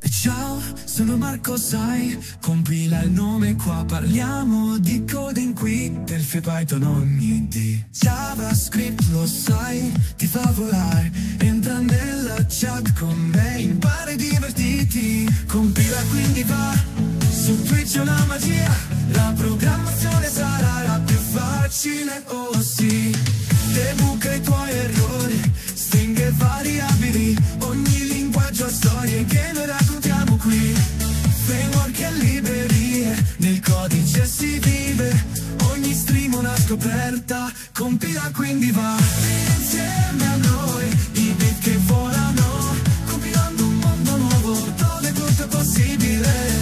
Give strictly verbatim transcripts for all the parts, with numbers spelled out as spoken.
Ciao, sono Marco, sai, compila il nome qua, parliamo di coding qui, Delphi Python ogni D. JavaScript lo sai, ti fa volare, entra nella chat con me, impara e divertiti, compila quindi va, su Twitch è una magia, la programmazione sarà la più facile, oh sì, debuca i tuoi errori, stringhe variabili, ogni linguaggio ha storie che noi raccontiamo qui, framework e librerie, nel codice si vive, ogni stream una scoperta, compila quindi va, insieme a noi, i beat che volano, compilando un mondo nuovo, dove tutto è possibile.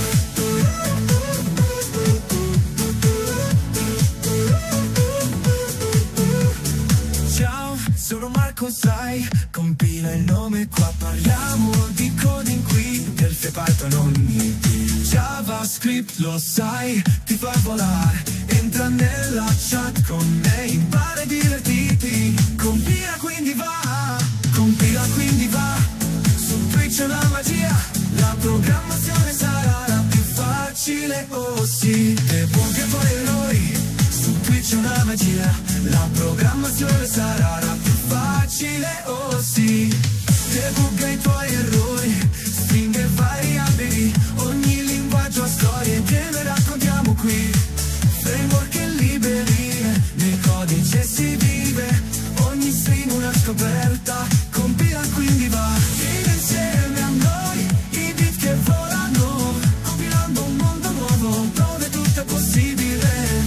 Ciao, sono Marco, sai, compila il nome qua, parliamo di coding qui, Delphi Python ogni D. JavaScript lo sai, ti fa volare, entra nella chat con me, impara e divertiti, compila quindi va, compila quindi va, su Twitch è una magia, la programmazione sarà la più facile, oh sì, debugga i tuoi errori, su Twitch è una magia, la programmazione sarà la più facile, oh sì, debugga i tuoi errori, stringhe variabili, ogni linguaggio ha storie che noi raccontiamo qui, framework e librerie, nel codice si vive, ogni stream una scoperta, compila quindi va, vieni insieme a noi, i beat che volano, compilando un mondo nuovo, dove tutto è possibile.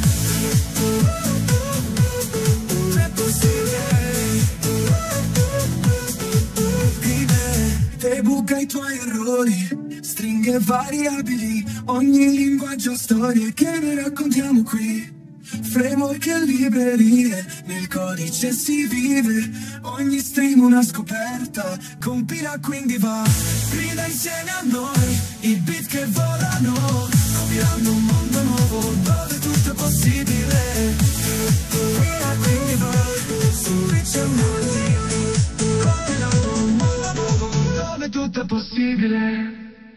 È possibile. Vive, debuca i tuoi errori, stringhe variabili, ogni linguaggio storie che noi raccontiamo qui, framework e librerie, nel codice si vive, ogni stream una scoperta, compila quindi va, grida insieme a noi, i beat che volano, compilando un mondo nuovo, dove tutto è possibile. Grida quindi va, su Twitch è noi, compilando un mondo nuovo, dove tutto è possibile.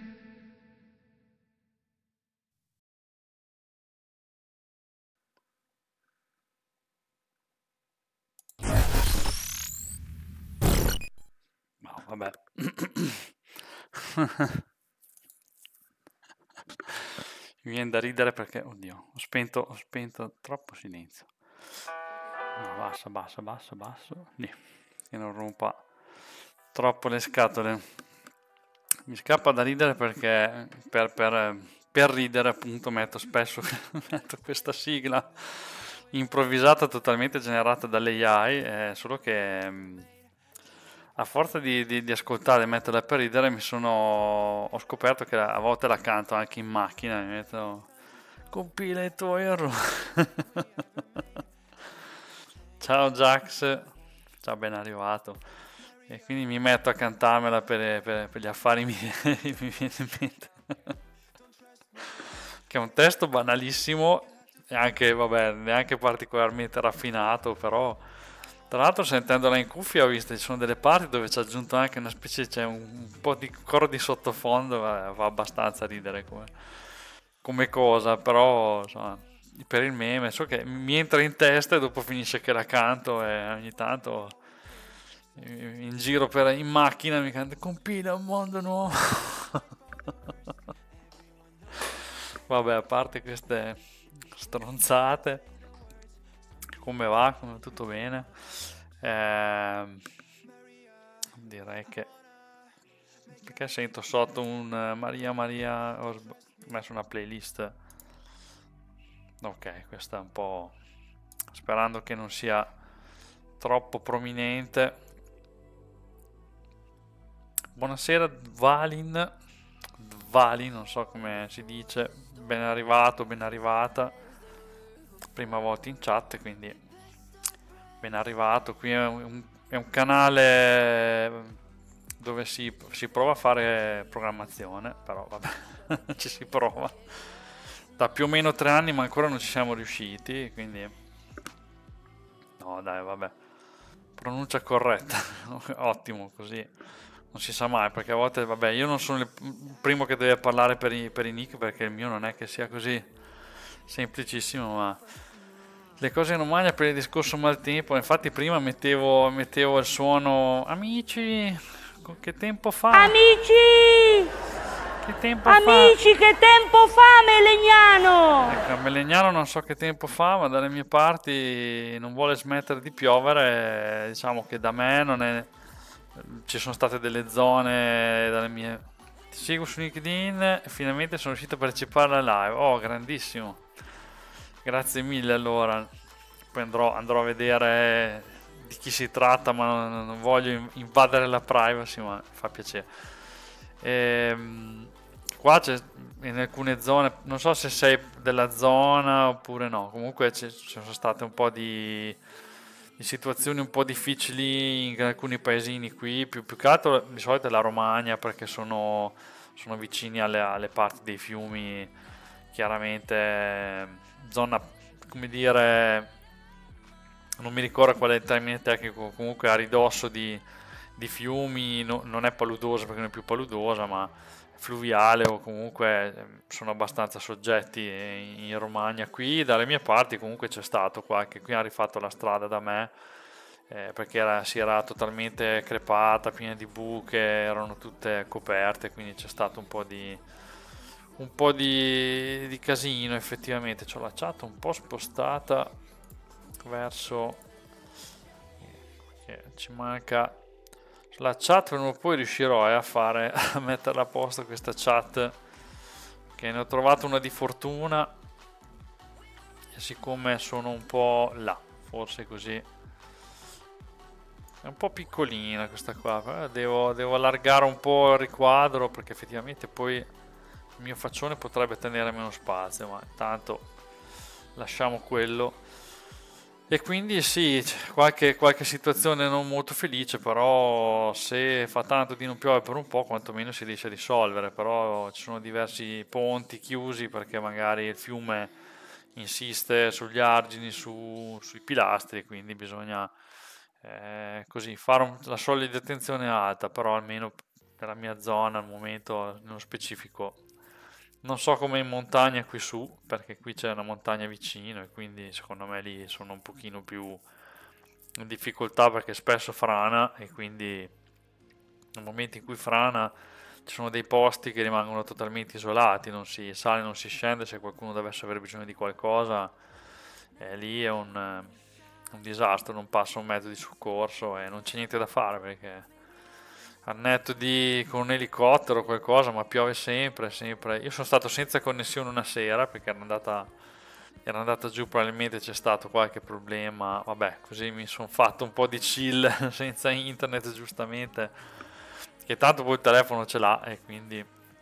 No, vabbè. Mi viene da ridere perché, oddio, ho spento, ho spento troppo silenzio. No, basta, basta, basta, basta. Lì, che non rompa troppo le scatole. Mi scappa da ridere perché per, per, per ridere appunto metto spesso metto questa sigla improvvisata totalmente generata dall'A I, eh, solo che mh, a forza di, di, di ascoltare e metterla per ridere mi sono ho scoperto che a volte la canto anche in macchina, mi metto compila i tuoi errori. Ciao Jax, ciao, ben arrivato. E quindi mi metto a cantarmela per, per, per gli affari miei, mi viene in mente. Che è un testo banalissimo e anche, vabbè, neanche particolarmente raffinato, però tra l'altro sentendola in cuffia ho visto che ci sono delle parti dove c'è aggiunto anche una specie, c'è un, un po' di coro di sottofondo, va, va abbastanza a ridere come, come cosa, però insomma, per il meme, so che mi entra in testa e dopo finisce che la canto e ogni tanto in giro per, in macchina mi canta compila un mondo nuovo. Vabbè, a parte queste stronzate, come va? Come tutto bene? Eh, direi che perché sento sotto un uh, Maria Maria, ho messo una playlist. Ok, questa è un po', sperando che non sia troppo prominente. Buonasera Valin, Valin, non so come si dice, ben arrivato, ben arrivata, prima volta in chat, quindi ben arrivato. Qui è un, è un canale dove si, si prova a fare programmazione, però vabbè, ci si prova. Da più o meno tre anni ma ancora non ci siamo riusciti, quindi no dai, vabbè, pronuncia corretta. Ottimo, così non si sa mai, perché a volte, vabbè, io non sono il primo che deve parlare per i, per i nick, perché il mio non è che sia così semplicissimo, ma le cose non mangiano per il discorso maltempo. Infatti prima mettevo, mettevo il suono, amici, co- che tempo fa? Amici! Che tempo fa? Amici, che tempo fa, Melegnano? Ecco, a Melegnano non so che tempo fa, ma dalle mie parti non vuole smettere di piovere. Diciamo che da me non è... ci sono state delle zone dalle mie... Ti seguo su LinkedIn e finalmente sono riuscito a partecipare alla live. Oh, grandissimo. Grazie mille allora. Poi andrò, andrò a vedere di chi si tratta, ma non, non voglio in- invadere la privacy, ma fa piacere. Ehm, qua c'è in alcune zone, non so se sei della zona oppure no, comunque ci ci sono state un po' di, di situazioni un po' difficili in alcuni paesini qui, più, più che altro di solito è la Romagna perché sono, sono vicini alle, alle parti dei fiumi, chiaramente eh, zona, come dire, non mi ricordo qual è il termine tecnico, comunque a ridosso di, di fiumi, no- non è paludosa perché non è più paludosa, ma fluviale o comunque eh, sono abbastanza soggetti in, in Romagna. Qui dalle mie parti comunque c'è stato qualche, qui ha rifatto la strada da me eh, perché era- si era totalmente crepata, piena di buche, erano tutte coperte, quindi c'è stato un po' di, un po' di, di casino effettivamente. C'ho la chat un po' spostata verso che ci manca la chat, prima o poi riuscirò eh, a fare a metterla a posto questa chat, che ne ho trovato una di fortuna e siccome sono un po' là, forse così è un po' piccolina questa qua, però devo, devo allargare un po' il riquadro perché effettivamente poi il mio faccione potrebbe tenere meno spazio, ma intanto lasciamo quello. E quindi sì, c'è qualche, qualche situazione non molto felice, però se fa tanto di non piove per un po', quantomeno si riesce a risolvere, però ci sono diversi ponti chiusi perché magari il fiume insiste sugli argini, su- sui pilastri, quindi bisogna eh, così fare un- la soglia di attenzione alta, però almeno per la mia zona al momento nello specifico non so come in montagna qui su, perché qui c'è una montagna vicino e quindi secondo me lì sono un pochino più in difficoltà perché spesso frana e quindi nel momento in cui frana ci sono dei posti che rimangono totalmente isolati, non si sale, non si scende, se qualcuno dovesse avere bisogno di qualcosa, eh, lì è un, eh, un disastro, non passa un mezzo di soccorso e non c'è niente da fare perché al netto di con un elicottero o qualcosa, ma piove sempre, sempre. Io sono stato senza connessione una sera perché era andata, era andata giù, probabilmente c'è stato qualche problema. Vabbè, così mi sono fatto un po' di chill senza internet, giustamente. Che tanto poi il telefono ce l'ha e quindi.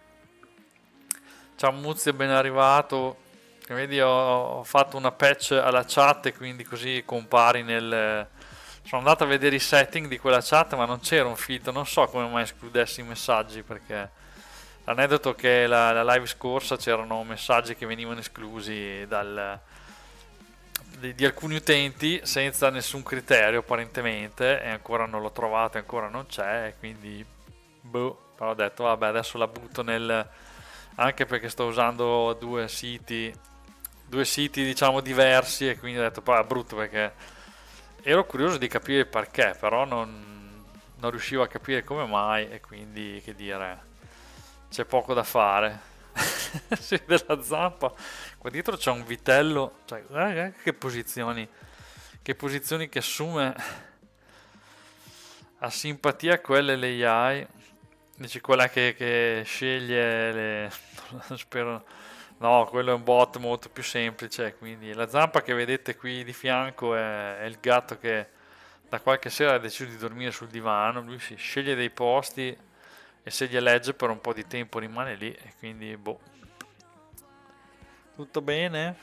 Ciao Muzzi, è ben arrivato. Vedi, ho, ho fatto una patch alla chat e quindi così compari nel. Sono andato a vedere i setting di quella chat, ma non c'era un filtro, non so come mai escludessi i messaggi, perché l'aneddoto è che la, la live scorsa c'erano messaggi che venivano esclusi dal, di, di alcuni utenti senza nessun criterio apparentemente, e ancora non l'ho trovato, e ancora non c'è, e quindi boh, però ho detto vabbè adesso la butto nel... anche perché sto usando due siti, due siti diciamo diversi e quindi ho detto poi è brutto perché ero curioso di capire il perché, però non, non riuscivo a capire come mai e quindi, che dire, c'è poco da fare. Si vede la zampa. Qua dietro c'è un vitello, cioè, guarda che posizioni, che posizioni che assume a simpatia quelle l'A I. Dici quella che, che sceglie le... spero... No, quello è un bot molto più semplice, quindi la zampa che vedete qui di fianco è, è il gatto che da qualche sera ha deciso di dormire sul divano, lui si sceglie dei posti e se li elegge per un po' di tempo rimane lì e quindi boh. Tutto bene?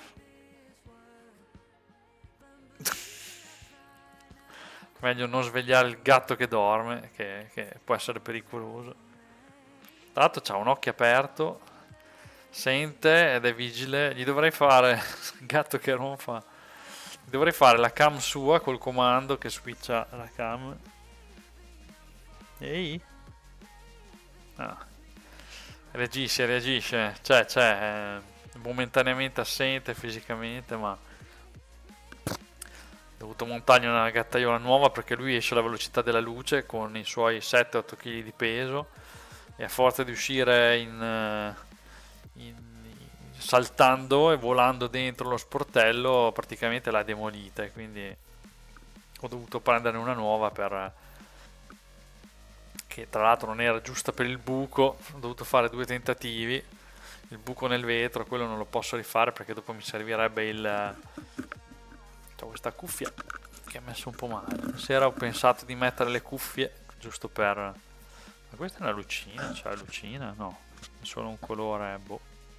Meglio non svegliare il gatto che dorme, che, che può essere pericoloso. Tra l'altro c'ha un occhio aperto, sente ed è vigile. Gli dovrei fare, il gatto che ronfa, gli dovrei fare la cam sua col comando che switcha la cam. Ehi, Ah. Reagisce, reagisce, cioè, c'è, è momentaneamente assente fisicamente, ma ho dovuto montargli una gattaiola nuova perché lui esce alla velocità della luce con i suoi sette otto kg di peso e a forza di uscire in, in, saltando e volando dentro lo sportello praticamente l'ha demolita, e quindi ho dovuto prenderne una nuova per... che tra l'altro non era giusta per il buco, ho dovuto fare due tentativi, il buco nel vetro, quello non lo posso rifare perché dopo mi servirebbe il... c'ho questa cuffia che ha messo un po' male, sera ho pensato di mettere le cuffie giusto per... ma questa è una lucina, cioè lucina? No, è solo un colore, boh.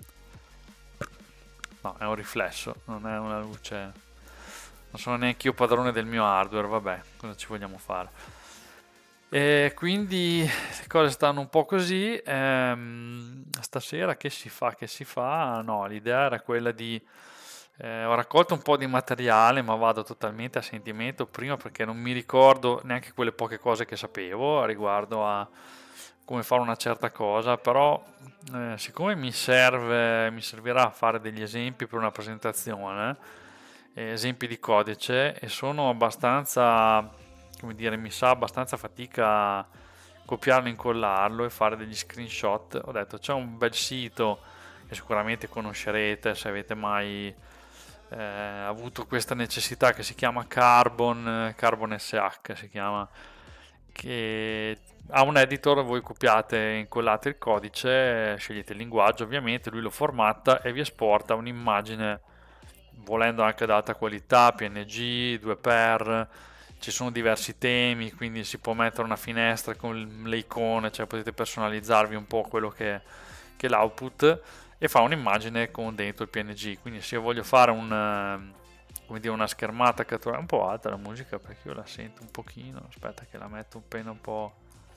No, è un riflesso, non è una luce... non sono neanche io padrone del mio hardware, vabbè, cosa ci vogliamo fare? E quindi le cose stanno un po' così. Ehm, stasera che si fa? Che si fa? No, l'idea era quella di... eh, ho raccolto un po' di materiale, ma vado totalmente a sentimento, prima perché non mi ricordo neanche quelle poche cose che sapevo riguardo a come fare una certa cosa, però eh, siccome mi serve, mi servirà a fare degli esempi per una presentazione, eh, esempi di codice, e sono abbastanza, come dire, mi sa abbastanza fatica copiarlo, incollarlo e fare degli screenshot. Ho detto c'è un bel sito che sicuramente conoscerete se avete mai eh, avuto questa necessità, che si chiama Carbon, Carbon S H si chiama, che ha un editor, voi copiate e incollate il codice, scegliete il linguaggio ovviamente, lui lo formatta e vi esporta un'immagine, volendo anche ad alta qualità, P N G, due per, ci sono diversi temi, quindi si può mettere una finestra con le icone, cioè potete personalizzarvi un po' quello che, che è l'output, e fa un'immagine con dentro il P N G. Quindi se io voglio fare un, come dire, una schermata catturata, un po' alta la musica perché io la sento un pochino, aspetta che la metto appena un po',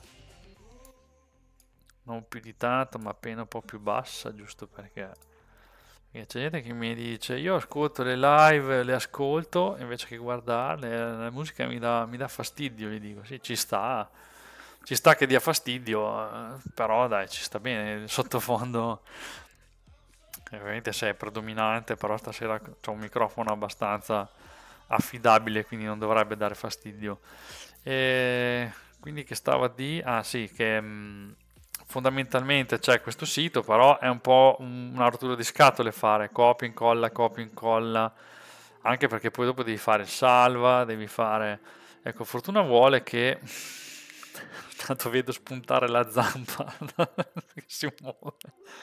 non più di tanto, ma appena un po' più bassa, giusto perché... c'è gente che mi dice io ascolto le live, le ascolto invece che guardarle, la musica mi dà, mi dà fastidio, gli dico sì, ci sta, ci sta che dia fastidio, eh, però dai, ci sta bene, il sottofondo ovviamente se è predominante, però stasera c'ho un microfono abbastanza affidabile, quindi non dovrebbe dare fastidio. E quindi che stava di... ah sì, che... mh, fondamentalmente c'è questo sito, però è un po' un- una rottura di scatole fare copia, incolla, copia, incolla, anche perché poi dopo devi fare il salva, devi fare... Ecco, fortuna vuole che... tanto vedo spuntare la zampa che si muove.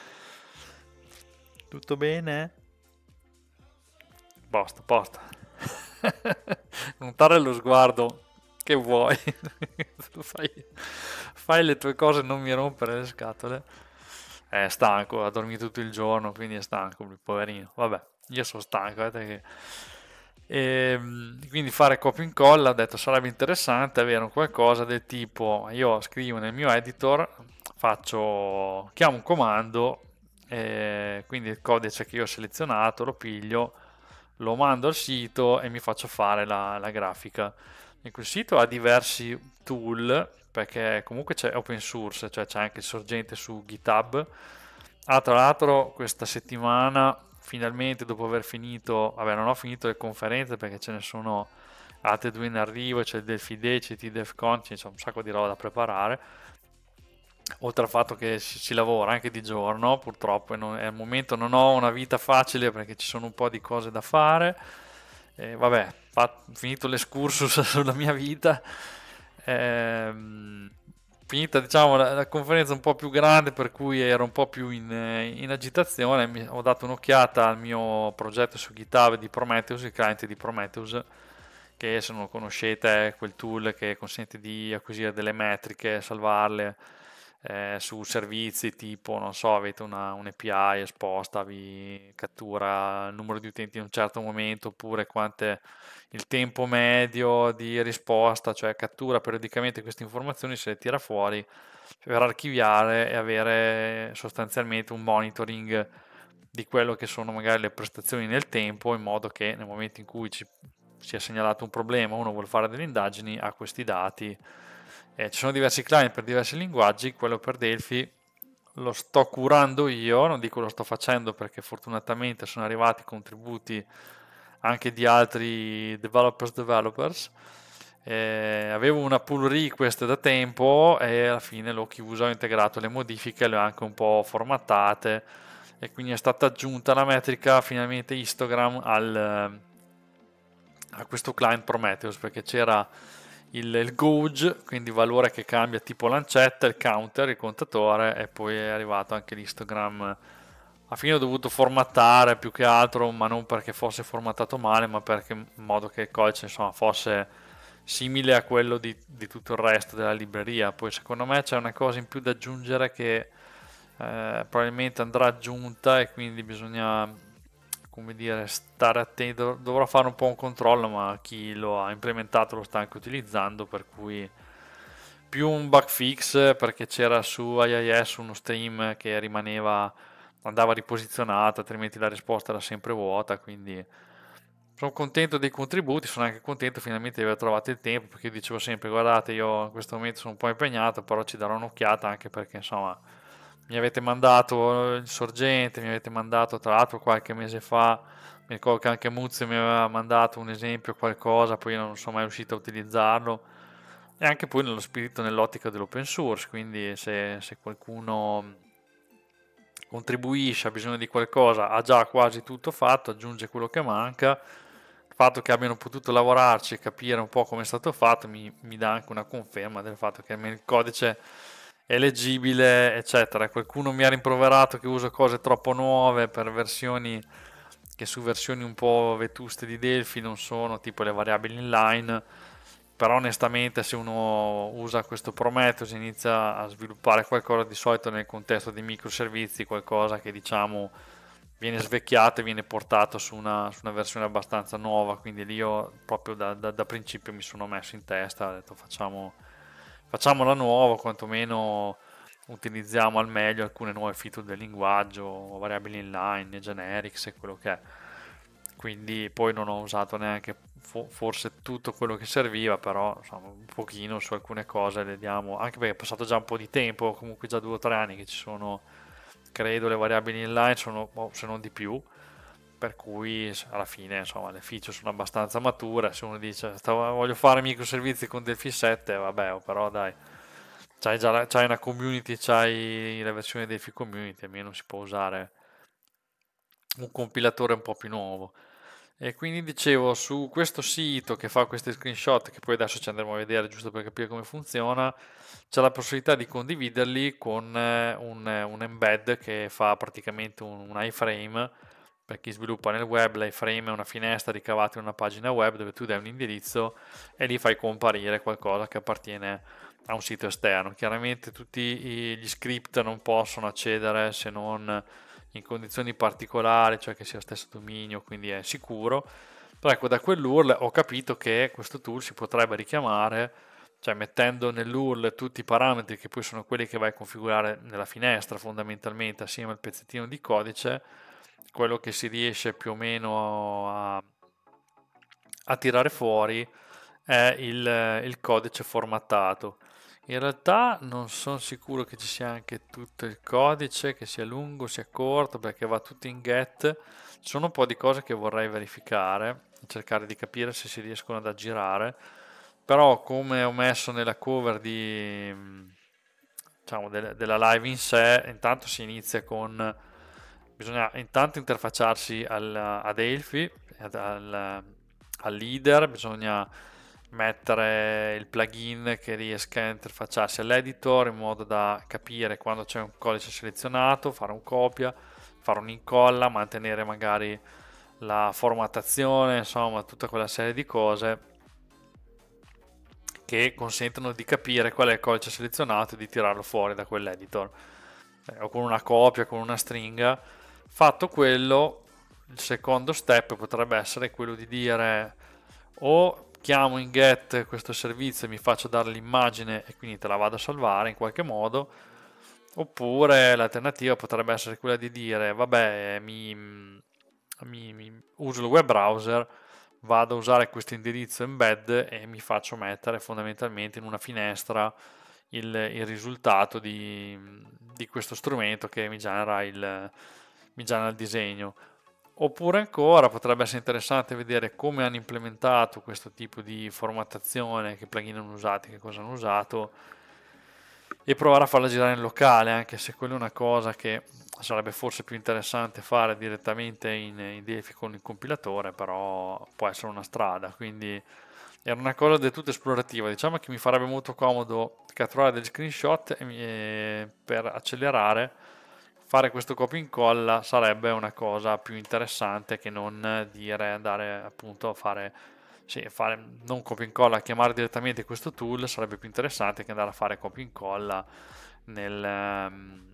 Tutto bene? Posta, posta. Montare lo sguardo che vuoi. fai, fai le tue cose, non mi rompere le scatole. È stanco, ha dormito tutto il giorno, quindi è stanco, il poverino. Vabbè, io sono stanco. Vedete che... E, quindi fare copia e incolla, ho detto sarebbe interessante avere un qualcosa del tipo, io scrivo nel mio editor, faccio, chiamo un comando, e quindi il codice che io ho selezionato lo piglio, lo mando al sito e mi faccio fare la, la grafica. E quel sito ha diversi tool, perché comunque c'è open source, cioè c'è anche il sorgente su GitHub. Ah, tra l'altro questa settimana, finalmente dopo aver finito, vabbè non ho finito le conferenze perché ce ne sono altre due in arrivo, c'è il Delphi Day, c'è il TDEFCON, c'è un sacco di roba da preparare, oltre al fatto che si, si lavora anche di giorno, purtroppo e non- e al momento non ho una vita facile perché ci sono un po' di cose da fare. E vabbè, fa- finito l'escursus sulla mia vita, ehm, finita diciamo la, la conferenza un po' più grande per cui ero un po' più in, eh, in agitazione, mi, ho dato un'occhiata al mio progetto su GitHub di Prometheus, il cliente di Prometheus, che se non lo conoscete è quel tool che consente di acquisire delle metriche, salvarle eh, su servizi tipo, non so, avete una, un A P I esposta, vi cattura il numero di utenti in un certo momento, oppure quante, il tempo medio di risposta, cioè cattura periodicamente queste informazioni, se le tira fuori per archiviare e avere sostanzialmente un monitoring di quello che sono magari le prestazioni nel tempo, in modo che nel momento in cui ci sia segnalato un problema, uno vuole fare delle indagini, ha questi dati Eh, ci sono diversi client per diversi linguaggi, quello per Delphi lo sto curando io, non dico lo sto facendo perché fortunatamente sono arrivati contributi anche di altri developers developers. Eh, avevo una pull request da tempo e alla fine l'ho chiusa, ho integrato le modifiche, le ho anche un po' formattate e quindi è stata aggiunta la metrica finalmente histogram al, a questo client Prometheus, perché c'era il, il gauge, quindi valore che cambia tipo lancetta, il counter, il contatore, e poi è arrivato anche l'histogram. Alla fine ho dovuto formattare più che altro, ma non perché fosse formattato male, ma perché in modo che il codice insomma fosse simile a quello di, di tutto il resto della libreria. Poi secondo me c'è una cosa in più da aggiungere che eh, probabilmente andrà aggiunta e quindi bisogna, come dire, stare attenti. Dov- dovrò fare un po' un controllo, ma chi lo ha implementato lo sta anche utilizzando, per cui più un bug fix, perché c'era su I I S uno stream che rimaneva, andava riposizionato, altrimenti la risposta era sempre vuota, quindi sono contento dei contributi, sono anche contento finalmente di aver trovato il tempo, perché io dicevo sempre, guardate, io in questo momento sono un po' impegnato, però ci darò un'occhiata, anche perché insomma mi avete mandato il sorgente, mi avete mandato tra l'altro qualche mese fa, mi ricordo che anche Muzio mi aveva mandato un esempio, qualcosa, poi io non sono mai riuscito a utilizzarlo, e anche poi nello spirito, nell'ottica dell'open source, quindi se, se qualcuno contribuisce, ha bisogno di qualcosa, ha già quasi tutto fatto, aggiunge quello che manca. Il fatto che abbiano potuto lavorarci e capire un po' come è stato fatto mi, mi dà anche una conferma del fatto che almeno il codice è leggibile, eccetera. Qualcuno mi ha rimproverato che uso cose troppo nuove per versioni che su versioni un po' vetuste di Delphi non sono, tipo le variabili inline, però onestamente se uno usa questo Prometheus e inizia a sviluppare qualcosa, di solito nel contesto dei microservizi, qualcosa che diciamo viene svecchiato e viene portato su una, su una versione abbastanza nuova, quindi lì io proprio da, da, da principio mi sono messo in testa, ho detto facciamo, facciamola nuova, quantomeno utilizziamo al meglio alcune nuove feature del linguaggio, variabili inline, generics e quello che è. Quindi poi non ho usato neanche fo- forse tutto quello che serviva, però insomma un pochino su alcune cose le diamo, anche perché è passato già un po' di tempo, comunque già due o tre anni che ci sono, credo, le variabili inline, sono, oh, se non di più, per cui alla fine insomma le feature sono abbastanza mature. Se uno dice "Stavo- voglio fare microservizi con Delphi sette", vabbè, oh, però dai, c'hai già la- c'hai una community, c'hai la versione Delphi community, almeno si può usare un compilatore un po' più nuovo. E quindi dicevo, su questo sito che fa questi screenshot, che poi adesso ci andremo a vedere giusto per capire come funziona, c'è la possibilità di condividerli con eh, un, eh, un embed che fa praticamente un, un iframe. Per chi sviluppa nel web, l'iframe è una finestra ricavata in una pagina web dove tu dai un indirizzo e lì fai comparire qualcosa che appartiene a un sito esterno. Chiaramente tutti i- gli script non possono accedere se non in condizioni particolari, cioè che sia stesso dominio, quindi è sicuro. Però ecco, da quell'U R L ho capito che questo tool si potrebbe richiamare, cioè mettendo nell'U R L tutti i parametri che poi sono quelli che vai a configurare nella finestra fondamentalmente assieme al pezzettino di codice, quello che si riesce più o meno a, a tirare fuori è il, il codice formattato. In realtà non sono sicuro che ci sia anche tutto il codice, che sia lungo, sia corto, perché va tutto in get. Ci sono un po' di cose che vorrei verificare, cercare di capire se si riescono ad aggirare, però come ho messo nella cover di, diciamo, del- della live in sé, intanto si inizia con, bisogna intanto interfacciarsi al, a Delphi, ad- al, al leader, bisogna mettere il plugin che riesca a interfacciarsi all'editor in modo da capire quando c'è un codice selezionato, fare un copia, fare un'incolla, mantenere magari la formattazione, insomma tutta quella serie di cose che consentono di capire qual è il codice selezionato e di tirarlo fuori da quell'editor, eh, o con una copia, con una stringa. Fatto quello, il secondo step potrebbe essere quello di dire o chiamo in get questo servizio e mi faccio dare l'immagine e quindi te la vado a salvare in qualche modo, oppure l'alternativa potrebbe essere quella di dire vabbè mi, mi- mi- uso il web browser, vado a usare questo indirizzo embed e mi faccio mettere fondamentalmente in una finestra il, il risultato di, di questo strumento che mi genera il, mi genera il disegno. Oppure ancora potrebbe essere interessante vedere come hanno implementato questo tipo di formattazione, che plugin hanno usato, che cosa hanno usato, e provare a farla girare in locale, anche se quella è una cosa che sarebbe forse più interessante fare direttamente in, in Delphi con il compilatore, però può essere una strada, quindi era una cosa del tutto esplorativa. Diciamo che mi farebbe molto comodo catturare degli screenshot e, e per accelerare fare questo copia e incolla sarebbe una cosa più interessante che non dire andare appunto a fare, sì, fare non copia e incolla, chiamare direttamente questo tool sarebbe più interessante che andare a fare copia e incolla nel, um,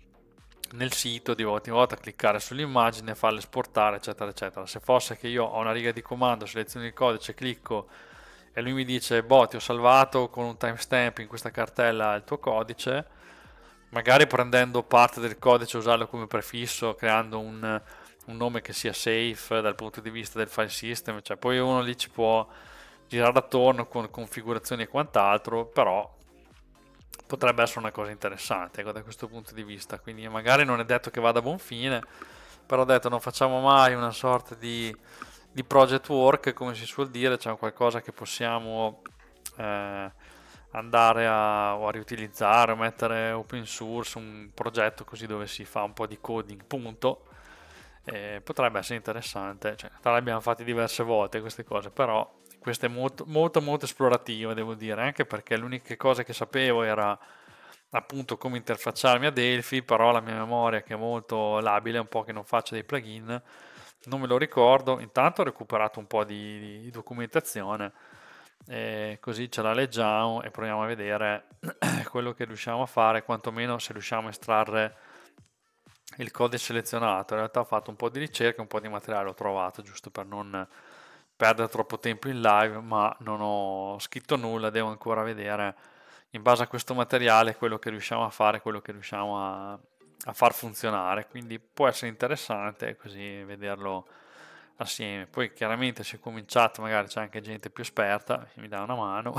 nel sito di volta in volta, cliccare sull'immagine, farla esportare, eccetera, eccetera. Se fosse che io ho una riga di comando, seleziono il codice, clicco e lui mi dice, boh, ti ho salvato con un timestamp in questa cartella il tuo codice, magari prendendo parte del codice, usarlo come prefisso, creando un, un nome che sia safe dal punto di vista del file system, cioè poi uno lì ci può girare attorno con configurazioni e quant'altro, però potrebbe essere una cosa interessante, ecco, da questo punto di vista. Quindi magari non è detto che vada a buon fine, però ho detto non facciamo mai una sorta di, di project work, come si suol dire, cioè qualcosa che possiamo eh, andare a, o a riutilizzare o mettere open source, un progetto così dove si fa un po' di coding, punto. Eh, potrebbe essere interessante, cioè, tra l'abbiamo fatti diverse volte queste cose, però questa è molto molto molto esplorativa, devo dire, anche perché l'unica cosa che sapevo era appunto come interfacciarmi a Delphi, però la mia memoria, che è molto labile, un po' che non faccio dei plugin, non me lo ricordo. Intanto ho recuperato un po' di, di documentazione, e così ce la leggiamo e proviamo a vedere quello che riusciamo a fare, quantomeno se riusciamo a estrarre il codice selezionato. In realtà ho fatto un po' di ricerca, un po' di materiale ho trovato, giusto per non perdere troppo tempo in live, ma non ho scritto nulla, devo ancora vedere in base a questo materiale quello che riusciamo a fare, quello che riusciamo a, a far funzionare, quindi può essere interessante così vederlo assieme. Poi chiaramente se cominciate magari c'è anche gente più esperta che mi dà una mano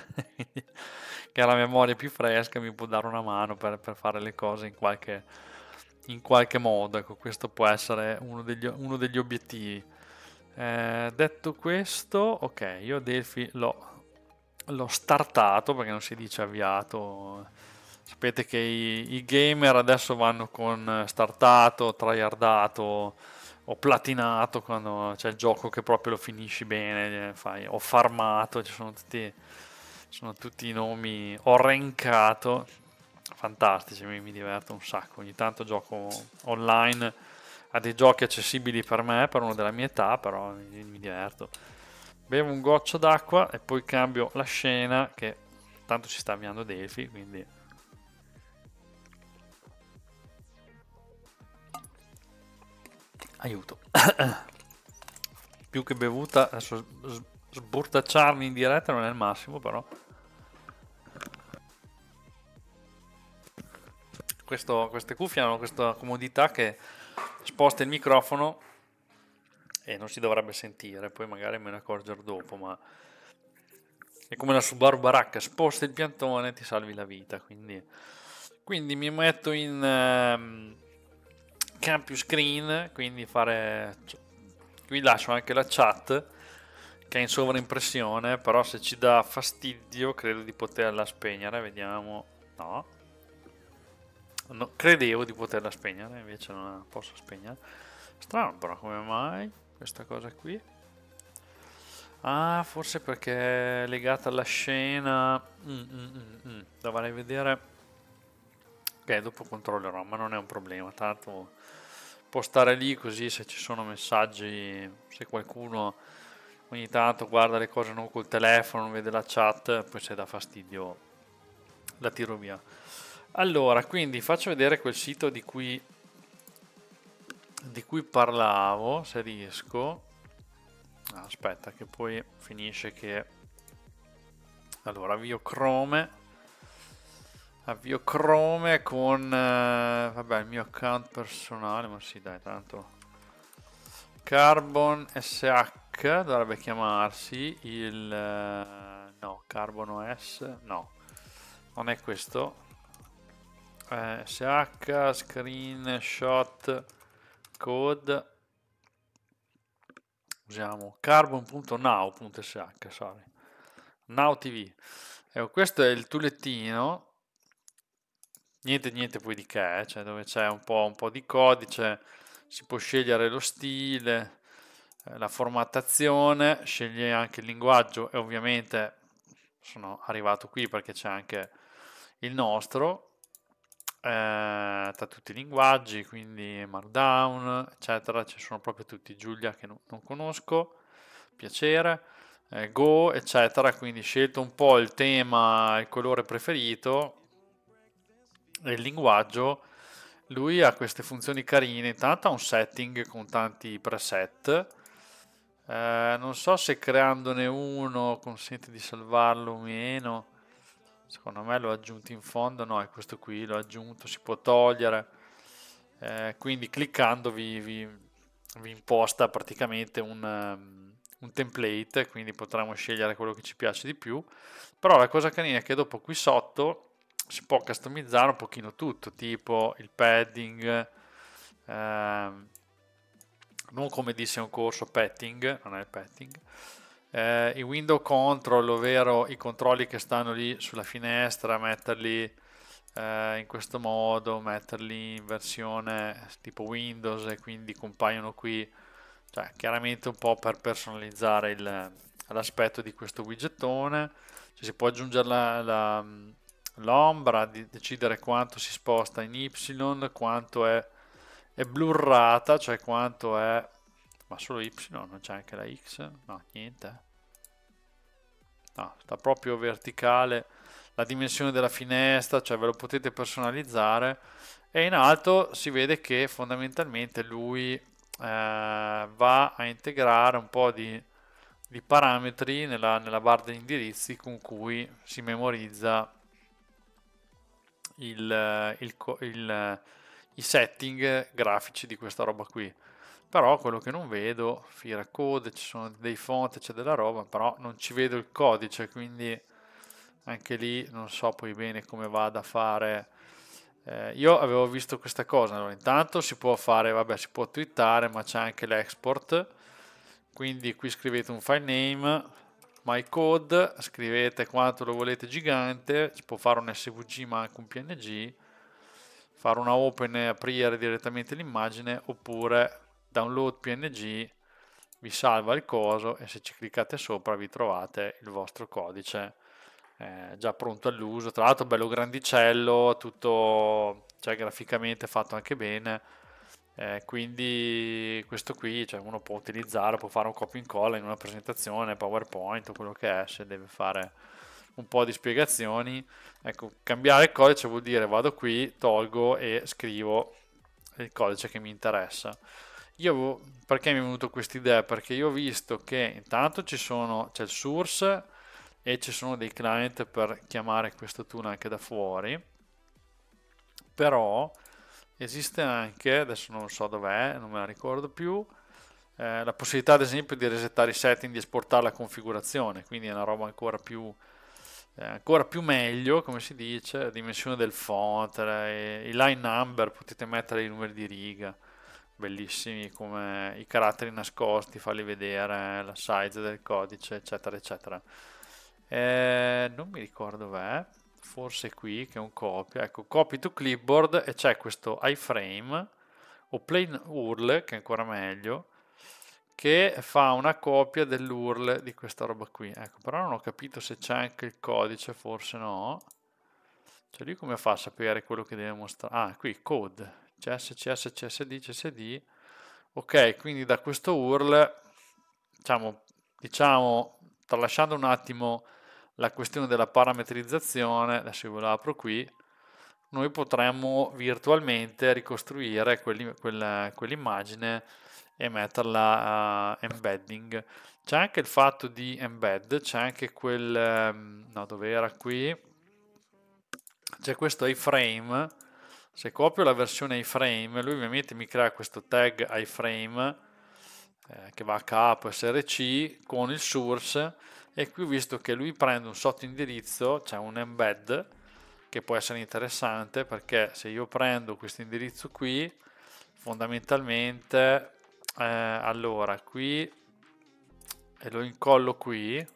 che ha la memoria più fresca, mi può dare una mano per, per fare le cose in qualche, in qualche modo, ecco, questo può essere uno degli, uno degli obiettivi. Eh, detto questo, ok, io Delphi l'ho l'ho startato, perché non si dice avviato. Sapete che i, i gamer adesso vanno con startato, tryhardato o platinato, quando c'è il gioco che proprio lo finisci bene, fai, o farmato, ci sono tutti, sono tutti i nomi, ho rankato, fantastici, mi, mi diverto un sacco. Ogni tanto gioco online a dei giochi accessibili per me, per uno della mia età, però mi, mi diverto. Bevo un goccio d'acqua e poi cambio la scena, che tanto si sta avviando Delphi, quindi aiuto. Più che bevuta, adesso sbortacciarmi in diretta non è il massimo, però Questo, queste cuffie hanno questa comodità che sposta il microfono e non si dovrebbe sentire, poi magari me ne accorgerò dopo, ma è come la Subaru Baracca, sposta il piantone e ti salvi la vita, quindi, quindi mi metto in um, cambio screen, quindi fare, qui lascio anche la chat che è in sovraimpressione, però se ci dà fastidio credo di poterla spegnere, vediamo, no, no credevo di poterla spegnere, invece non la posso spegnere, strano però, come mai questa cosa qui? Ah, forse perché è legata alla scena. mm, mm, mm, mm. Dovrei vedere. Ok, dopo controllerò, ma non è un problema, tanto può stare lì, così se ci sono messaggi, se qualcuno ogni tanto guarda le cose non col telefono, non vede la chat, poi se dà fastidio la tiro via. Allora, quindi faccio vedere quel sito di cui di cui parlavo, se riesco. Aspetta che poi finisce che allora avvio Chrome avvio Chrome con eh, vabbè il mio account personale, ma sì dai, tanto Carbon S H dovrebbe chiamarsi il eh, no, Carbon S, no, non è questo. eh, sh screenshot code, usiamo carbon.now.sh, sorry, now tv. Ecco, questo è il tulettino, niente niente poi di che, eh, cioè dove c'è un po', un po' di codice, si può scegliere lo stile, eh, la formattazione, sceglie anche il linguaggio e ovviamente sono arrivato qui perché c'è anche il nostro, eh, tra tutti i linguaggi, quindi Markdown, eccetera, ci sono proprio tutti. Giulia che non, non conosco, piacere, eh, Go, eccetera, quindi scelto un po' il tema, il colore preferito e il linguaggio. Lui ha queste funzioni carine, intanto ha un setting con tanti preset, eh, non so se creandone uno consente di salvarlo o meno. Secondo me l'ho aggiunto in fondo, no, è questo qui, l'ho aggiunto, si può togliere, eh, quindi cliccando vi, vi, vi imposta praticamente un, um, un template, quindi potremo scegliere quello che ci piace di più. Però la cosa carina è che dopo qui sotto si può customizzare un pochino tutto, tipo il padding, ehm, non come disse un corso padding, non è il padding, eh, i window control, ovvero i controlli che stanno lì sulla finestra, metterli eh, in questo modo, metterli in versione tipo Windows e quindi compaiono qui, cioè chiaramente un po' per personalizzare il, l'aspetto di questo widgetone. Cioè, si può aggiungere la, la, l'ombra, di decidere quanto si sposta in Y, quanto è, è blurrata, cioè quanto è, ma solo Y, non c'è anche la X? No, niente. No, sta proprio verticale. La dimensione della finestra, cioè ve lo potete personalizzare. E in alto si vede che fondamentalmente lui eh, va a integrare un po' di, di parametri nella, nella barra degli indirizzi con cui si memorizza il, il, il, i setting grafici di questa roba qui. Però quello che non vedo, Fira Code, ci sono dei font, c'è della roba, però non ci vedo il codice, quindi anche lì non so poi bene come vada a fare. Eh, io avevo visto questa cosa, allora intanto si può fare, vabbè, si può twittare, ma c'è anche l'export, quindi qui scrivete un file name, my code, scrivete quanto lo volete gigante, si può fare un S V G ma anche un P N G, fare una open e aprire direttamente l'immagine, oppure download P N G, vi salva il coso e se ci cliccate sopra vi trovate il vostro codice eh, già pronto all'uso. Tra l'altro bello grandicello, tutto, cioè graficamente fatto anche bene, eh, quindi questo qui, cioè, uno può utilizzare, può fare un copia e incolla in una presentazione PowerPoint o quello che è, se deve fare un po' di spiegazioni. Ecco, cambiare il codice vuol dire vado qui, tolgo e scrivo il codice che mi interessa. Io, perché mi è venuto questa idea? Perché io ho visto che intanto ci sono, c'è il source e ci sono dei client per chiamare questo tool anche da fuori, però esiste anche, adesso non so dov'è, non me la ricordo più, eh, la possibilità ad esempio di resettare i setting, di esportare la configurazione, quindi è una roba ancora più, eh, ancora più meglio, come si dice, la dimensione del font, eh, i line number, potete mettere i numeri di riga, bellissimi, come i caratteri nascosti, farli vedere, la size del codice, eccetera, eccetera. Eh, non mi ricordo dov'è, forse qui che è un copia, ecco, copy to clipboard, e c'è questo iframe o plain U R L, che è ancora meglio, che fa una copia dell'U R L di questa roba qui. Ecco, però non ho capito se c'è anche il codice, forse no. Cioè lui come fa a sapere quello che deve mostrare? Ah, qui code, C S C S, C S D, C S D. Ok, quindi da questo U R L, diciamo, diciamo, tralasciando un attimo la questione della parametrizzazione, adesso io ve la apro qui, noi potremmo virtualmente ricostruire quelli, quella, quell'immagine e metterla a embedding. C'è anche il fatto di embed, c'è anche quel, no, dove era qui? C'è questo iframe. Se copio la versione iframe, lui ovviamente mi crea questo tag iframe, eh, che va a capo src con il source, e qui visto che lui prende un sottoindirizzo, c'è un embed che può essere interessante, perché se io prendo questo indirizzo qui, fondamentalmente eh, allora qui e lo incollo qui,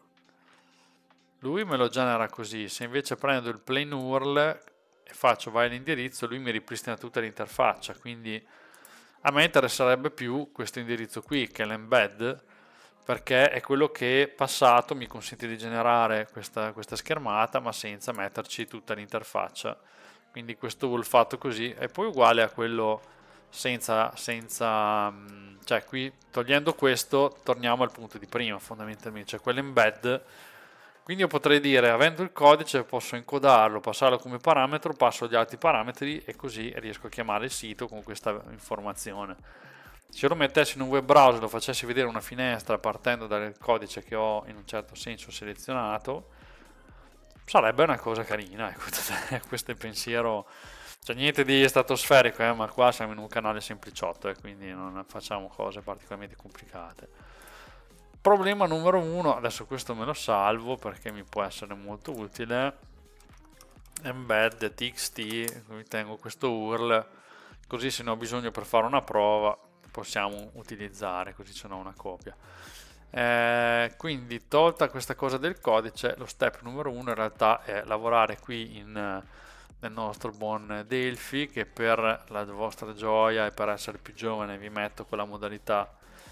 lui me lo genera così. Se invece prendo il plain U R L e faccio vai all'indirizzo, lui mi ripristina tutta l'interfaccia, quindi a me interesserebbe più questo indirizzo qui, che è l'embed, perché è quello che passato mi consente di generare questa, questa schermata, ma senza metterci tutta l'interfaccia. Quindi questo l'ho fatto così, è poi uguale a quello senza, senza cioè qui togliendo questo torniamo al punto di prima fondamentalmente, cioè quell'embed. Quindi io potrei dire, avendo il codice, posso encodarlo, passarlo come parametro, passo gli altri parametri e così riesco a chiamare il sito con questa informazione. Se io lo mettessi in un web browser, lo facessi vedere una finestra partendo dal codice che ho in un certo senso selezionato, sarebbe una cosa carina. Questo è il pensiero, cioè niente di stratosferico, eh, ma qua siamo in un canale sempliciotto e eh, quindi non facciamo cose particolarmente complicate. Problema numero uno, adesso questo me lo salvo perché mi può essere molto utile, embed txt, mi tengo questo U R L, così se ne ho bisogno per fare una prova possiamo utilizzare, così ce n'ho una copia. Eh, quindi tolta questa cosa del codice, lo step numero uno in realtà è lavorare qui in, nel nostro buon Delphi, che per la vostra gioia e per essere più giovane vi metto quella modalità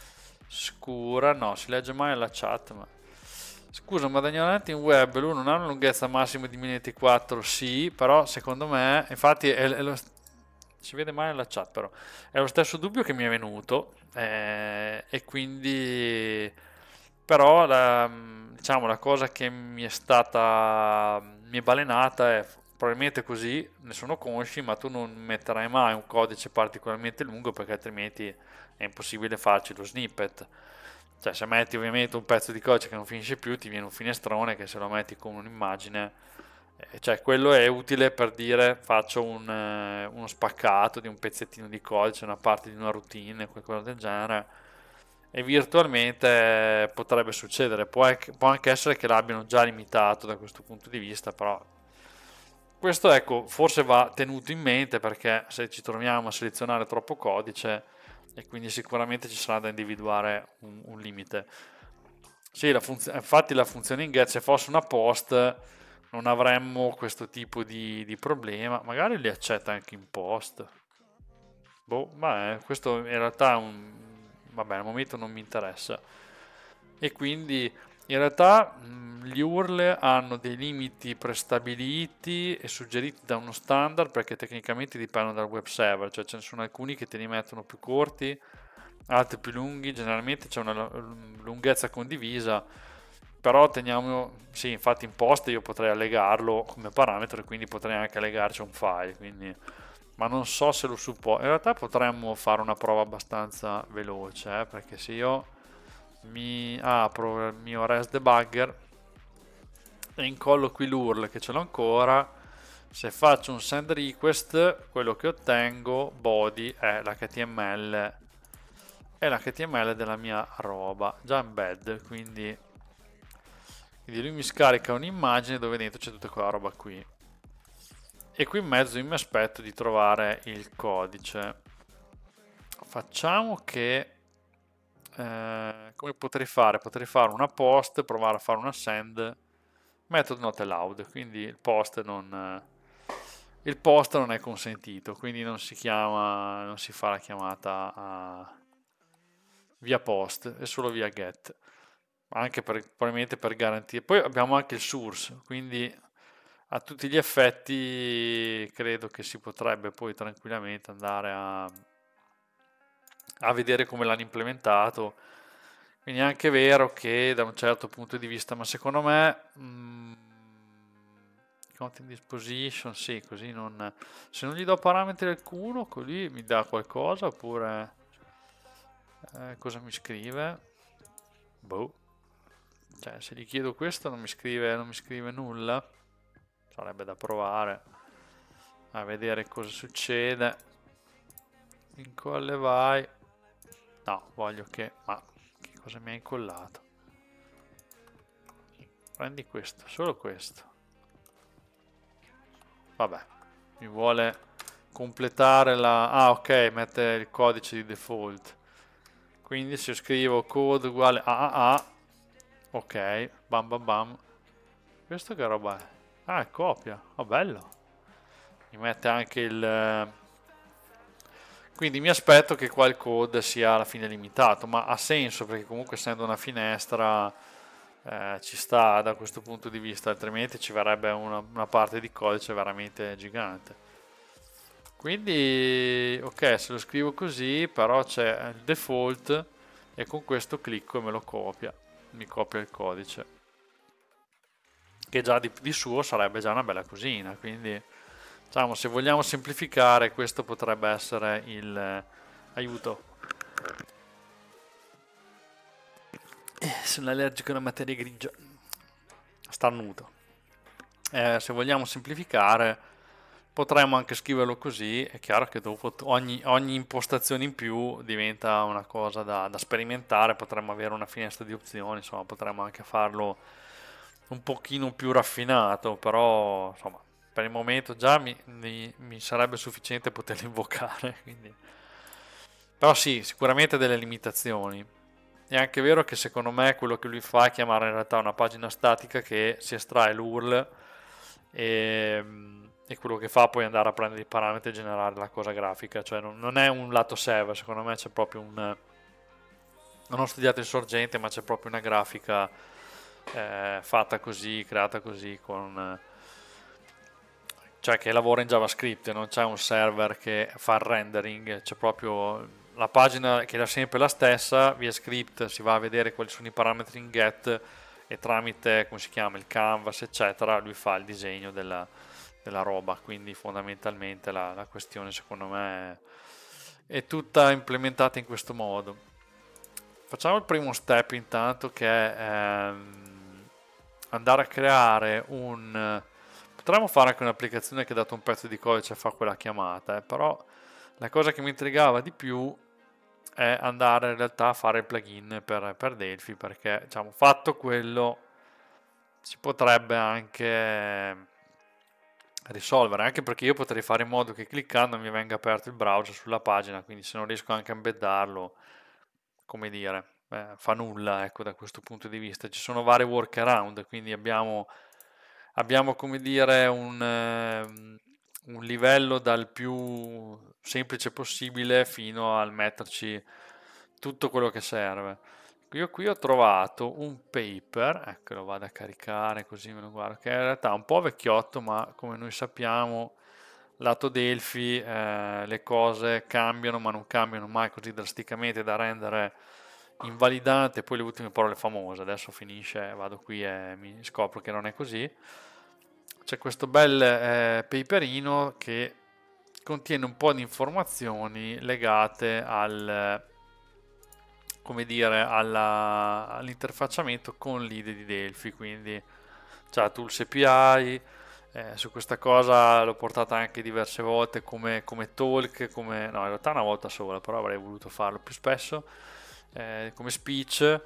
scura, no, si legge mai alla chat, ma scusa, ma da ignorante in web lui non ha una lunghezza massima di mille ventiquattro, sì, però secondo me, infatti è, è lo, si vede mai nella chat, però è lo stesso dubbio che mi è venuto, eh, e quindi però la, diciamo la cosa che mi è stata mi è balenata è probabilmente così, ne sono consci, ma tu non metterai mai un codice particolarmente lungo perché altrimenti è impossibile farci lo snippet. Cioè se metti ovviamente un pezzo di codice che non finisce più ti viene un finestrone che se lo metti con un'immagine, eh, cioè quello è utile per dire faccio un, eh, uno spaccato di un pezzettino di codice, una parte di una routine, qualcosa del genere, e virtualmente eh, potrebbe succedere, può, può anche essere che l'abbiano già limitato da questo punto di vista, però questo ecco forse va tenuto in mente perché se ci troviamo a selezionare troppo codice e quindi sicuramente ci sarà da individuare un, un limite. Sì, la infatti la funzione in get, se fosse una post non avremmo questo tipo di, di problema, magari li accetta anche in post. Boh, ma questo in realtà è un, vabbè, al momento non mi interessa. E quindi in realtà mh, gli U R L hanno dei limiti prestabiliti e suggeriti da uno standard perché tecnicamente dipendono dal web server, cioè ce ne sono alcuni che te li mettono più corti, altri più lunghi, generalmente c'è una lunghezza condivisa, però teniamo, sì, infatti in post io potrei allegarlo come parametro e quindi potrei anche allegarci un file, quindi, ma non so se lo supporta. In realtà potremmo fare una prova abbastanza veloce, eh, perché se io mi apro il mio res debugger e incollo qui l'U R L che ce l'ho ancora, se faccio un send request quello che ottengo body è l'H T M L, è l'H T M L della mia roba già embed, quindi, quindi lui mi scarica un'immagine dove dentro c'è tutta quella roba qui e qui in mezzo io mi aspetto di trovare il codice. Facciamo che Eh, come potrei fare? Potrei fare una post, provare a fare una send, metodo not allowed, quindi il post non, il post non è consentito, quindi non si chiama, non si fa la chiamata a, via post, è solo via get, anche per, probabilmente per garantire. Poi abbiamo anche il source, quindi a tutti gli effetti credo che si potrebbe poi tranquillamente andare a a vedere come l'hanno implementato, quindi è anche vero che da un certo punto di vista, ma secondo me mh, content disposition, sì, così non, se non gli do parametri alcuno così mi dà qualcosa, oppure eh, cosa mi scrive? Boh, cioè se gli chiedo questo non mi scrive, non mi scrive nulla, sarebbe da provare a vedere cosa succede. Incolle vai. no, voglio che, ma che cosa mi ha incollato? Prendi questo, solo questo. Vabbè, mi vuole completare la... Ah, ok, mette il codice di default. Quindi se io scrivo code uguale a a a, ok, bam bam bam. Questo che roba è? Ah, è copia, oh bello. Mi mette anche il... Quindi mi aspetto che qua il code sia alla fine limitato, ma ha senso perché comunque essendo una finestra eh, ci sta da questo punto di vista, altrimenti ci verrebbe una, una parte di codice veramente gigante. Quindi, ok, se lo scrivo così, però c'è il default e con questo clicco e me lo copia, mi copia il codice, che già di, di suo sarebbe già una bella cosina, quindi... Diciamo, se vogliamo semplificare, questo potrebbe essere il eh, aiuto. Eh, sono allergico alla materia grigia. Starnuto. Eh, se vogliamo semplificare, potremmo anche scriverlo così. È chiaro che dopo ogni, ogni impostazione in più diventa una cosa da, da sperimentare. Potremmo avere una finestra di opzioni, insomma, potremmo anche farlo un pochino più raffinato, però insomma. Per il momento già mi, mi, mi sarebbe sufficiente poterli invocare, quindi. Però sì, sicuramente delle limitazioni. È anche vero che secondo me quello che lui fa è chiamare in realtà una pagina statica che si estrae l'U R L e, e quello che fa poi è andare a prendere i parametri e generare la cosa grafica, cioè non, non è un lato server, secondo me c'è proprio un... Non ho studiato il sorgente, ma c'è proprio una grafica eh, fatta così, creata così, con... cioè che lavora in JavaScript, non c'è un server che fa il rendering, c'è proprio la pagina che è sempre la stessa, via script si va a vedere quali sono i parametri in get e tramite, come si chiama, il canvas eccetera, lui fa il disegno della, della roba, quindi fondamentalmente la, la questione secondo me è, è tutta implementata in questo modo. Facciamo il primo step intanto, che è ehm, andare a creare un... Potremmo fare anche un'applicazione che dato un pezzo di codice fa quella chiamata, eh, però la cosa che mi intrigava di più è andare in realtà a fare il plugin per, per Delphi, perché diciamo, fatto quello si potrebbe anche risolvere, anche perché io potrei fare in modo che cliccando mi venga aperto il browser sulla pagina, quindi se non riesco anche a embeddarlo, come dire, eh, fa nulla, ecco, da questo punto di vista. Ci sono vari workaround, quindi abbiamo... Abbiamo, come dire, un, eh, un livello dal più semplice possibile fino al metterci tutto quello che serve. Io qui ho trovato un paper, ecco, lo vado a caricare così me lo guardo, che è in realtà un po' vecchiotto, ma come noi sappiamo, lato Delphi eh, le cose cambiano, ma non cambiano mai così drasticamente da rendere invalidante. Poi le ultime parole famose, adesso finisce, vado qui e mi scopro che non è così. C'è questo bel eh, paperino che contiene un po' di informazioni legate al, come dire, alla, all'interfacciamento con l'I D E di Delphi, quindi c'è Tools A P I, eh, su questa cosa l'ho portata anche diverse volte come, come talk, come, no in realtà una volta sola, però avrei voluto farlo più spesso, eh, come speech.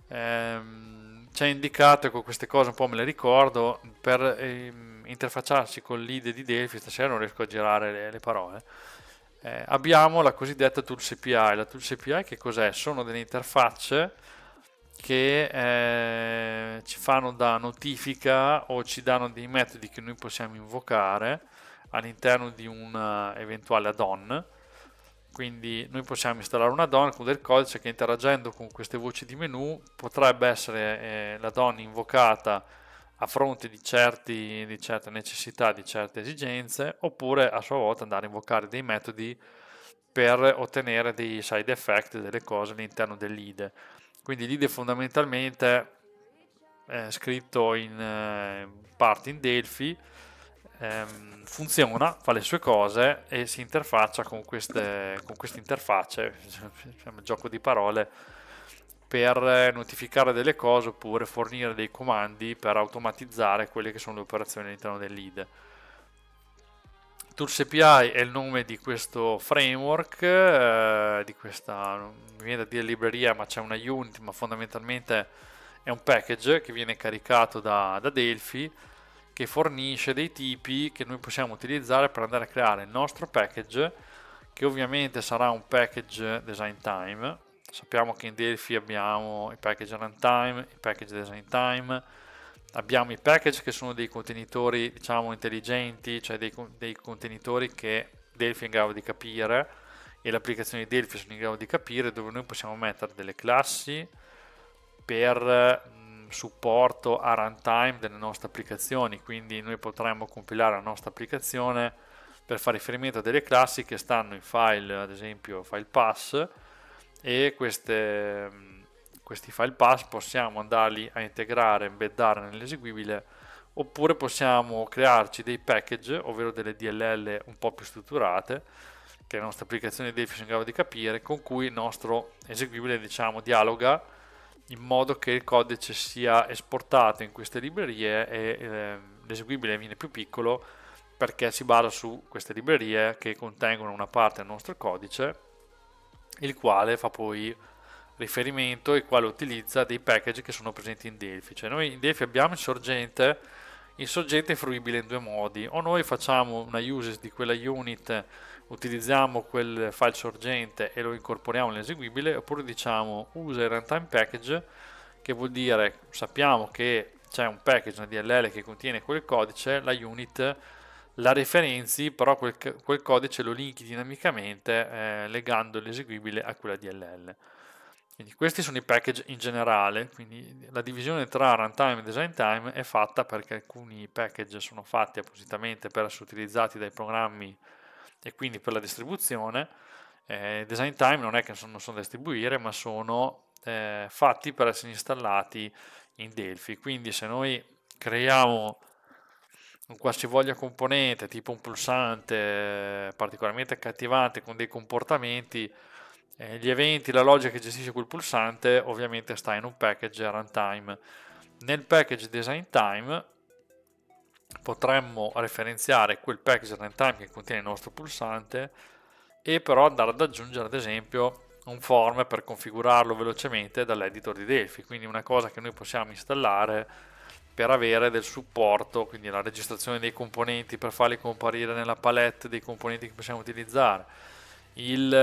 Ehm, c'è indicato, ecco, queste cose un po' me le ricordo, per ehm, interfacciarsi con l'I D E di Delphi, stasera non riesco a girare le, le parole, eh, abbiamo la cosiddetta Tools A P I. La Tools A P I che cos'è? Sono delle interfacce che eh, ci fanno da notifica o ci danno dei metodi che noi possiamo invocare all'interno di un eventuale add-on. Quindi noi possiamo installare un add-on con del codice che, interagendo con queste voci di menu, potrebbe essere eh, l'add-on invocata a fronte di, certi, di certe necessità, di certe esigenze, oppure a sua volta andare a invocare dei metodi per ottenere dei side effect, delle cose all'interno dell'I D E. Quindi l'I D E fondamentalmente è scritto in eh, parte in Delphi, ehm, funziona, fa le sue cose e si interfaccia con queste, con queste interfacce, diciamo, gioco di parole, per notificare delle cose oppure fornire dei comandi per automatizzare quelle che sono le operazioni all'interno dell'I D E. Tools A P I è il nome di questo framework, eh, di questa, non mi viene da dire libreria, ma c'è una unit, ma fondamentalmente è un package che viene caricato da, da Delphi, che fornisce dei tipi che noi possiamo utilizzare per andare a creare il nostro package, che ovviamente sarà un package design time. Sappiamo che in Delphi abbiamo i package runtime, i package design time, abbiamo i package che sono dei contenitori, diciamo, intelligenti, cioè dei, dei contenitori che Delphi è in grado di capire e le applicazioni di Delphi sono in grado di capire, dove noi possiamo mettere delle classi per mh, supporto a runtime delle nostre applicazioni. Quindi noi potremmo compilare la nostra applicazione per fare riferimento a delle classi che stanno in file, ad esempio file pass, e queste, questi file pass possiamo andarli a integrare, embeddare nell'eseguibile, oppure possiamo crearci dei package, ovvero delle D L L un po' più strutturate, che le nostre applicazioni Delphi sono in grado di capire, con cui il nostro eseguibile, diciamo, dialoga in modo che il codice sia esportato in queste librerie e eh, l'eseguibile viene più piccolo, perché si basa su queste librerie che contengono una parte del nostro codice, il quale fa poi riferimento, il quale utilizza dei package che sono presenti in Delphi. Cioè noi in Delphi abbiamo il sorgente, il sorgente è fruibile in due modi: o noi facciamo una usage di quella unit, utilizziamo quel file sorgente e lo incorporiamo nell'eseguibile, oppure diciamo usa il runtime package, che vuol dire sappiamo che c'è un package, una D L L che contiene quel codice, la unit la referenzi, però quel, quel codice lo linki dinamicamente eh, legando l'eseguibile a quella D L L. Quindi questi sono i package in generale, quindi la divisione tra runtime e design time è fatta perché alcuni package sono fatti appositamente per essere utilizzati dai programmi e quindi per la distribuzione. Eh, design time non è che non sono da distribuire, ma sono eh, fatti per essere installati in Delphi. Quindi se noi creiamo un qualsivoglia componente, tipo un pulsante eh, particolarmente accattivante con dei comportamenti, eh, gli eventi, la logica che gestisce quel pulsante ovviamente sta in un package runtime. Nel package design time potremmo referenziare quel package runtime che contiene il nostro pulsante e però andare ad aggiungere ad esempio un form per configurarlo velocemente dall'editor di Delphi, quindi una cosa che noi possiamo installare per avere del supporto, quindi la registrazione dei componenti per farli comparire nella palette dei componenti che possiamo utilizzare, il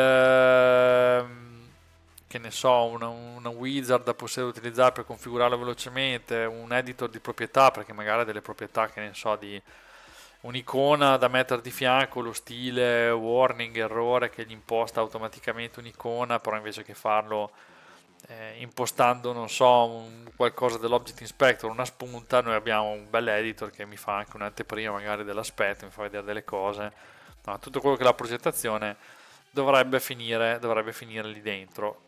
ehm, che ne so, una, una wizard da poter utilizzare per configurarlo velocemente, un editor di proprietà, perché magari ha delle proprietà, che ne so, di un'icona da mettere di fianco, lo stile warning, errore, che gli imposta automaticamente un'icona, però invece che farlo eh, impostando, non so, un, qualcosa dell'Object Inspector, una spunta, noi abbiamo un bel editor che mi fa anche un'anteprima magari dell'aspetto, mi fa vedere delle cose. No, tutto quello che è la progettazione dovrebbe finire, dovrebbe finire lì dentro.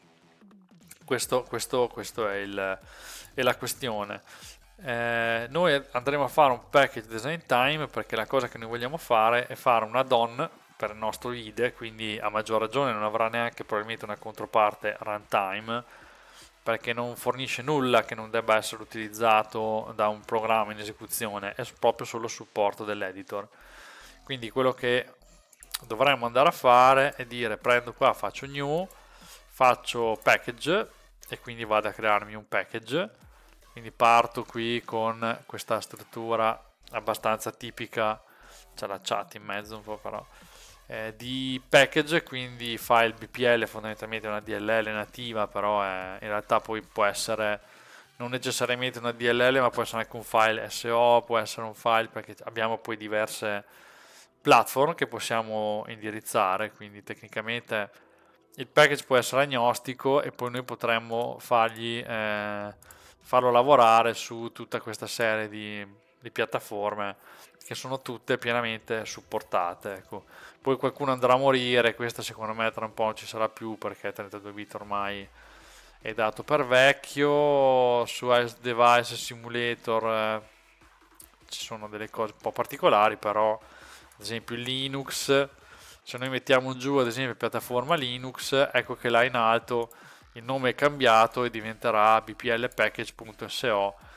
Questo, questo, questo è, il, è la questione. Eh, noi andremo a fare un package design time perché la cosa che noi vogliamo fare è fare un add-on per il nostro I D E, quindi a maggior ragione non avrà neanche probabilmente una controparte runtime, perché non fornisce nulla che non debba essere utilizzato da un programma in esecuzione, è proprio solo supporto dell'editor. Quindi quello che dovremmo andare a fare è dire: prendo qua, faccio new, faccio package e quindi vado a crearmi un package. Quindi parto qui con questa struttura abbastanza tipica, c'è la chat in mezzo un po' però, eh, di package, quindi file B P L, fondamentalmente una D L L nativa, però è, in realtà poi può essere non necessariamente una D L L, ma può essere anche un file S O, può essere un file, perché abbiamo poi diverse platform che possiamo indirizzare, quindi tecnicamente il package può essere agnostico e poi noi potremmo fargli eh, farlo lavorare su tutta questa serie di, di piattaforme che sono tutte pienamente supportate. Ecco. Poi qualcuno andrà a morire, questa secondo me tra un po' non ci sarà più perché trentadue bit ormai è dato per vecchio. Su Ice Device Simulator eh, ci sono delle cose un po' particolari, però ad esempio il Linux, se noi mettiamo giù ad esempio piattaforma Linux, ecco che là in alto il nome è cambiato e diventerà bplpackage.so,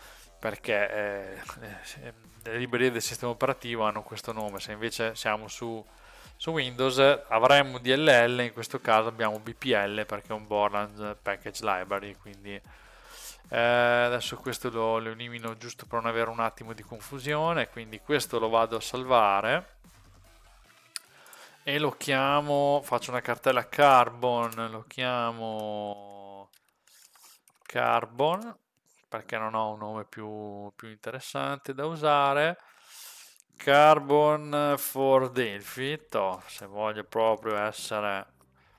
perché eh, le librerie del sistema operativo hanno questo nome. Se invece siamo su, su Windows avremmo D L L, in questo caso abbiamo B P L perché è un Borland Package Library, quindi eh, adesso questo lo, lo elimino giusto per non avere un attimo di confusione, quindi questo lo vado a salvare e lo chiamo, faccio una cartella Carbon, lo chiamo Carbon perché non ho un nome più, più interessante da usare. Carbon for Delphi, toh, se voglio proprio essere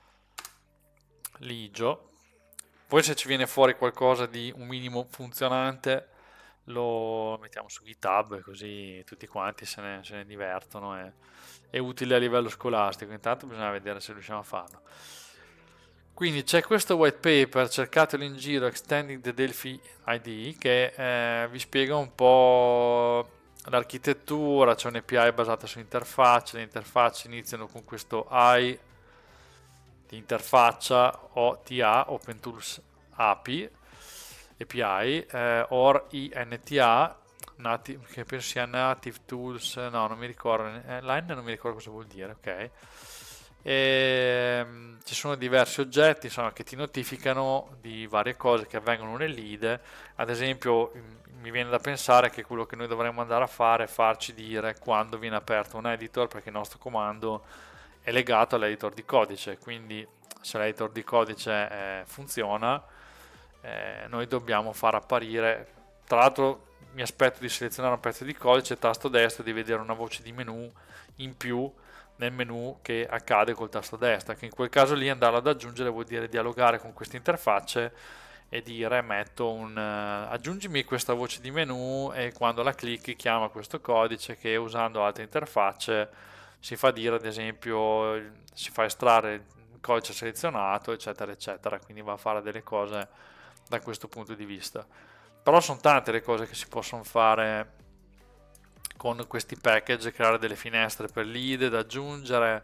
ligio. Poi se ci viene fuori qualcosa di un minimo funzionante lo mettiamo su GitHub, così tutti quanti se ne, se ne divertono, e è utile a livello scolastico. Intanto bisogna vedere se riusciamo a farlo. Quindi c'è questo white paper, cercatelo in giro, Extending the Delphi I D E, che eh, vi spiega un po' l'architettura. C'è un'A P I basata su interfacce, le interfacce iniziano con questo I di interfaccia O T A, Open Tools A P I, A P I, eh, or I N T A, native, che penso sia Native Tools, no, non mi ricordo, eh, line non mi ricordo cosa vuol dire, ok. E, um, ci sono diversi oggetti, insomma, che ti notificano di varie cose che avvengono nell'I D E. Ad esempio mi viene da pensare che quello che noi dovremmo andare a fare è farci dire quando viene aperto un editor, perché il nostro comando è legato all'editor di codice, quindi se l'editor di codice eh, funziona, eh, noi dobbiamo far apparire, tra l'altro mi aspetto di selezionare un pezzo di codice, tasto destro, di vedere una voce di menu in più nel menu che accade col tasto destra, che in quel caso lì andarlo ad aggiungere vuol dire dialogare con queste interfacce e dire metto un uh, aggiungimi questa voce di menu, e quando la clicchi chiama questo codice che usando altre interfacce si fa dire, ad esempio si fa estrarre il codice selezionato, eccetera eccetera, quindi va a fare delle cose da questo punto di vista. Però sono tante le cose che si possono fare con questi package, creare delle finestre per l'I D E da aggiungere,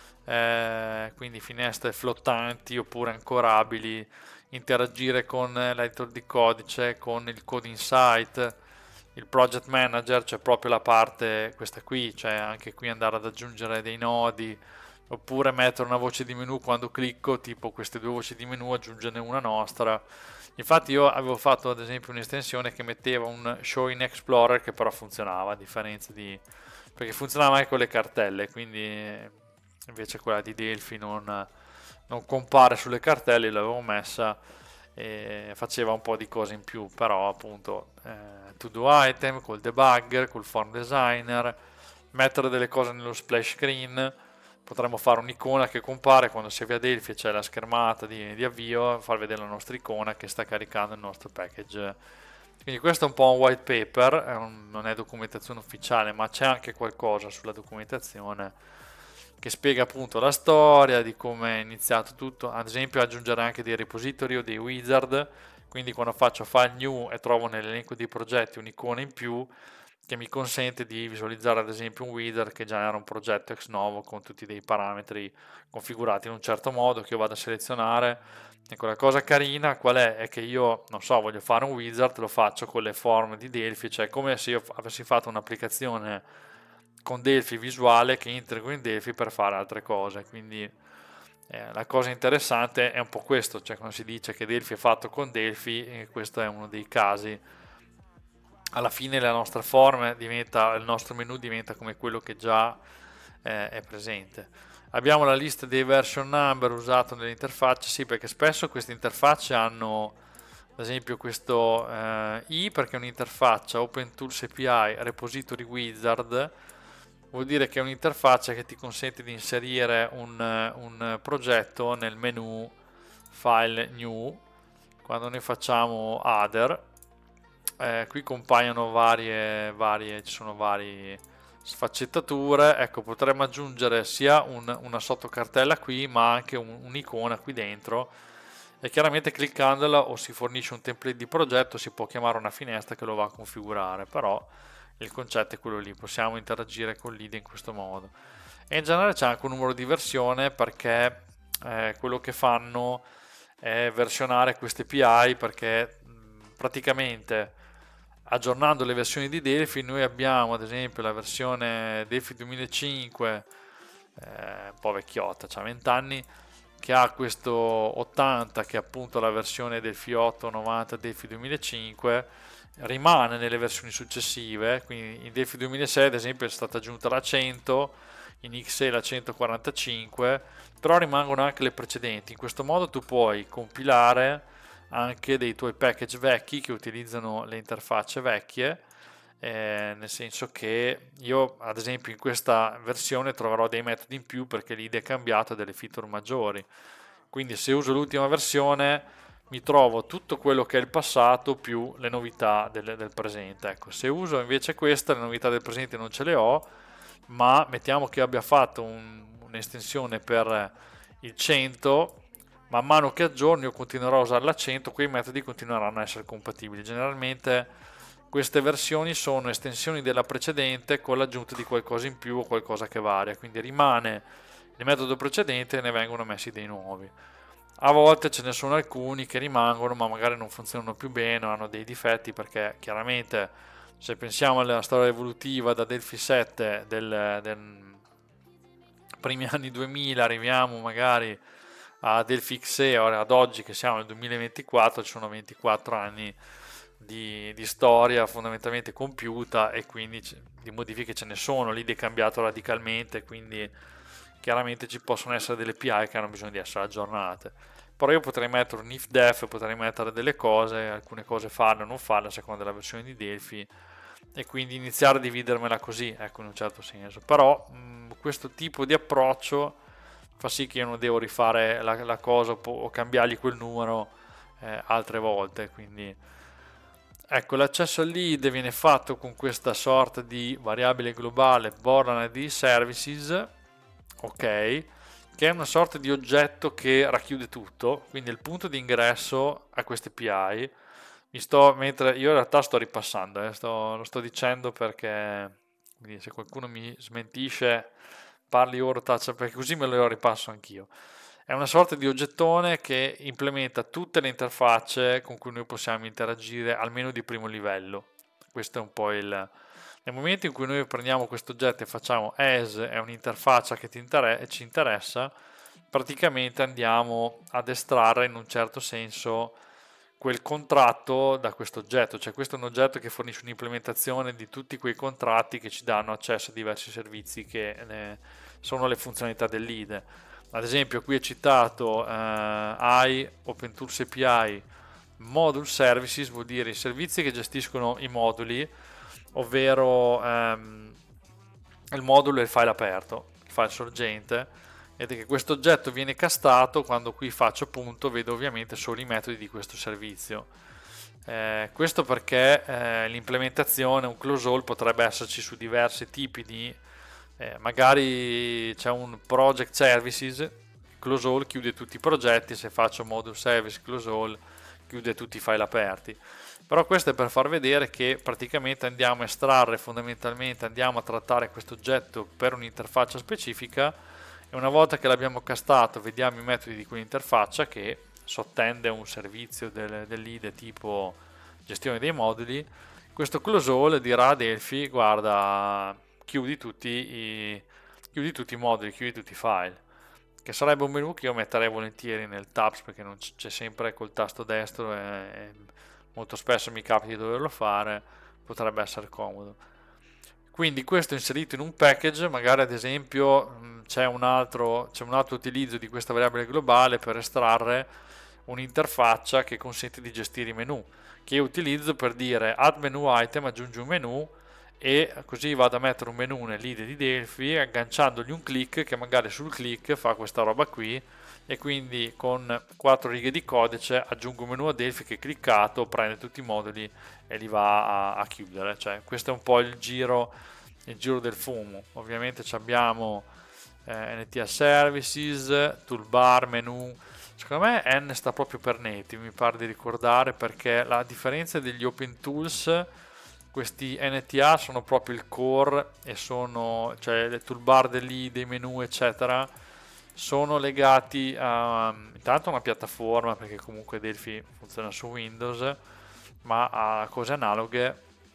eh, quindi finestre flottanti oppure ancorabili, interagire con l'editor di codice, con il Code Insight, il Project Manager, cioè proprio la parte questa qui, cioè anche qui andare ad aggiungere dei nodi, oppure mettere una voce di menu quando clicco, tipo queste due voci di menu, aggiungerne una nostra. Infatti io avevo fatto ad esempio un'estensione che metteva un show in Explorer, che però funzionava, a differenza di, perché funzionava anche con le cartelle, quindi invece quella di Delphi non, non compare sulle cartelle, l'avevo messa e faceva un po' di cose in più, però appunto eh, to do item col debugger, col form designer, mettere delle cose nello splash screen. Potremmo fare un'icona che compare quando si avvia Delphi, c'è la schermata di, di avvio, far vedere la nostra icona che sta caricando il nostro package. Quindi questo è un po' un white paper, è un, non è documentazione ufficiale, ma c'è anche qualcosa sulla documentazione che spiega appunto la storia di come è iniziato tutto. Ad esempio aggiungere anche dei repository o dei wizard, quindi quando faccio file new e trovo nell'elenco dei progetti un'icona in più che mi consente di visualizzare ad esempio un wizard che genera un progetto ex novo con tutti dei parametri configurati in un certo modo che io vado a selezionare. Ecco, la cosa carina qual è? È che io, non so, voglio fare un wizard, lo faccio con le form di Delphi, cioè come se io avessi fatto un'applicazione con Delphi visuale che integro in Delphi per fare altre cose. Quindi eh, la cosa interessante è un po' questo, cioè quando si dice che Delphi è fatto con Delphi, eh, questo è uno dei casi. Alla fine la nostra form diventa, il nostro menu diventa come quello che già eh, è presente. Abbiamo la lista dei version number usato nelle interfacce, sì, perché spesso queste interfacce hanno ad esempio questo eh, I, perché è un'interfaccia Open Tools A P I Repository Wizard, vuol dire che è un'interfaccia che ti consente di inserire un, un progetto nel menu File New. Quando noi facciamo Other, Eh, qui compaiono varie, varie, ci sono varie sfaccettature. Ecco, potremmo aggiungere sia un, una sottocartella qui, ma anche un, un'icona qui dentro, e chiaramente cliccandola o si fornisce un template di progetto, si può chiamare una finestra che lo va a configurare, però il concetto è quello lì, possiamo interagire con l'I D E in questo modo. E in generale c'è anche un numero di versione, perché eh, quello che fanno è versionare queste A P I, perché mh, praticamente aggiornando le versioni di Delphi, noi abbiamo ad esempio la versione Delphi duemilacinque, eh, un po' vecchiotta, c'ha venti anni, che ha questo ottanta, che è appunto la versione Delphi otto, novanta, Delphi duemilacinque, rimane nelle versioni successive, quindi in Delphi duemilasei ad esempio è stata aggiunta la cento, in X E la centoquarantacinque, però rimangono anche le precedenti. In questo modo tu puoi compilare anche dei tuoi package vecchi che utilizzano le interfacce vecchie, eh, nel senso che io ad esempio in questa versione troverò dei metodi in più perché l'I D E è cambiato, delle feature maggiori, quindi se uso l'ultima versione mi trovo tutto quello che è il passato più le novità del, del presente. Ecco, se uso invece questa, le novità del presente non ce le ho, ma mettiamo che abbia fatto un, un'estensione per il cento, man mano che aggiorno io continuerò a usare la cento, quei metodi continueranno a essere compatibili. Generalmente queste versioni sono estensioni della precedente con l'aggiunta di qualcosa in più o qualcosa che varia, quindi rimane il metodo precedente e ne vengono messi dei nuovi. A volte ce ne sono alcuni che rimangono ma magari non funzionano più bene o hanno dei difetti, perché chiaramente se pensiamo alla storia evolutiva da Delphi sette del, del primi anni duemila, arriviamo magari a Delphi X E, ora ad oggi che siamo nel duemilaventiquattro, ci sono ventiquattro anni di, di storia fondamentalmente compiuta e quindi di modifiche ce ne sono, l'I D E è cambiato radicalmente, quindi chiaramente ci possono essere delle P I che hanno bisogno di essere aggiornate. Però io potrei mettere un if def, potrei mettere delle cose, alcune cose farle o non farle a seconda della versione di Delphi, e quindi iniziare a dividermela così, ecco, in un certo senso. Però mh, questo tipo di approccio fa sì che io non devo rifare la, la cosa o cambiargli quel numero eh, altre volte, quindi ecco, l'accesso all'I D E viene fatto con questa sorta di variabile globale Borland I D Services, ok, che è una sorta di oggetto che racchiude tutto, quindi il punto di ingresso a queste P I. Mi sto, mentre io in realtà sto ripassando, eh, sto, lo sto dicendo perché quindi se qualcuno mi smentisce parli ora, taccia, perché così me lo ripasso anch'io. È una sorta di oggettone che implementa tutte le interfacce con cui noi possiamo interagire, almeno di primo livello. Questo è un po' il... Nel momento in cui noi prendiamo questo oggetto e facciamo as, è un'interfaccia che ti inter- ci interessa, praticamente andiamo ad estrarre in un certo senso quel contratto da questo oggetto, cioè questo è un oggetto che fornisce un'implementazione di tutti quei contratti che ci danno accesso a diversi servizi che eh, sono le funzionalità dell'I D E. Ad esempio qui è citato eh, I, OpenTools A P I, Module Services, vuol dire i servizi che gestiscono i moduli, ovvero ehm, il modulo è il file aperto, il file sorgente, ed è che questo oggetto viene castato quando qui faccio punto, vedo ovviamente solo i metodi di questo servizio. Eh, questo perché eh, l'implementazione, un close all potrebbe esserci su diversi tipi di eh, magari c'è un project services, close all chiude tutti i progetti, se faccio module service close all chiude tutti i file aperti. Però questo è per far vedere che praticamente andiamo a estrarre, fondamentalmente andiamo a trattare questo oggetto per un'interfaccia specifica, e una volta che l'abbiamo castato vediamo i metodi di quell'interfaccia che sottende un servizio del, dell'I D E tipo gestione dei moduli. Questo close all dirà a Delphi: guarda, chiudi tutti i, chiudi tutti i moduli, chiudi tutti i file, che sarebbe un menu che io metterei volentieri nel tabs, perché non c'è sempre col tasto destro e, e molto spesso mi capita di doverlo fare, potrebbe essere comodo. Quindi questo inserito in un package, magari ad esempio c'è un altro, c'è un altro utilizzo di questa variabile globale per estrarre un'interfaccia che consente di gestire i menu, che io utilizzo per dire add menu item, aggiungi un menu, e così vado a mettere un menu nell'I D E di Delphi agganciandogli un click che magari sul click fa questa roba qui, e quindi con quattro righe di codice aggiungo un menu a Delphi che cliccato prende tutti i moduli e li va a, a chiudere. Cioè, questo è un po' il giro, il giro del fumo. Ovviamente abbiamo eh, N T A Services, toolbar, menu. Secondo me N sta proprio per native, mi pare di ricordare, perché la differenza degli OpenTools, questi N T A sono proprio il core e sono, cioè le toolbar dell'I, dei menu eccetera, sono legati a intanto a una piattaforma, perché comunque Delphi funziona su Windows, ma a cose analoghe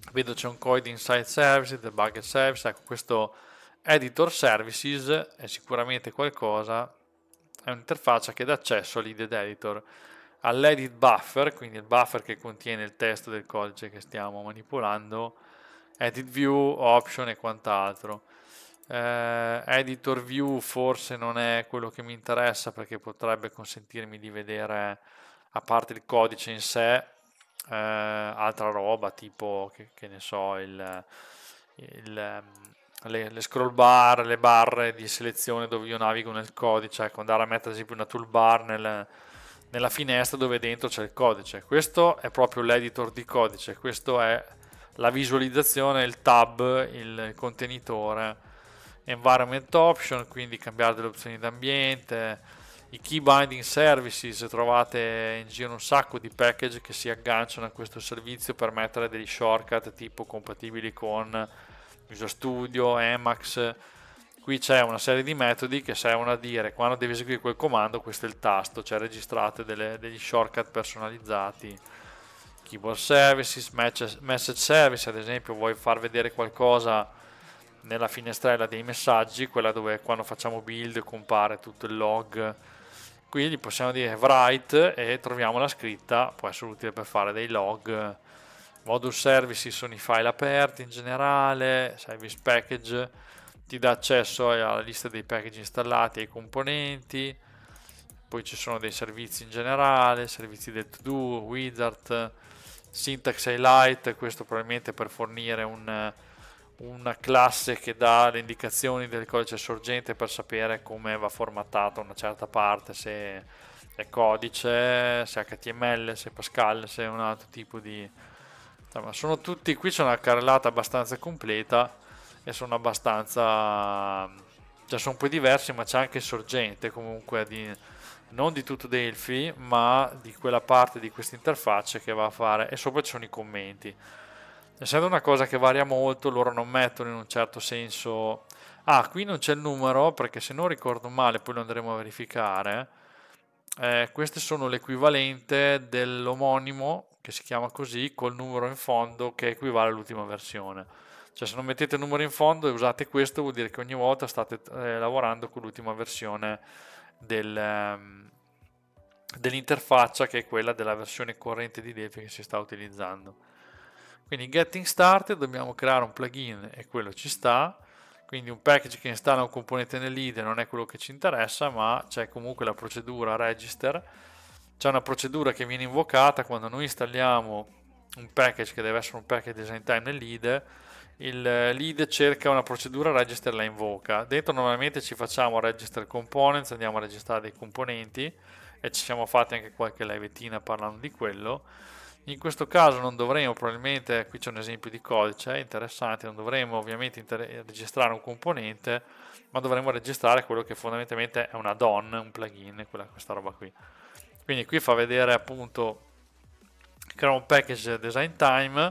Vedo c'è un C O I D Insight Services, Debugger Service, ecco questo Editor Services è sicuramente qualcosa, è un'interfaccia che dà accesso all'I D ed Editor, all'Edit Buffer, quindi il buffer che contiene il testo del codice che stiamo manipolando, Edit View, Option e quant'altro. Eh, Editor View forse non è quello che mi interessa perché potrebbe consentirmi di vedere, a parte il codice in sé, eh, altra roba tipo che, che ne so il, il, le, le scroll bar, le barre di selezione dove io navigo nel codice, ecco, andare a mettere ad esempio una toolbar nel, nella finestra dove dentro c'è il codice. Questo è proprio l'editor di codice, questo è la visualizzazione, il tab, il contenitore, environment option, quindi cambiare delle opzioni d'ambiente, i key binding services, trovate in giro un sacco di package che si agganciano a questo servizio per mettere degli shortcut tipo compatibili con Visual Studio, Emacs. Qui c'è una serie di metodi che servono a dire quando devi eseguire quel comando questo è il tasto, cioè registrate delle, degli shortcut personalizzati. Keyboard Services, Message Service, ad esempio vuoi far vedere qualcosa nella finestrella dei messaggi, quella dove quando facciamo build compare tutto il log, qui gli possiamo dire write e troviamo la scritta, può essere utile per fare dei log. Module Services sono i file aperti in generale, Service Package ti dà accesso alla lista dei package installati e ai componenti, poi ci sono dei servizi in generale, servizi del to do, wizard, syntax highlight, questo probabilmente per fornire un, una classe che dà le indicazioni del codice sorgente per sapere come va formattata una certa parte, se è codice, se è H T M L, se è Pascal, se è un altro tipo di... Insomma, sono tutti, qui c'è una carrellata abbastanza completa e sono abbastanza, cioè sono un po' diversi, ma c'è anche il sorgente comunque di, non di tutto Delphi, ma di quella parte di questa interfaccia che va a fare, e sopra ci sono i commenti. Essendo una cosa che varia molto, loro non mettono in un certo senso, ah, qui non c'è il numero, perché se non ricordo male, poi lo andremo a verificare, eh, queste sono l'equivalente dell'omonimo, che si chiama così, col numero in fondo che equivale all'ultima versione. Cioè se non mettete il numero in fondo e usate questo, vuol dire che ogni volta state eh, lavorando con l'ultima versione del, um, dell'interfaccia, che è quella della versione corrente di Delphi che si sta utilizzando. Quindi getting started, dobbiamo creare un plugin e quello ci sta, quindi un package che installa un componente nell'I D E non è quello che ci interessa, ma c'è comunque la procedura register, c'è una procedura che viene invocata quando noi installiamo un package che deve essere un package design time nell'I D E, il lead cerca una procedura register, la invoca. Dentro normalmente ci facciamo register components, andiamo a registrare dei componenti e ci siamo fatti anche qualche livettina parlando di quello. In questo caso non dovremo probabilmente, qui c'è un esempio di codice interessante, non dovremo ovviamente registrare un componente, ma dovremo registrare quello che fondamentalmente è un add-on, un plugin, quella, questa roba qui. Quindi qui fa vedere appunto, crea un package design time,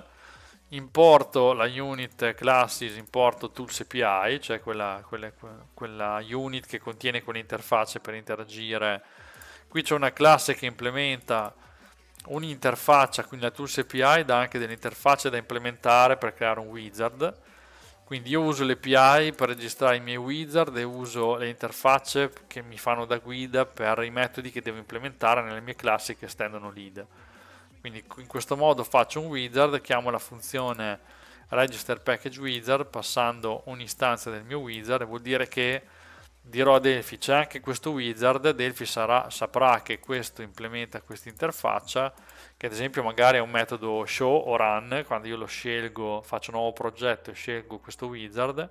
importo la unit classes, importo tools A P I, cioè quella, quella, quella unit che contiene quell'interfaccia per interagire. Qui c'è una classe che implementa un'interfaccia, quindi la tools A P I dà anche delle interfacce da implementare per creare un wizard. Quindi io uso l'A P I per registrare i miei wizard e uso le interfacce che mi fanno da guida per i metodi che devo implementare nelle mie classi che estendono l'I D E. Quindi in questo modo faccio un wizard, chiamo la funzione register package wizard passando un'istanza del mio wizard, e vuol dire che dirò a Delphi c'è anche questo wizard, Delphi sarà, saprà che questo implementa questa interfaccia, che ad esempio magari è un metodo show o run, quando io lo scelgo, faccio un nuovo progetto e scelgo questo wizard,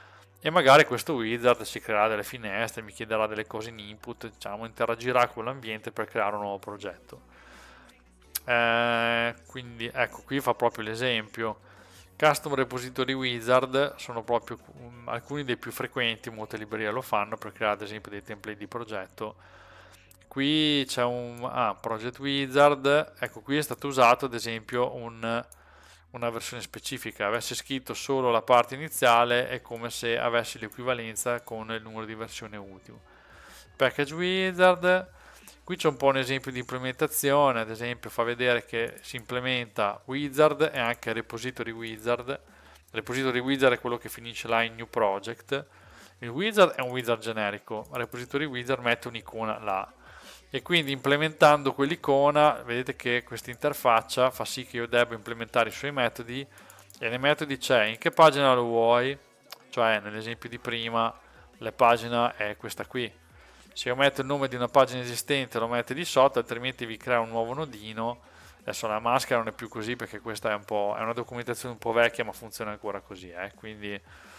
e magari questo wizard si creerà delle finestre, mi chiederà delle cose in input, diciamo, interagirà con l'ambiente per creare un nuovo progetto. Eh, quindi ecco, qui fa proprio l'esempio. Custom Repository Wizard sono proprio um, alcuni dei più frequenti, molte librerie lo fanno per creare ad esempio dei template di progetto. Qui c'è un ah, Project Wizard, ecco qui è stato usato ad esempio un, una versione specifica, avesse scritto solo la parte iniziale è come se avessi l'equivalenza con il numero di versione ultimo. Package Wizard, Qui c'è un po' un esempio di implementazione, ad esempio fa vedere che si implementa wizard e anche repository wizard. Repository wizard è quello che finisce là in new project. Il wizard è un wizard generico, repository wizard mette un'icona là. E quindi implementando quell'icona, vedete che questa interfaccia fa sì che io debba implementare i suoi metodi, e nei metodi c'è in che pagina lo vuoi, cioè nell'esempio di prima la pagina è questa qui. Se io metto il nome di una pagina esistente lo mette di sotto, altrimenti vi crea un nuovo nodino. Adesso la maschera non è più così perché questa è un po', è una documentazione un po' vecchia, ma funziona ancora così, eh? Quindi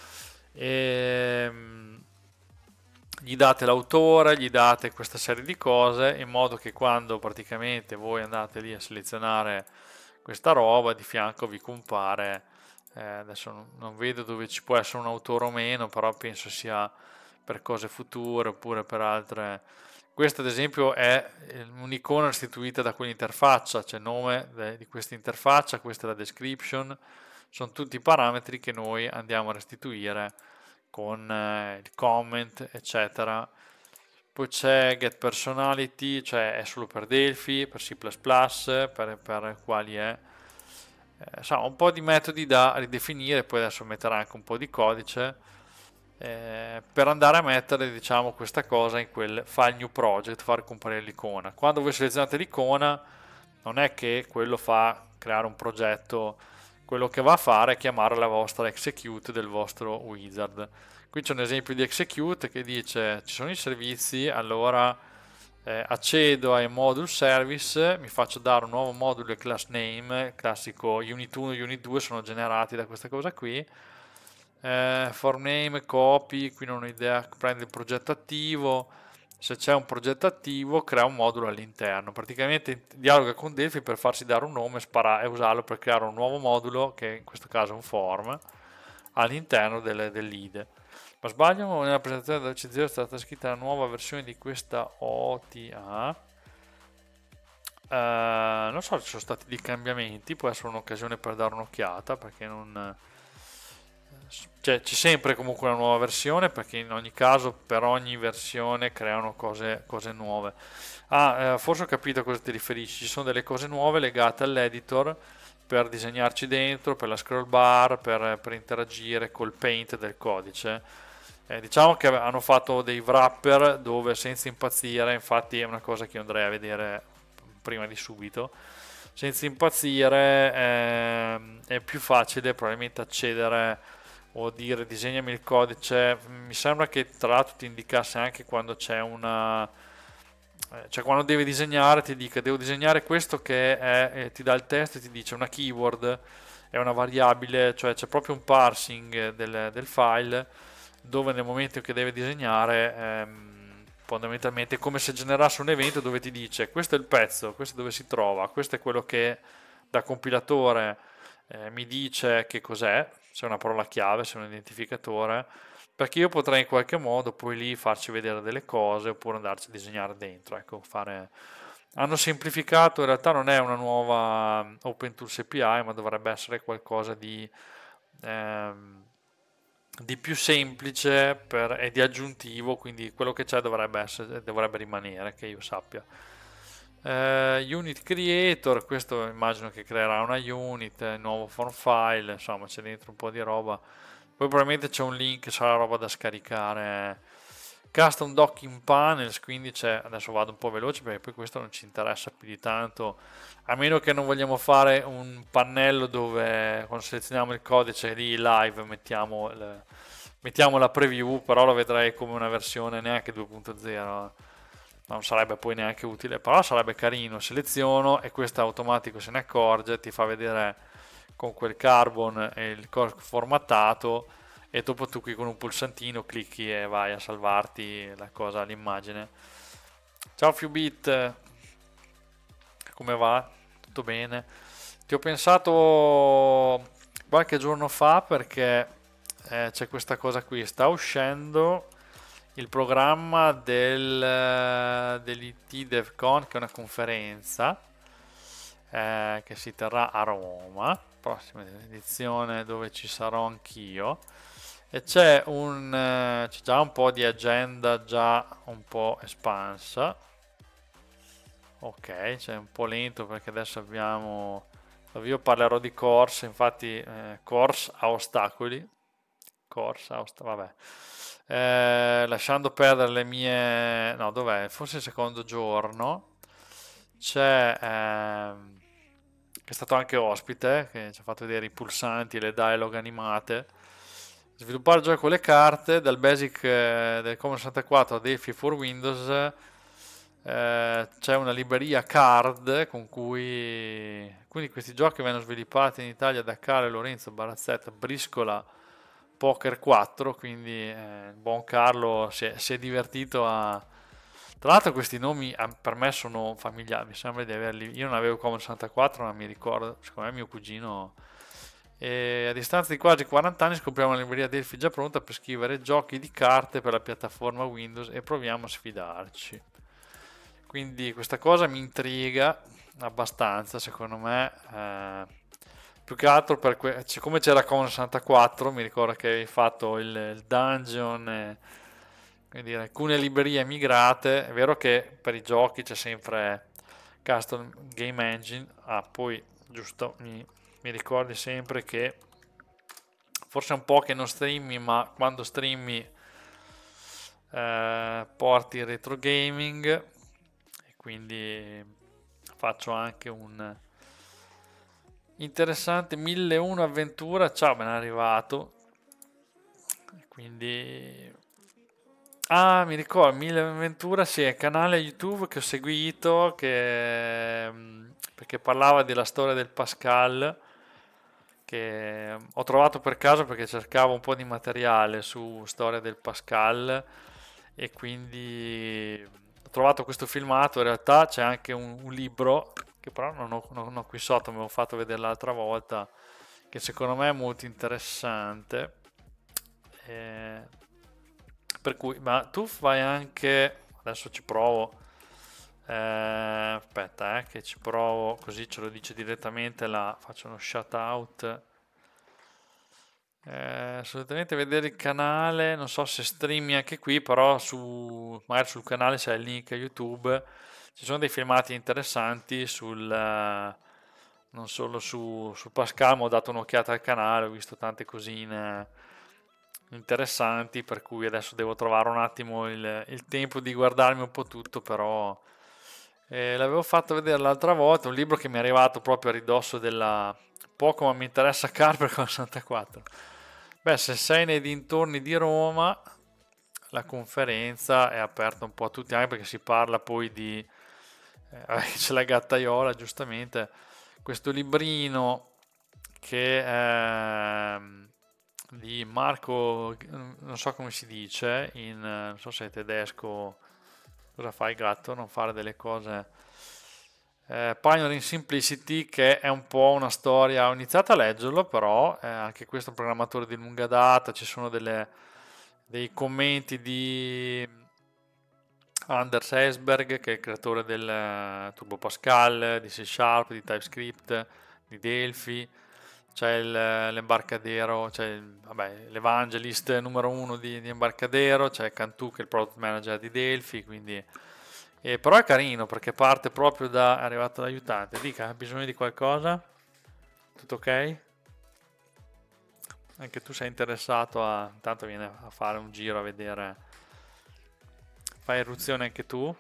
ehm, gli date l'autore, gli date questa serie di cose, in modo che quando praticamente voi andate lì a selezionare questa roba, di fianco vi compare, eh, adesso non, non vedo dove ci può essere un autore o meno, però penso sia per cose future oppure per altre. Questa ad esempio è un'icona restituita da quell'interfaccia, c'è il nome di questa interfaccia, questa è la description, sono tutti parametri che noi andiamo a restituire con eh, il comment eccetera. Poi c'è get personality, cioè è solo per Delphi, per C plus plus, per, per quali è. Eh, sa, un po' di metodi da ridefinire, poi adesso metterà anche un po' di codice eh, per andare a mettere, diciamo, questa cosa in quel file new project, far comparire l'icona. Quando voi selezionate l'icona non è che quello fa creare un progetto, quello che va a fare è chiamare la vostra execute del vostro wizard. Qui c'è un esempio di execute che dice ci sono i servizi, allora eh, accedo ai module service, mi faccio dare un nuovo modulo e class name, classico unit uno e unit due sono generati da questa cosa qui. Eh, form name, copy, qui non ho idea, prende il progetto attivo, se c'è un progetto attivo crea un modulo all'interno, praticamente dialoga con Delphi per farsi dare un nome spara, e usarlo per creare un nuovo modulo, che in questo caso è un form, all'interno del, dell'I D E. Ma sbaglio, nella presentazione del C zero è stata scritta la nuova versione di questa O T A. Uh, non so se ci sono stati dei cambiamenti, può essere un'occasione per dare un'occhiata, perché non... Cioè, c'è sempre comunque una nuova versione, perché in ogni caso per ogni versione creano cose, cose nuove. Ah, eh, forse ho capito a cosa ti riferisci, ci sono delle cose nuove legate all'editor per disegnarci dentro, per la scroll bar, per, per interagire col paint del codice. Eh, diciamo che hanno fatto dei wrapper dove, senza impazzire, infatti è una cosa che io andrei a vedere prima di subito, senza impazzire eh, è più facile probabilmente accedere o dire disegnami il codice. Mi sembra che tra l'altro ti indicasse anche quando c'è una, cioè quando devi disegnare ti dica devo disegnare questo che è, eh, ti dà il testo e ti dice una keyword, è una variabile, cioè c'è proprio un parsing del, del file, dove nel momento che deve disegnare ehm, fondamentalmente è come se generasse un evento dove ti dice questo è il pezzo, questo è dove si trova, questo è quello che da compilatore eh, mi dice che cos'è, se è una parola chiave, se è un identificatore, perché io potrei in qualche modo poi lì farci vedere delle cose oppure andarci a disegnare dentro, ecco, fare... Hanno semplificato, in realtà non è una nuova OpenTools A P I, ma dovrebbe essere qualcosa di, ehm, di più semplice per, e di aggiuntivo, quindi quello che c'è dovrebbe, essere, dovrebbe rimanere, che io sappia. Uh, unit creator, questo immagino che creerà una unit, nuovo form file, insomma c'è dentro un po' di roba, poi probabilmente c'è un link, sarà roba da scaricare. Custom docking panels, quindi c'è, adesso vado un po' veloce perché poi questo non ci interessa più di tanto, a meno che non vogliamo fare un pannello dove quando selezioniamo il codice lì live mettiamo, il, mettiamo la preview, però lo vedrei come una versione neanche due punto zero, non sarebbe poi neanche utile, però sarebbe carino. Seleziono e questo automatico se ne accorge, ti fa vedere con quel carbon e il formattato, e dopo tu qui con un pulsantino clicchi e vai a salvarti la cosa, l'immagine. Ciao Fewbit, come va? Tutto bene? Ti ho pensato qualche giorno fa perché eh, c'è questa cosa qui, sta uscendo il programma del, dell'I T DevCon, che è una conferenza eh, che si terrà a Roma, prossima edizione dove ci sarò anch'io, e c'è un eh, c'è già un po' di agenda già un po' espansa. Ok, c'è un po' lento perché adesso abbiamo... Io parlerò di course, infatti eh, course a ostacoli. Course a ostacoli, vabbè. Eh, lasciando perdere le mie... No, dov'è? Forse il secondo giorno. C'è... ehm, che è stato anche ospite, che ci ha fatto vedere i pulsanti e le dialogue animate. Sviluppare giochi con le carte, dal basic eh, del Commodore sessantaquattro a Delphi for Windows, eh, c'è una libreria card con cui quindi questi giochi vengono sviluppati in Italia da Carlo e Lorenzo Barazzetta, Briscola Poker quattro, quindi eh, il buon Carlo si è, si è divertito a... Tra l'altro questi nomi ah, per me sono familiari, mi sembra di averli... Io non avevo Commodore sessantaquattro, ma mi ricordo, secondo me mio cugino... E a distanza di quasi quaranta anni scopriamo una libreria Delphi già pronta per scrivere giochi di carte per la piattaforma Windows e proviamo a sfidarci. Quindi questa cosa mi intriga abbastanza, secondo me. Eh, più che altro per que- siccome c'era Commodore sessantaquattro, mi ricordo che avevi fatto il, il dungeon, e, quindi alcune librerie migrate. È vero che per i giochi c'è sempre Custom Game Engine. Ah, poi giusto, mi, mi ricordi sempre che forse un po' che non streami, ma quando streami eh, porti il retro gaming, e quindi faccio anche un interessante mille e uno avventura. Ciao, ben arrivato. Quindi ah, mi ricordo mille e uno avventura, sì, è il canale YouTube che ho seguito, che mm, perché parlava della storia del Pascal, che ho trovato per caso perché cercavo un po' di materiale su storia del Pascal, e quindi ho trovato questo filmato. In realtà c'è anche un, un libro che però non ho, non ho qui sotto, me l'ho fatto vedere l'altra volta, che secondo me è molto interessante. Eh, per cui, ma tu fai anche, adesso ci provo, eh, aspetta, eh, che ci provo, così ce lo dice direttamente, la, faccio uno shout out. Eh, assolutamente vedere il canale, non so se streami anche qui, però su, magari sul canale c'è il link YouTube, ci sono dei filmati interessanti sul, eh, non solo su, su Pascal, ma ho dato un'occhiata al canale, ho visto tante cosine interessanti, per cui adesso devo trovare un attimo il, il tempo di guardarmi un po' tutto, però eh, l'avevo fatto vedere l'altra volta, un libro che mi è arrivato proprio a ridosso della... poco ma mi interessa Carper con sessantaquattro. Beh, se sei nei dintorni di Roma, la conferenza è aperta un po' a tutti, anche perché si parla poi di... Eh, c'è la gattaiola, giustamente. Questo librino che è di Marco, non so come si dice, in, non so se è tedesco, cosa fa il gatto, non fare delle cose... Eh, Pioneering Simplicity, che è un po' una storia, ho iniziato a leggerlo, però eh, anche questo è un programmatore di lunga data, ci sono delle, dei commenti di Anders Hesberg, che è il creatore del uh, Turbo Pascal, di C Sharp, di TypeScript, di Delphi, c'è l'Embarcadero, c'è il, vabbè, l'Evangelist numero uno di, di Embarcadero, c'è Cantu che è il product manager di Delphi, quindi... Eh, però è carino perché parte proprio da... è arrivato l'aiutante. Dica, ha bisogno di qualcosa? Tutto ok? Anche tu sei interessato a... intanto viene a fare un giro a vedere... Fai eruzione anche tu?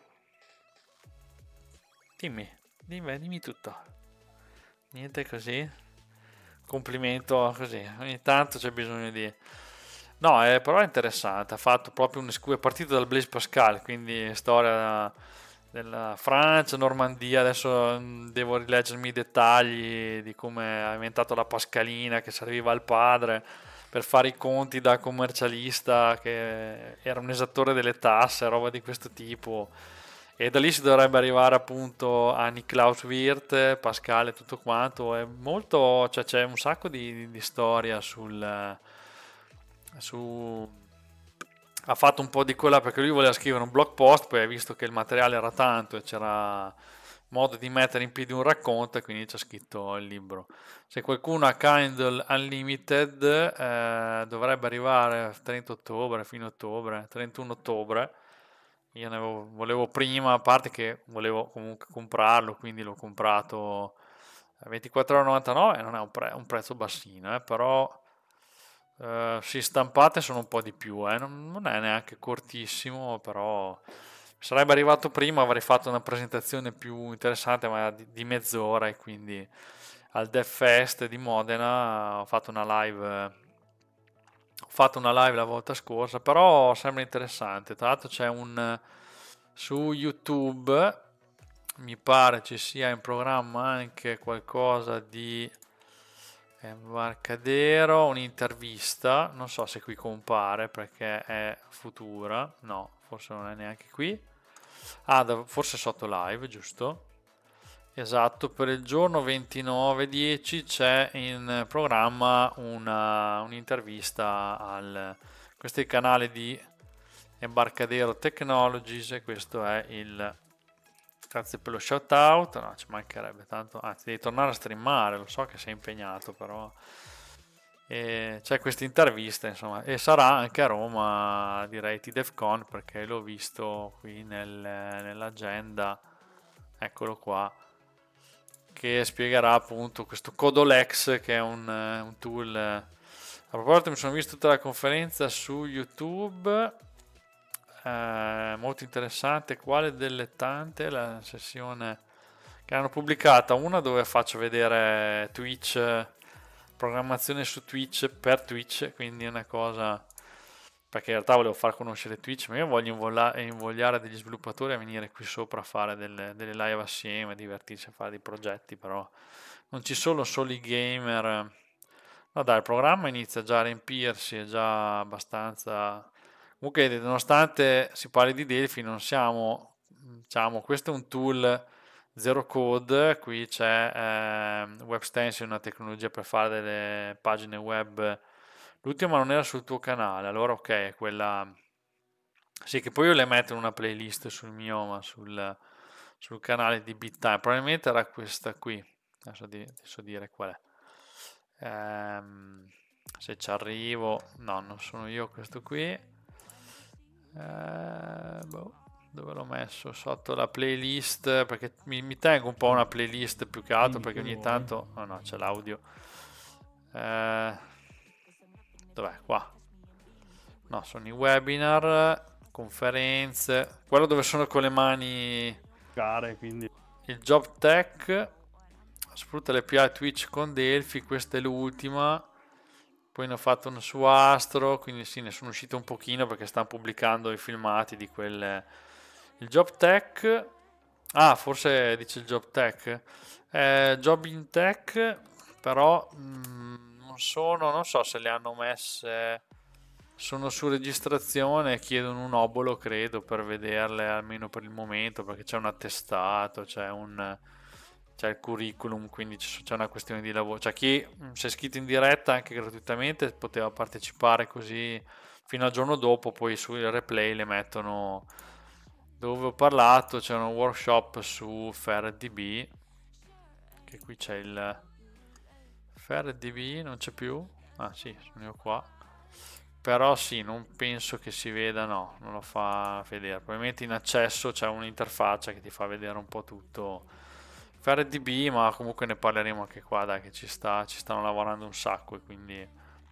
Dimmi, dimmi, dimmi tutto. Niente così? Complimento così. Ogni tanto c'è bisogno di... No, è, però è interessante. Ha fatto proprio un... è partito dal Blaise Pascal, quindi storia della Francia, Normandia. Adesso devo rileggermi i dettagli di come ha inventato la pascalina che serviva al padre per fare i conti da commercialista, che era un esattore delle tasse, roba di questo tipo. E da lì si dovrebbe arrivare appunto a Niklaus Wirth, Pascal e tutto quanto. È molto, cioè c'è un sacco di, di storia sul... su... ha fatto un po' di quella perché lui voleva scrivere un blog post, poi ha visto che il materiale era tanto e c'era modo di mettere in piedi un racconto, e quindi ci ha scritto il libro. Se qualcuno ha Kindle Unlimited, eh, dovrebbe arrivare trenta ottobre, fine ottobre, trentuno ottobre, io ne avevo, volevo prima, a parte che volevo comunque comprarlo, quindi l'ho comprato a ventiquattro euro e novantanove, non è un, pre- un prezzo bassino, eh, però eh, sì, stampate sono un po' di più, eh, non, non è neanche cortissimo, però sarebbe arrivato prima, avrei fatto una presentazione più interessante, ma di, di mezz'ora, e quindi al Dev Fest di Modena ho fatto una live, ho fatto una live la volta scorsa, però sembra interessante. Tra l'altro c'è un su YouTube, mi pare ci sia in programma anche qualcosa di Embarcadero, un'intervista, non so se qui compare perché è futura, no, forse non è neanche qui. Ah, da- forse sotto live, giusto? Esatto, per il giorno ventinove dieci c'è in programma una- un'intervista al questo è il canale di Embarcadero Technologies e questo è il grazie per lo shout out, no, ci mancherebbe tanto, anzi devi tornare a streamare, lo so che sei impegnato però e c'è questa intervista insomma e sarà anche a Roma direi TDevCon perché l'ho visto qui nel- nell'agenda, eccolo qua, che spiegherà appunto questo Codolex che è un, eh, un tool. eh. A proposito, mi sono visto tutta la conferenza su YouTube, eh, molto interessante. Quale delle tante? La sessione che hanno pubblicata, una dove faccio vedere Twitch, programmazione su Twitch per Twitch, quindi una cosa perché in realtà volevo far conoscere Twitch, ma io voglio involla- invogliare degli sviluppatori a venire qui sopra a fare delle, delle live assieme, divertirsi a fare dei progetti, però non ci sono solo i gamer. No dai, il programma inizia già a riempirsi, è già abbastanza. Comunque, nonostante si parli di Delphi, non siamo, diciamo, questo è un tool zero code, qui c'è ehm, WebStencil, una tecnologia per fare delle pagine web. L'ultima non era sul tuo canale, allora ok, è quella. Sì, che poi io le metto in una playlist sul mio, ma sul, sul canale di BitTime. Probabilmente era questa qui. Adesso di, adesso dire qual è. Ehm, se ci arrivo, no, non sono io questo qui. Eh, boh, dove l'ho messo? Sotto la playlist, perché mi, mi tengo un po' una playlist più che altro, perché ogni tanto. Oh no, c'è l'audio. Eh, dov'è? Qua. No, sono i webinar, conferenze, quello dove sono con le mani, Care, quindi il Job Tech, sfrutta le P I Twitch con Delphi, questa è l'ultima, poi ne ho fatto una su Astro, quindi sì, ne sono uscito un pochino perché stanno pubblicando i filmati di quelle. Il Job Tech, ah, forse dice il Job Tech, eh, Job in Tech, però mh, non sono, non so se le hanno messe. Sono su registrazione e chiedono un obolo, credo, per vederle almeno per il momento, perché c'è un attestato, c'è un, c'è il curriculum, quindi c'è c'è una questione di lavoro. Cioè chi mm, si è iscritto in diretta anche gratuitamente poteva partecipare così fino al giorno dopo, poi sul replay le mettono dove ho parlato, c'è un workshop su FaireDB, che qui c'è il FaireDB, non c'è più? Ah sì, sono io qua. Però sì, non penso che si veda, no, non lo fa vedere. Probabilmente in accesso c'è un'interfaccia che ti fa vedere un po' tutto FaireDB, ma comunque ne parleremo anche qua, dai, che ci sta, ci stanno lavorando un sacco e quindi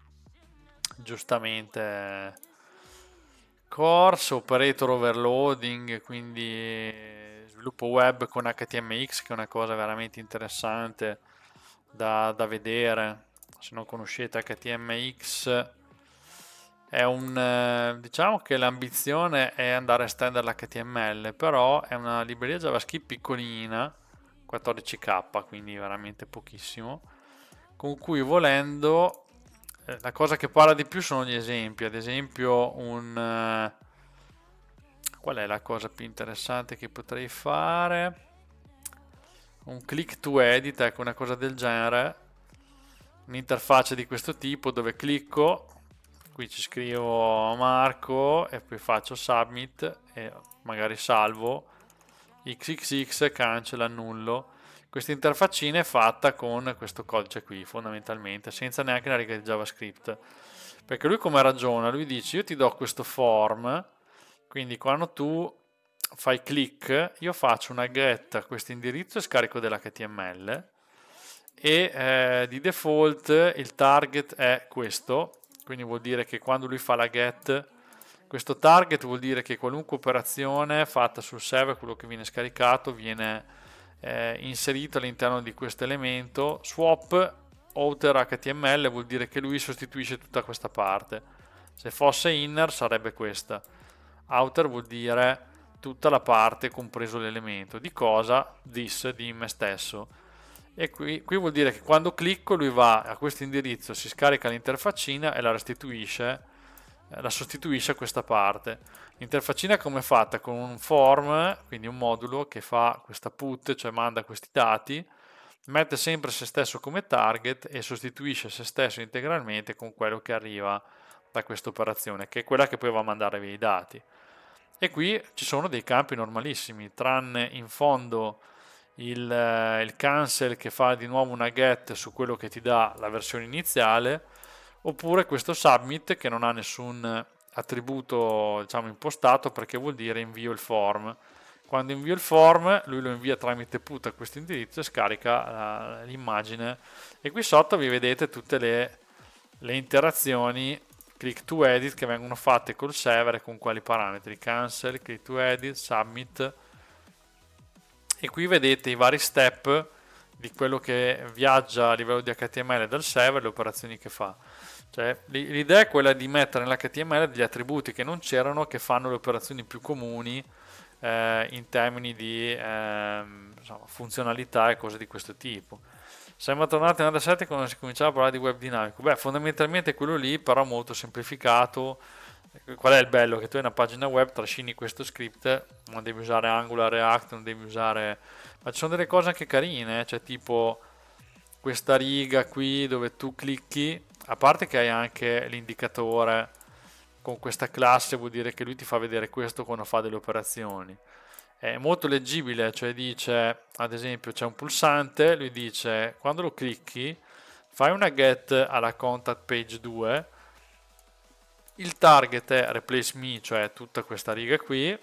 giustamente Course, Operator Overloading, quindi sviluppo web con H T M X, che è una cosa veramente interessante da, da vedere. Se non conoscete H T M X, è un, eh, diciamo che l'ambizione è andare a estendere l'H T M L, però è una libreria JavaScript piccolina, quattordici K, quindi veramente pochissimo, con cui volendo, eh, la cosa che parla di più sono gli esempi, ad esempio un. eh, qual è la cosa più interessante che potrei fare? Un click to edit, ecco, una cosa del genere, un'interfaccia di questo tipo dove clicco, qui ci scrivo Marco e poi faccio submit e magari salvo, X X X, cancella, annullo. Questa interfaccina è fatta con questo codice qui fondamentalmente, senza neanche una riga di JavaScript, perché lui come ragiona? Lui dice io ti do questo form, quindi quando tu fai click, io faccio una get a questo indirizzo e scarico dell'H T M L, e eh, di default il target è questo, quindi vuol dire che quando lui fa la get, questo target vuol dire che qualunque operazione fatta sul server, quello che viene scaricato, viene eh, inserito all'interno di questo elemento. Swap outer H T M L vuol dire che lui sostituisce tutta questa parte. Se fosse inner sarebbe questa. Outer vuol dire tutta la parte compreso l'elemento. Di cosa? This, di me stesso. E qui, qui vuol dire che quando clicco lui va a questo indirizzo, si scarica l'interfaccina e la restituisce, eh, la sostituisce a questa parte. L'interfaccina come è fatta? Con un form, quindi un modulo che fa questa put, cioè manda questi dati, mette sempre se stesso come target e sostituisce se stesso integralmente con quello che arriva da questa operazione, che è quella che poi va a mandare via i dati. E qui ci sono dei campi normalissimi, tranne in fondo il, eh, il cancel che fa di nuovo una get su quello che ti dà la versione iniziale, oppure questo submit che non ha nessun attributo, diciamo, impostato, perché vuol dire invio il form. Quando invio il form lui lo invia tramite put a questo indirizzo e scarica uh, l'immagine, e qui sotto vi vedete tutte le, le interazioni click to edit che vengono fatte col server e con quali parametri: cancel, click to edit, submit. E qui vedete i vari step di quello che viaggia a livello di H T M L dal server, le operazioni che fa. Cioè, l'idea è quella di mettere nell'H T M L degli attributi che non c'erano, che fanno le operazioni più comuni eh, in termini di eh, insomma, funzionalità e cose di questo tipo. Siamo tornati nel sette quando si cominciava a parlare di web dinamico. Beh, fondamentalmente quello lì, però molto semplificato. Qual è il bello? Che tu hai una pagina web, trascini questo script, non devi usare Angular, React, non devi usare... ma ci sono delle cose anche carine, cioè tipo questa riga qui dove tu clicchi, a parte che hai anche l'indicatore con questa classe, vuol dire che lui ti fa vedere questo quando fa delle operazioni. È molto leggibile, cioè dice, ad esempio c'è un pulsante, lui dice quando lo clicchi fai una get alla contact page due, il target è replace me, cioè tutta questa riga qui,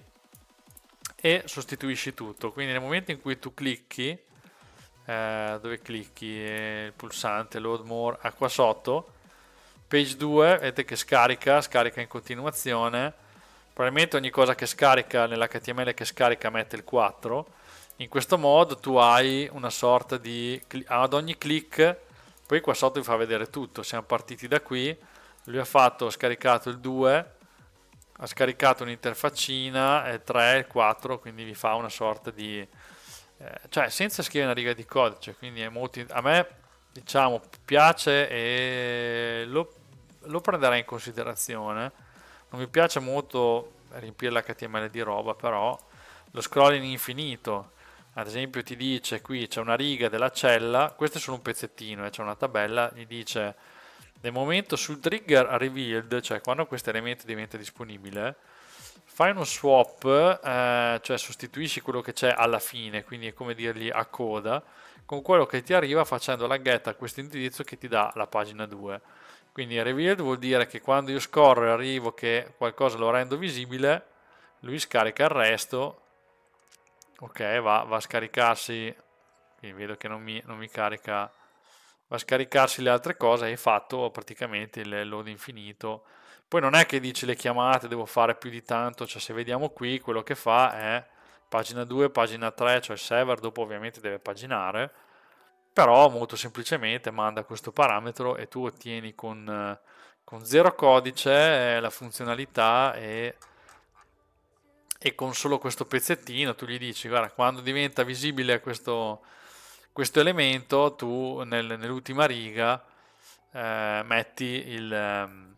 e sostituisci tutto. Quindi nel momento in cui tu clicchi, eh, dove clicchi eh, il pulsante load more, ah, qua sotto page due, vedete che scarica, scarica in continuazione. Probabilmente ogni cosa che scarica nell'H T M L che scarica mette il quattro. In questo modo tu hai una sorta di, ad ogni click, poi qua sotto vi fa vedere tutto. Siamo partiti da qui, lui ha fatto, ha scaricato il due, ha scaricato un'interfaccina, il tre, il quattro, quindi vi fa una sorta di... Eh, cioè senza scrivere una riga di codice, quindi è molto... A me, diciamo, piace e lo, lo prenderei in considerazione. Non mi piace molto riempire l'H T M L di roba, però lo scrolling infinito, ad esempio ti dice qui c'è una riga della cella, questo è solo un pezzettino, eh, c'è una tabella, gli dice nel momento sul trigger revealed, cioè quando questo elemento diventa disponibile, fai uno swap, eh, cioè sostituisci quello che c'è alla fine, quindi è come dirgli a coda, con quello che ti arriva facendo la get a questo indirizzo che ti dà la pagina due. Quindi revealed vuol dire che quando io scorro e arrivo che qualcosa lo rendo visibile, lui scarica il resto, ok, va, va a scaricarsi, quindi vedo che non mi, non mi carica, va a scaricarsi le altre cose, hai fatto praticamente il load infinito. Poi non è che dici le chiamate, devo fare più di tanto, cioè se vediamo qui quello che fa è pagina due, pagina tre, cioè il server dopo ovviamente deve paginare, però molto semplicemente manda questo parametro e tu ottieni con, con zero codice eh, la funzionalità e, e con solo questo pezzettino tu gli dici guarda, quando diventa visibile questo, questo elemento tu nel, nell'ultima riga eh, metti il um,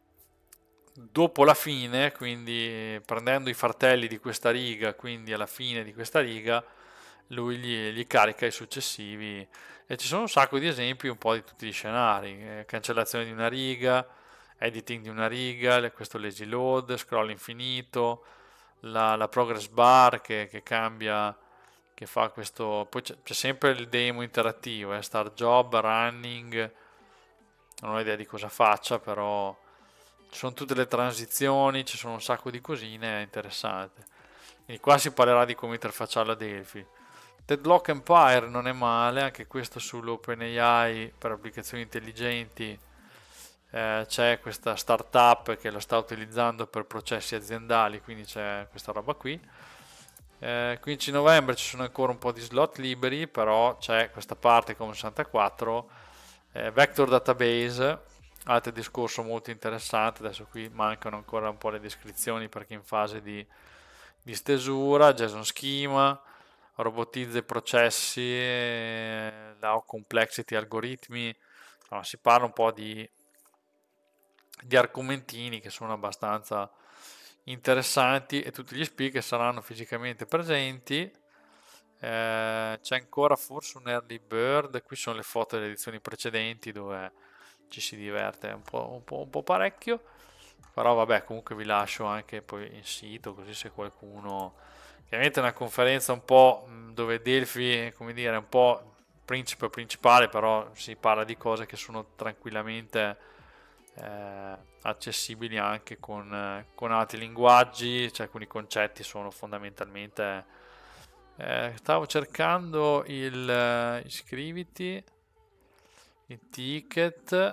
dopo la fine, quindi prendendo i fartelli di questa riga, quindi alla fine di questa riga lui gli, gli carica i successivi, e ci sono un sacco di esempi un po' di tutti gli scenari, eh, cancellazione di una riga, editing di una riga, questo lazy load, scroll infinito, la, la progress bar che, che cambia, che fa questo, poi c'è sempre il demo interattivo, eh, start job, running, non ho idea di cosa faccia, però ci sono tutte le transizioni, ci sono un sacco di cosine, è interessante. quindi qua si parlerà di come interfacciarlo a Delphi. Deadlock Empire non è male, anche questo sull'OpenAI per applicazioni intelligenti. Eh, c'è questa startup che lo sta utilizzando per processi aziendali, quindi c'è questa roba qui. Eh, quindici novembre ci sono ancora un po' di slot liberi, però c'è questa parte come sessantaquattro, eh, Vector Database, altro discorso molto interessante. Adesso qui mancano ancora un po' le descrizioni perché in fase di, di stesura. JSON Schema, robotizza i processi, eh, la complexity algoritmi. Allora, si parla un po' di, di argomentini che sono abbastanza interessanti e tutti gli speaker saranno fisicamente presenti. Eh, c'è ancora forse un early bird, qui sono le foto delle edizioni precedenti dove ci si diverte un po', un po', un po' parecchio, però vabbè, comunque vi lascio anche poi in sito, così se qualcuno, chiaramente è una conferenza un po' dove Delphi, come dire, è un po' principe principale, però si parla di cose che sono tranquillamente eh, accessibili anche con, eh, con altri linguaggi. Cioè, alcuni concetti sono fondamentalmente eh, stavo cercando il eh, iscriviti, il ticket.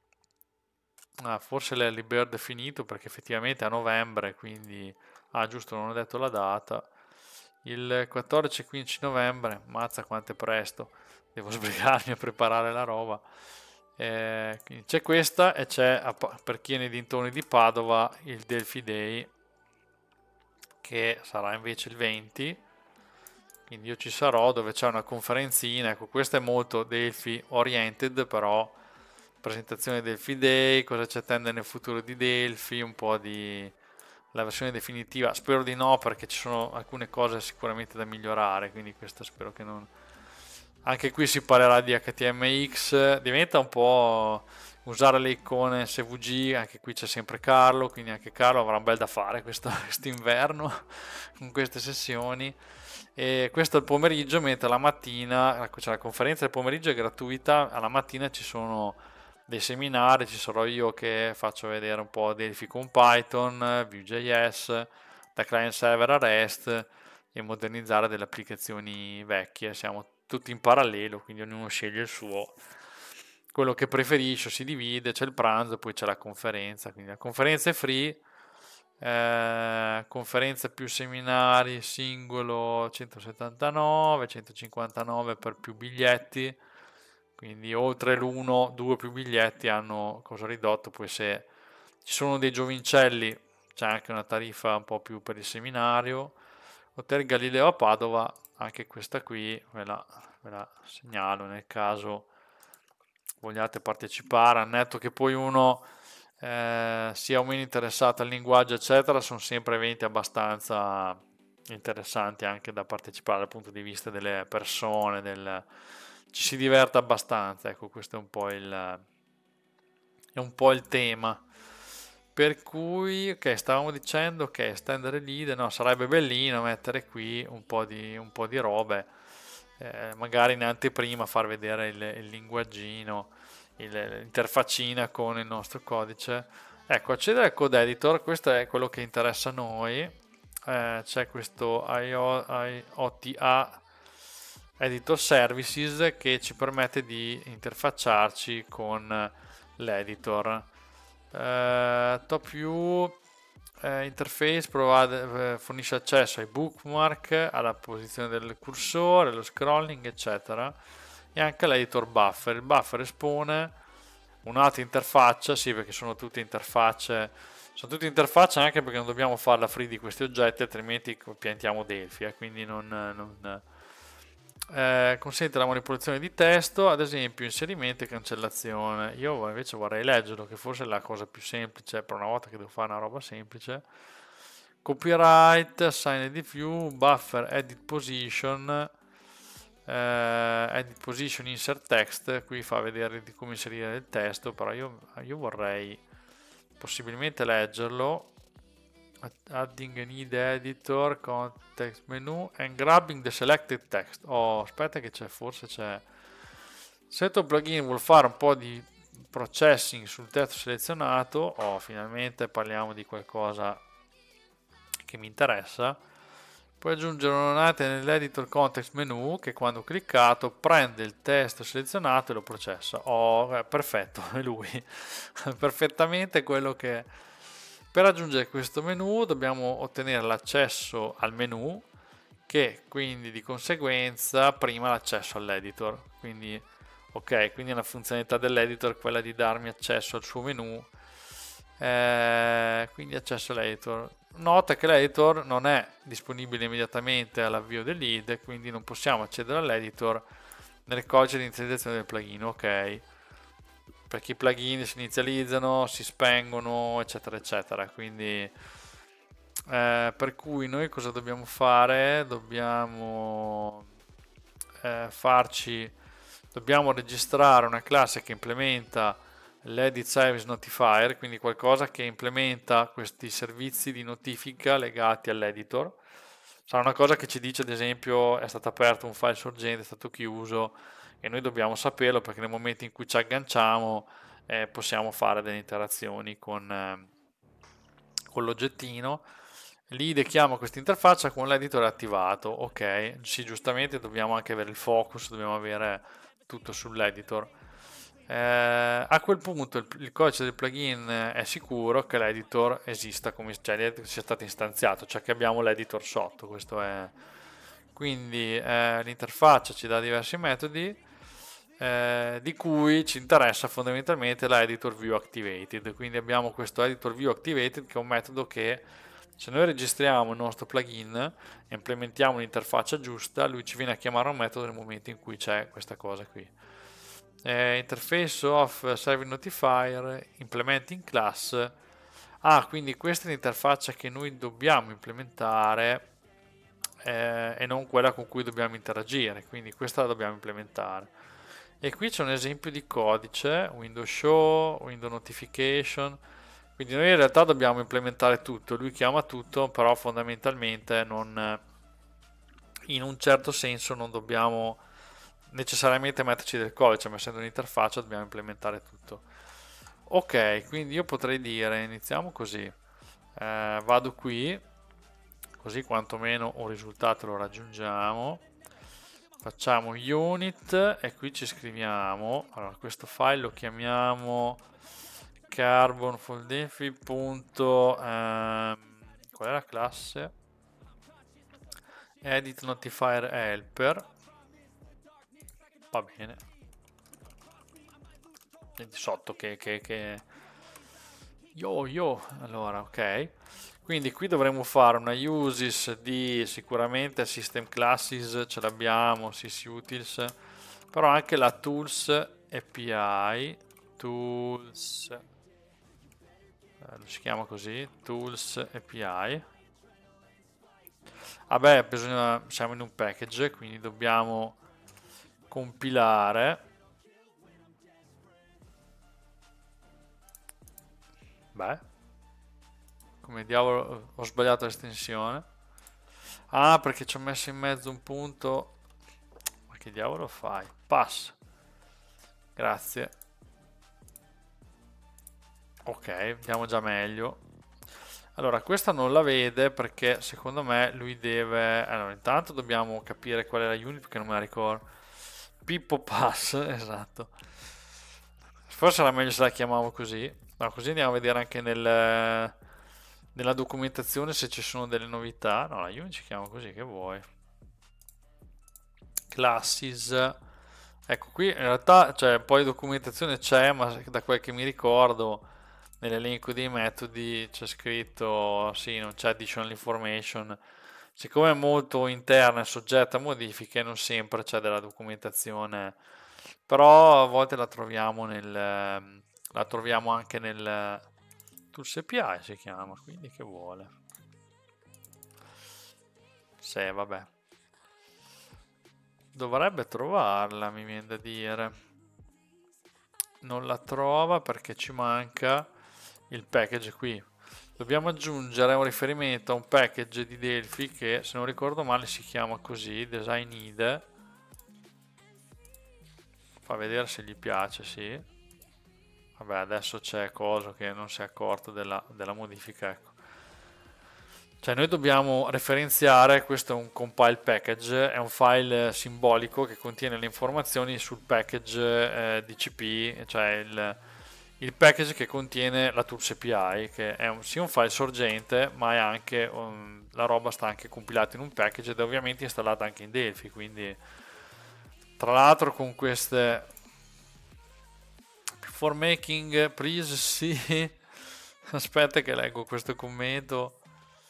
Ah, forse l'early bird è finito perché effettivamente è a novembre, quindi ah, giusto, non ho detto la data. Il quattordici e quindici novembre, mazza quanto è presto, devo sbrigarmi a preparare la roba. Eh, c'è questa e c'è per chi è nei dintorni di Padova il Delphi Day, che sarà invece il venti, quindi io ci sarò, dove c'è una conferenzina. Ecco, questa è molto Delphi oriented, però presentazione Delphi Day, cosa ci attende nel futuro di Delphi, un po' di la versione definitiva. Spero di no, perché ci sono alcune cose sicuramente da migliorare, quindi questo spero che non... Anche qui si parlerà di H T M X, diventa un po' usare le icone S V G, anche qui c'è sempre Carlo, quindi anche Carlo avrà un bel da fare quest'inverno con queste sessioni. E questo è il pomeriggio, mentre la mattina c'è la conferenza, il pomeriggio è gratuita, alla mattina ci sono dei seminari, ci sarò io che faccio vedere un po' Delphi con Python, Vue.js, da client server a REST e modernizzare delle applicazioni vecchie. Siamo tutti in parallelo, quindi ognuno sceglie il suo, quello che preferisce, si divide, c'è il pranzo, poi c'è la conferenza. Quindi la conferenza è free, eh, conferenza più seminari singolo centosettantanove, centocinquantanove per più biglietti, quindi oltre l'uno, due più biglietti hanno costo ridotto. Poi se ci sono dei giovincelli c'è anche una tariffa un po' più per il seminario. Hotel Galileo a Padova, anche questa qui ve la, ve la segnalo nel caso vogliate partecipare, al netto che poi uno eh, sia o meno interessato al linguaggio eccetera. Sono sempre eventi abbastanza interessanti anche da partecipare dal punto di vista delle persone, del, ci si diverte abbastanza. Ecco, questo è un po' il, è un po' il tema. Per cui, ok, stavamo dicendo che estendere lead, no, sarebbe bellino mettere qui un po' di, un po' di robe, eh, magari in anteprima far vedere il, il linguaggino, il, l'interfaccina con il nostro codice. Ecco, accedere al code editor, questo è quello che interessa a noi. Eh, c'è questo I O T A Editor Services che ci permette di interfacciarci con l'editor. Uh, top view uh, interface provide, uh, fornisce accesso ai bookmark, alla posizione del cursore, allo scrolling eccetera, e anche all'editor buffer. Il buffer espone un'altra interfaccia, sì, perché sono tutte interfacce, sono tutte interfacce anche perché non dobbiamo farla free di questi oggetti, altrimenti piantiamo Delphi, eh, quindi non, non Eh, consente la manipolazione di testo, ad esempio inserimento e cancellazione. Io invece vorrei leggerlo, che forse è la cosa più semplice per una volta che devo fare una roba semplice. Copyright, assign edit view, buffer, edit position, eh, edit position, insert text. Qui fa vedere di come inserire il testo, però io, io vorrei possibilmente leggerlo. Adding an id editor, context menu and grabbing the selected text. Oh, aspetta che c'è, forse c'è. Se il tuo plugin vuol fare un po' di processing sul testo selezionato, oh, finalmente parliamo di qualcosa che mi interessa. Puoi aggiungere un'unità nell'editor context menu che quando cliccato prende il testo selezionato e lo processa. Oh, eh, perfetto, è lui. Perfettamente quello che... Per aggiungere questo menu dobbiamo ottenere l'accesso al menu, che quindi di conseguenza prima l'accesso all'editor. Quindi, ok, quindi la funzionalità dell'editor è quella di darmi accesso al suo menu. Eh, quindi accesso all'editor. Nota che l'editor non è disponibile immediatamente all'avvio del lead, quindi non possiamo accedere all'editor nel codice di inizializzazione del plugin, ok? Perché i plugin si inizializzano, si spengono, eccetera, eccetera. Quindi, eh, per cui noi cosa dobbiamo fare? Dobbiamo eh, farci, dobbiamo registrare una classe che implementa l'Edit Service Notifier, quindi qualcosa che implementa questi servizi di notifica legati all'editor. Sarà una cosa che ci dice, ad esempio, è stato aperto un file sorgente, è stato chiuso, e noi dobbiamo saperlo perché nel momento in cui ci agganciamo eh, possiamo fare delle interazioni con, eh, con l'oggettino. Lì chiama questa interfaccia con l'editor attivato. Ok, sì, giustamente dobbiamo anche avere il focus, dobbiamo avere tutto sull'editor. Eh, a quel punto il, il codice del plugin è sicuro che l'editor esista, come cioè, sia stato istanziato, cioè che abbiamo l'editor sotto. Questo è, quindi eh, l'interfaccia ci dà diversi metodi, eh, di cui ci interessa fondamentalmente la editor view activated. Quindi abbiamo questo editor view activated, che è un metodo che, se noi registriamo il nostro plugin e implementiamo l'interfaccia giusta, lui ci viene a chiamare un metodo nel momento in cui c'è questa cosa qui. Eh, interface of Service Notifier implementing class. Ah, quindi questa è l'interfaccia che noi dobbiamo implementare eh, e non quella con cui dobbiamo interagire, quindi questa la dobbiamo implementare. E qui c'è un esempio di codice, window show, window notification. Quindi noi in realtà dobbiamo implementare tutto, lui chiama tutto, però fondamentalmente non, in un certo senso non dobbiamo necessariamente metterci del codice, ma essendo un'interfaccia dobbiamo implementare tutto. Ok, quindi io potrei dire, iniziamo così, eh, vado qui, così quantomeno un risultato lo raggiungiamo, facciamo unit e qui ci scriviamo, allora questo file lo chiamiamo carbon foldenfi. Ehm, qual è la classe? Edit notifier helper, va bene, sotto che, che, che yo yo, allora ok, quindi qui dovremo fare una uses di sicuramente system classes, ce l'abbiamo, sysutils, però anche la tools A P I, tools, eh, si chiama così, tools A P I. Vabbè, bisogna, siamo in un package, quindi dobbiamo compilare. Beh, come diavolo ho sbagliato l'estensione. Ah, perché ci ho messo in mezzo un punto. Ma che diavolo fai? Pass. Grazie. Ok, andiamo già meglio. Allora, questa non la vede perché secondo me lui deve... Allora, intanto dobbiamo capire qual è la unit perché non me la ricordo. Pippo Pass, esatto. Forse era meglio se la chiamavo così. No, così andiamo a vedere anche nel, nella documentazione se ci sono delle novità. No, la unit si chiama così, che vuoi. Classes. Ecco, qui in realtà cioè, poi documentazione c'è, ma da quel che mi ricordo nell'elenco dei metodi c'è scritto, sì, non c'è additional information. Siccome è molto interna e soggetta a modifiche, non sempre c'è della documentazione, però a volte la troviamo nel, la troviamo anche nel Tools A P I si chiama, quindi che vuole. Sì, vabbè. Dovrebbe trovarla, mi viene da dire. Non la trova perché ci manca il package qui. Dobbiamo aggiungere un riferimento a un package di Delphi che, se non ricordo male, si chiama così, design id. Fa vedere se gli piace, sì. Vabbè, adesso c'è coso che non si è accorto della, della modifica, ecco. Cioè noi dobbiamo referenziare, questo è un compile package, è un file simbolico che contiene le informazioni sul package eh, D C P, cioè il, il package che contiene la tools A P I, che è un, sia un file sorgente, ma è anche un, la roba sta anche compilata in un package ed è ovviamente installata anche in Delphi, quindi tra l'altro con queste for making please sì. Aspetta che leggo questo commento.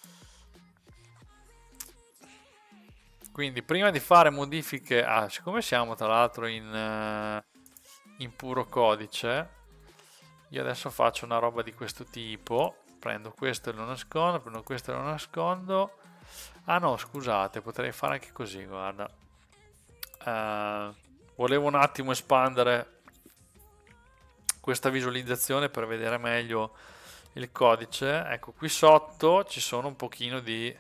Quindi prima di fare modifiche, ah, siccome siamo tra l'altro in, uh, in puro codice, io adesso faccio una roba di questo tipo, prendo questo e lo nascondo, prendo questo e lo nascondo. Ah no, scusate, potrei fare anche così, guarda. Uh, volevo un attimo espandere questa visualizzazione per vedere meglio il codice. Ecco, qui sotto ci sono un pochino di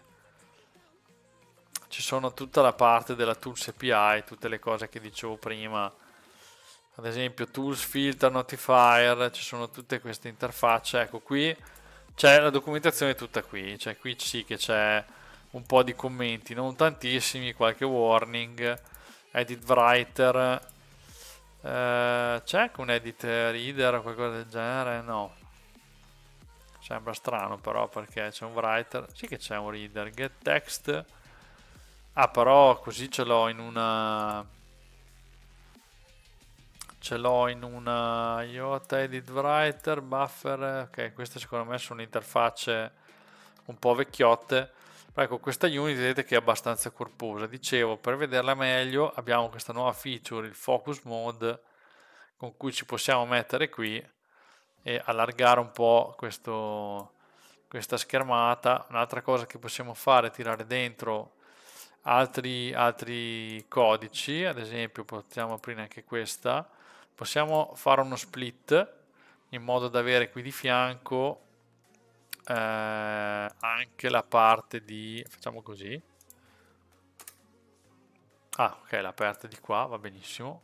ci sono tutta la parte della tools A P I, tutte le cose che dicevo prima, ad esempio tools, filter, notifier, ci sono tutte queste interfacce. Ecco, qui c'è la documentazione tutta qui, cioè qui sì che c'è un po' di commenti, non tantissimi, qualche warning, edit writer, eh, c'è anche un edit reader o qualcosa del genere? No, sembra strano però, perché c'è un writer, sì che c'è un reader, get text. Ah, però così ce l'ho in una ce l'ho in una I O T edit writer buffer. Ok, queste secondo me sono interfacce un po' vecchiotte. Però ecco, questa unit vedete che è abbastanza corposa. Dicevo, per vederla meglio abbiamo questa nuova feature, il focus mode, con cui ci possiamo mettere qui e allargare un po' questo, questa schermata. Un'altra cosa che possiamo fare è tirare dentro Altri, altri codici, ad esempio possiamo aprire anche questa, possiamo fare uno split in modo da avere qui di fianco eh, anche la parte di, facciamo così, ah ok, la parte di qua va benissimo,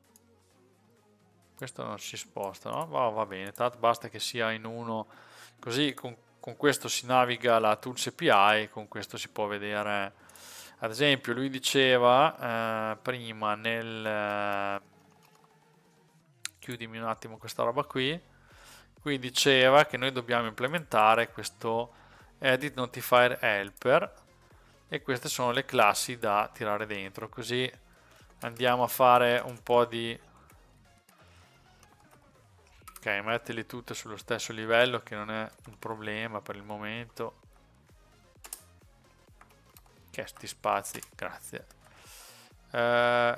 questo non si sposta, no? Va, va bene, tanto basta che sia in uno, così con, con questo si naviga la tools A P I, con questo si può vedere. Ad esempio lui diceva eh, prima nel eh, chiudimi un attimo questa roba qui, qui diceva che noi dobbiamo implementare questo edit notifier helper e queste sono le classi da tirare dentro, così andiamo a fare un po' di ok, metterle tutte sullo stesso livello, che non è un problema per il momento. Che sti spazi, grazie. Eh...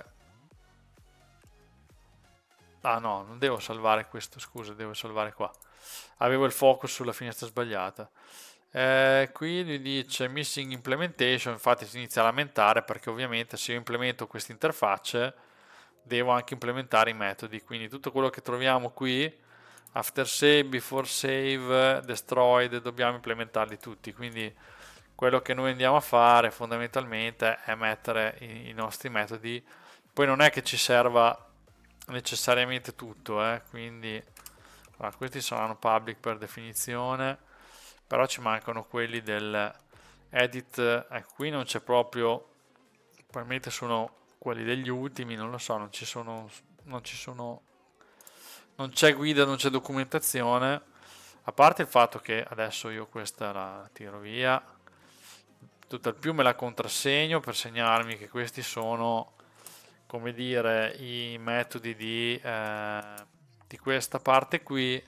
Ah no, non devo salvare questo, scusa, devo salvare qua. Avevo il focus sulla finestra sbagliata. Eh, qui lui dice missing implementation, infatti si inizia a lamentare perché ovviamente se io implemento queste interfacce devo anche implementare i metodi, quindi tutto quello che troviamo qui, after save, before save, destroyed, dobbiamo implementarli tutti, quindi quello che noi andiamo a fare fondamentalmente è mettere i, i nostri metodi, poi non è che ci serva necessariamente tutto, eh? Quindi allora, questi saranno public per definizione, però ci mancano quelli del edit, ecco qui non c'è proprio, probabilmente sono quelli degli ultimi, non lo so, non ci sono, non ci sono, non c'è guida, non c'è documentazione, a parte il fatto che adesso io questa la tiro via, tutt'al più me la contrassegno per segnarmi che questi sono, come dire, i metodi di, eh, di questa parte qui,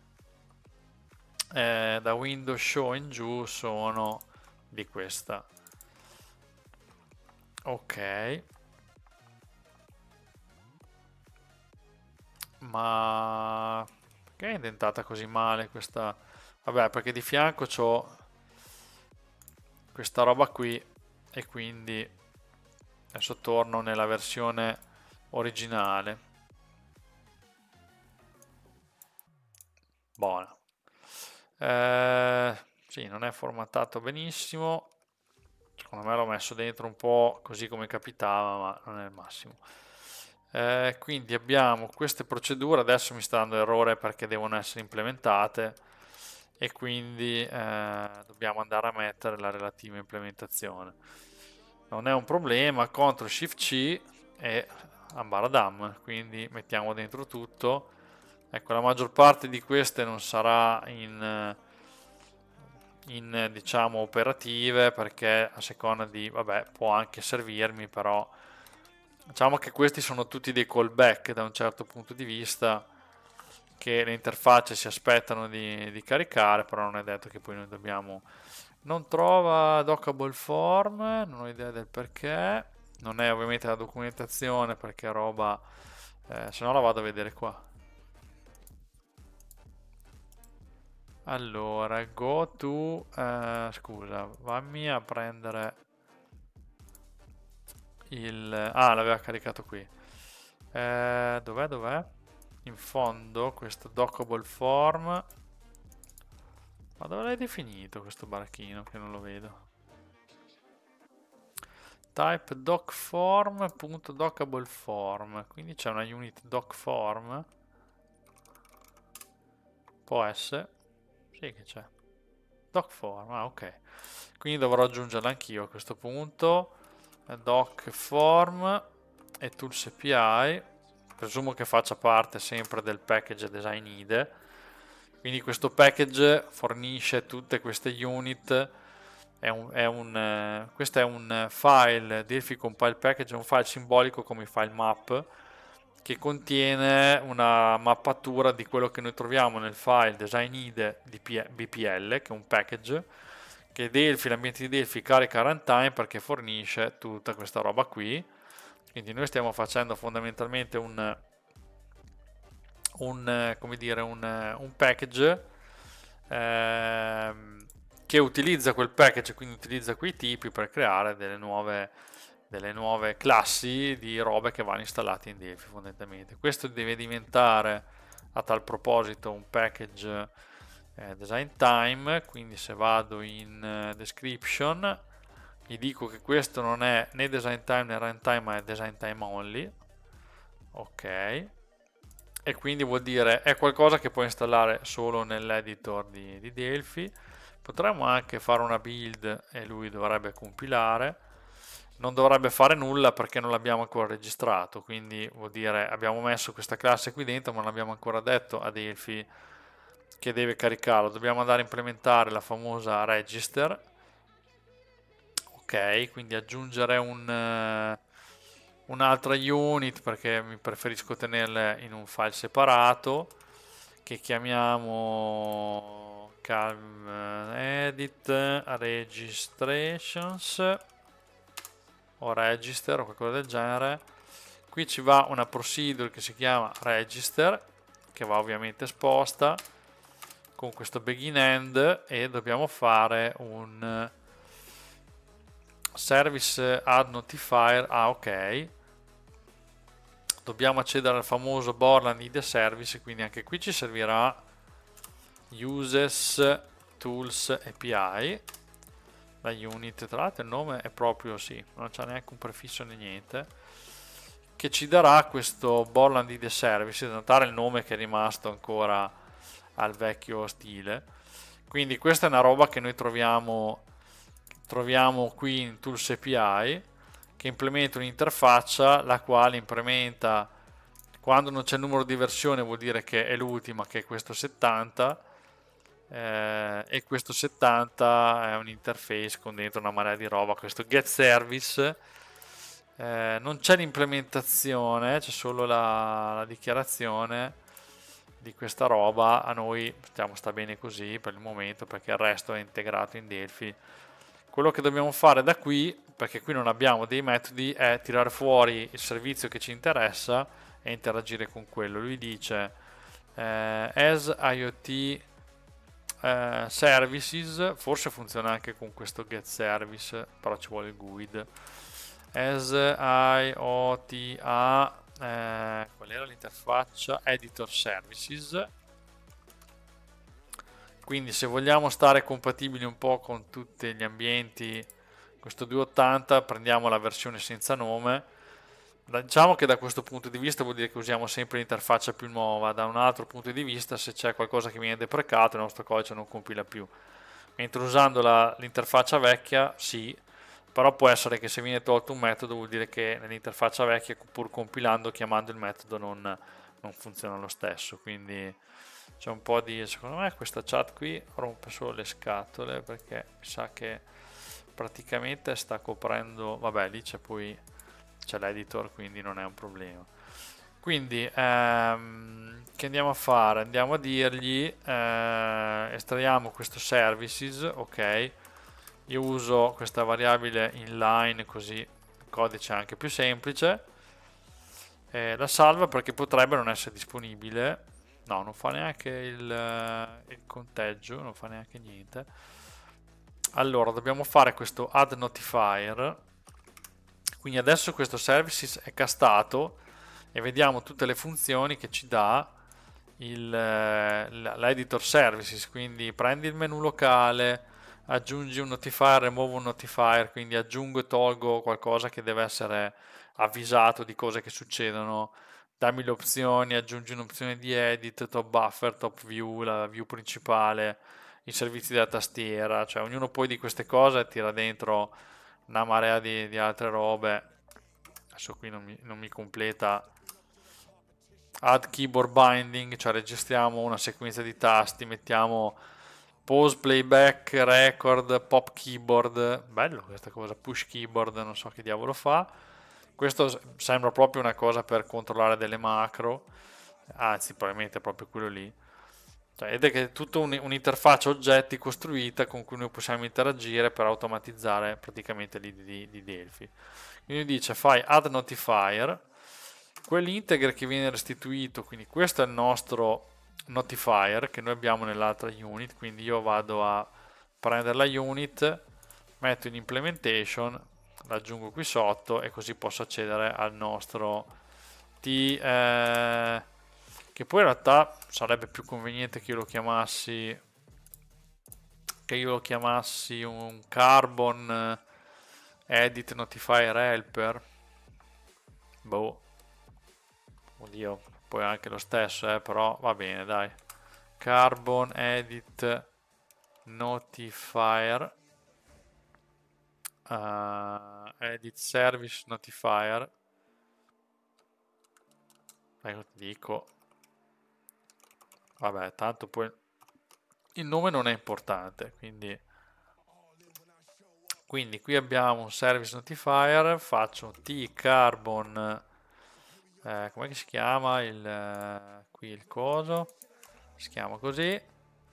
eh, da Windows Show in giù sono di questa. Ok, ma perché è indentata così male questa? Vabbè, perché di fianco c'ho questa roba qui e quindi adesso torno nella versione originale. Buona. Eh, sì, non è formattato benissimo. Secondo me l'ho messo dentro un po' così come capitava, ma non è il massimo. Eh, quindi abbiamo queste procedure, adesso mi sta dando errore perché devono essere implementate e quindi eh, dobbiamo andare a mettere la relativa implementazione. Non è un problema, control shift C e ambaradam, quindi mettiamo dentro tutto. Ecco, la maggior parte di queste non sarà in, in diciamo operative, perché a seconda di, vabbè, può anche servirmi, però diciamo che questi sono tutti dei callback da un certo punto di vista, che le interfacce si aspettano di, di caricare, però non è detto che poi noi dobbiamo... Non trova dockable form, non ho idea del perché, non è ovviamente la documentazione, perché è roba, eh, se no la vado a vedere qua. Allora, go to, eh, scusa, vammi a prendere il... Ah, l'aveva caricato qui. Eh, dov'è, dov'è? In fondo, questo dockable form. Ma dove l'hai definito questo barachino che non lo vedo? Type docform.dockable form. Quindi c'è una unit docform. Può essere. Sì che c'è. Docform, ah ok. Quindi dovrò aggiungerla anch'io a questo punto. Docform e tools A P I. Presumo che faccia parte sempre del package design I D E. Quindi questo package fornisce tutte queste unit. È un, è un, eh, questo è un file Delphi Compile Package, è un file simbolico come i file map, che contiene una mappatura di quello che noi troviamo nel file design I D E di B P L, che è un package che Delphi, l'ambiente di Delphi carica a runtime, perché fornisce tutta questa roba qui. Quindi noi stiamo facendo fondamentalmente un un, come dire, un, un package ehm, che utilizza quel package, quindi utilizza quei tipi per creare delle nuove, delle nuove classi di robe che vanno installate in Delphi fondamentalmente. Questo deve diventare a tal proposito un package eh, design time, quindi se vado in uh, description gli dico che questo non è né design time né runtime, ma è design time only. Ok. E quindi vuol dire è qualcosa che puoi installare solo nell'editor di, di Delphi. Potremmo anche fare una build e lui dovrebbe compilare, non dovrebbe fare nulla perché non l'abbiamo ancora registrato, quindi vuol dire abbiamo messo questa classe qui dentro ma non abbiamo ancora detto a Delphi che deve caricarlo. Dobbiamo andare a implementare la famosa register. Ok, quindi aggiungere un... Uh, un'altra unit, perché mi preferisco tenerle in un file separato che chiamiamo calm edit registrations o register o qualcosa del genere. Qui ci va una procedure che si chiama register, che va ovviamente esposta con questo begin end, e dobbiamo fare un service add notifier. Ah, ok, dobbiamo accedere al famoso Borland I D E service, quindi anche qui ci servirà uses tools A P I, la unit. Tra l'altro il nome è proprio, sì, non c'è neanche un prefisso né niente, che ci darà questo Borland I D E service. Da notare il nome che è rimasto ancora al vecchio stile. Quindi questa è una roba che noi troviamo troviamo qui in tools A P I, che implementa un'interfaccia la quale implementa, quando non c'è il numero di versione vuol dire che è l'ultima, che è questo settanta, eh, e questo settanta è un interface con dentro una marea di roba. Questo get service, eh, non c'è l'implementazione, c'è solo la, la dichiarazione di questa roba. A noi stiamo sta bene così per il momento, perché il resto è integrato in Delphi. Quello che dobbiamo fare da qui, perché qui non abbiamo dei metodi, è tirare fuori il servizio che ci interessa e interagire con quello. Lui dice eh, as IoT eh, services, forse funziona anche con questo get service, però ci vuole il G U I D. As IoT a eh, qual era l'interfaccia? Editor services. Quindi se vogliamo stare compatibili un po' con tutti gli ambienti, questo duecentottanta, prendiamo la versione senza nome, Diciamo che da questo punto di vista vuol dire che usiamo sempre l'interfaccia più nuova. Da un altro punto di vista, se c'è qualcosa che viene deprecato, il nostro codice non compila più. Mentre usando l'interfaccia vecchia, sì, però può essere che se viene tolto un metodo vuol dire che nell'interfaccia vecchia, pur compilando, chiamando il metodo, non, non funziona lo stesso. Quindi c'è un po' di... secondo me questa chat qui rompe solo le scatole, perché mi sa che praticamente sta coprendo... vabbè, lì c'è poi... c'è l'editor, quindi non è un problema. Quindi ehm, che andiamo a fare? Andiamo a dirgli eh, estraiamo questo services, ok, io uso questa variabile inline così il codice è anche più semplice, eh, la salva perché potrebbe non essere disponibile. No, non fa neanche il, il conteggio, non fa neanche niente. Allora dobbiamo fare questo add notifier. Quindi adesso questo services è castato e vediamo tutte le funzioni che ci dà l'editor services. Quindi prendi il menu locale, aggiungi un notifier, rimuovo un notifier, quindi aggiungo e tolgo qualcosa che deve essere avvisato di cose che succedono, dammi le opzioni, aggiungi un'opzione di edit, top buffer, top view, la view principale, i servizi della tastiera, cioè ognuno poi di queste cose tira dentro una marea di, di altre robe. Adesso qui non mi, non mi completa. Add keyboard binding, cioè registriamo una sequenza di tasti, mettiamo pause, playback, record, pop keyboard, bello questa cosa, push keyboard, non so che diavolo fa. Questo sembra proprio una cosa per controllare delle macro, anzi probabilmente è proprio quello lì. Cioè, ed è che è tutta un'interfaccia oggetti costruita con cui noi possiamo interagire per automatizzare praticamente l'I D di, di Delphi. Quindi dice fai add notifier, quell'integer che viene restituito, quindi questo è il nostro notifier che noi abbiamo nell'altra unit, quindi io vado a prendere la unit, metto in implementation, l'aggiungo qui sotto e così posso accedere al nostro T, eh, che poi in realtà sarebbe più conveniente che io lo chiamassi che io lo chiamassi un carbon edit notifier helper. Boh, oddio, poi anche lo stesso, eh, però va bene, dai. Carbon edit notifier uh, edit service notifier. Ecco, ti dico, vabbè, tanto poi il nome non è importante, quindi quindi qui abbiamo un service notifier, faccio t carbon, eh, come si chiama il, eh, qui il coso, si chiama così,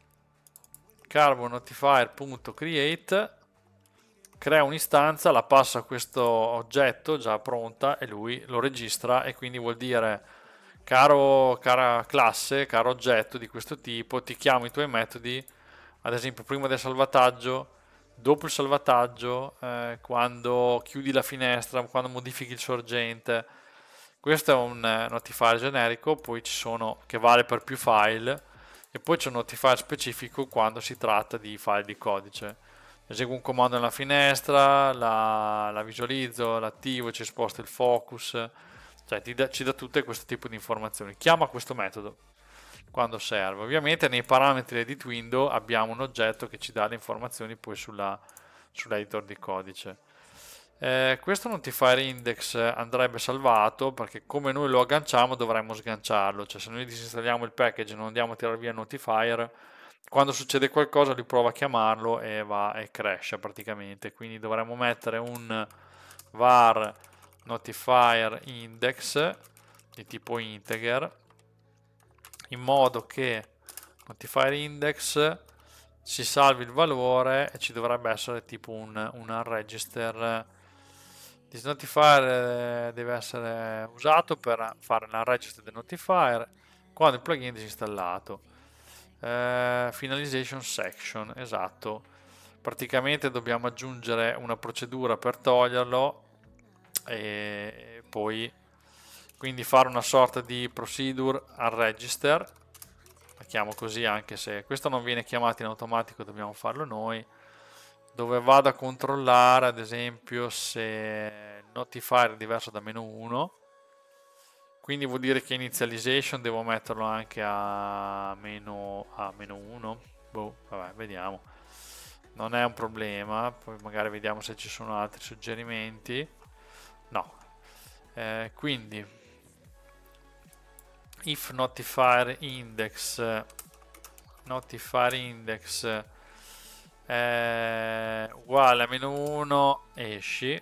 carbon notifier.create, crea un'istanza, la passa a questo oggetto già pronta e lui lo registra, e quindi vuol dire caro, cara classe, caro oggetto di questo tipo, ti chiamo i tuoi metodi, ad esempio prima del salvataggio, dopo il salvataggio, eh, quando chiudi la finestra, quando modifichi il sorgente. Questo è un eh, notifier generico, poi ci sono, che vale per più file, e poi c'è un notifier specifico quando si tratta di file di codice. Eseguo un comando nella finestra, la, la visualizzo, l'attivo, ci sposta il focus, cioè ti da, ci dà tutte questo tipo di informazioni. Chiama questo metodo quando serve. Ovviamente nei parametri edit window abbiamo un oggetto che ci dà le informazioni poi sulla, sull'editor di codice. Eh, questo notifier index andrebbe salvato, perché come noi lo agganciamo dovremmo sganciarlo, cioè se noi disinstalliamo il package e non andiamo a tirare via il notifier, quando succede qualcosa lui prova a chiamarlo e va e crash praticamente. Quindi dovremmo mettere un var notifier index di tipo integer, in modo che notifier index si salvi il valore, e ci dovrebbe essere tipo un, un register. This notifier deve essere usato per fare la register del notifier quando il plugin è disinstallato. Uh, finalization section, esatto, praticamente dobbiamo aggiungere una procedura per toglierlo e poi quindi fare una sorta di procedure al register, la chiamo così, anche se questo non viene chiamato in automatico, dobbiamo farlo noi. dove vado a controllare ad esempio se notifier è diverso da meno uno, quindi vuol dire che initialization devo metterlo anche a meno, a meno uno. Boh, vabbè, vediamo, non è un problema, poi magari vediamo se ci sono altri suggerimenti. No, eh, quindi if notifier index notifier index è uguale a meno uno, esci,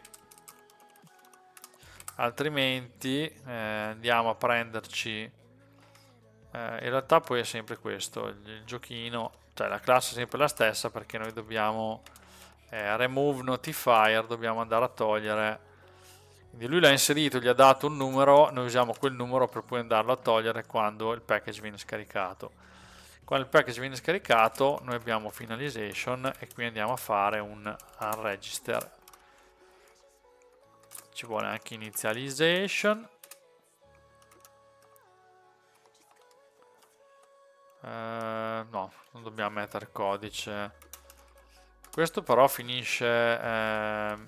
altrimenti eh, andiamo a prenderci eh, in realtà poi è sempre questo il, il giochino, cioè la classe è sempre la stessa, perché noi dobbiamo eh, remove notifier, dobbiamo andare a togliere, quindi lui l'ha inserito, gli ha dato un numero, noi usiamo quel numero per poi andarlo a togliere quando il package viene scaricato. Quando il package viene scaricato noi abbiamo finalization e qui andiamo a fare un unregister. Ci vuole anche initialization. Eh, no, non dobbiamo mettere codice. Questo però finisce... Eh,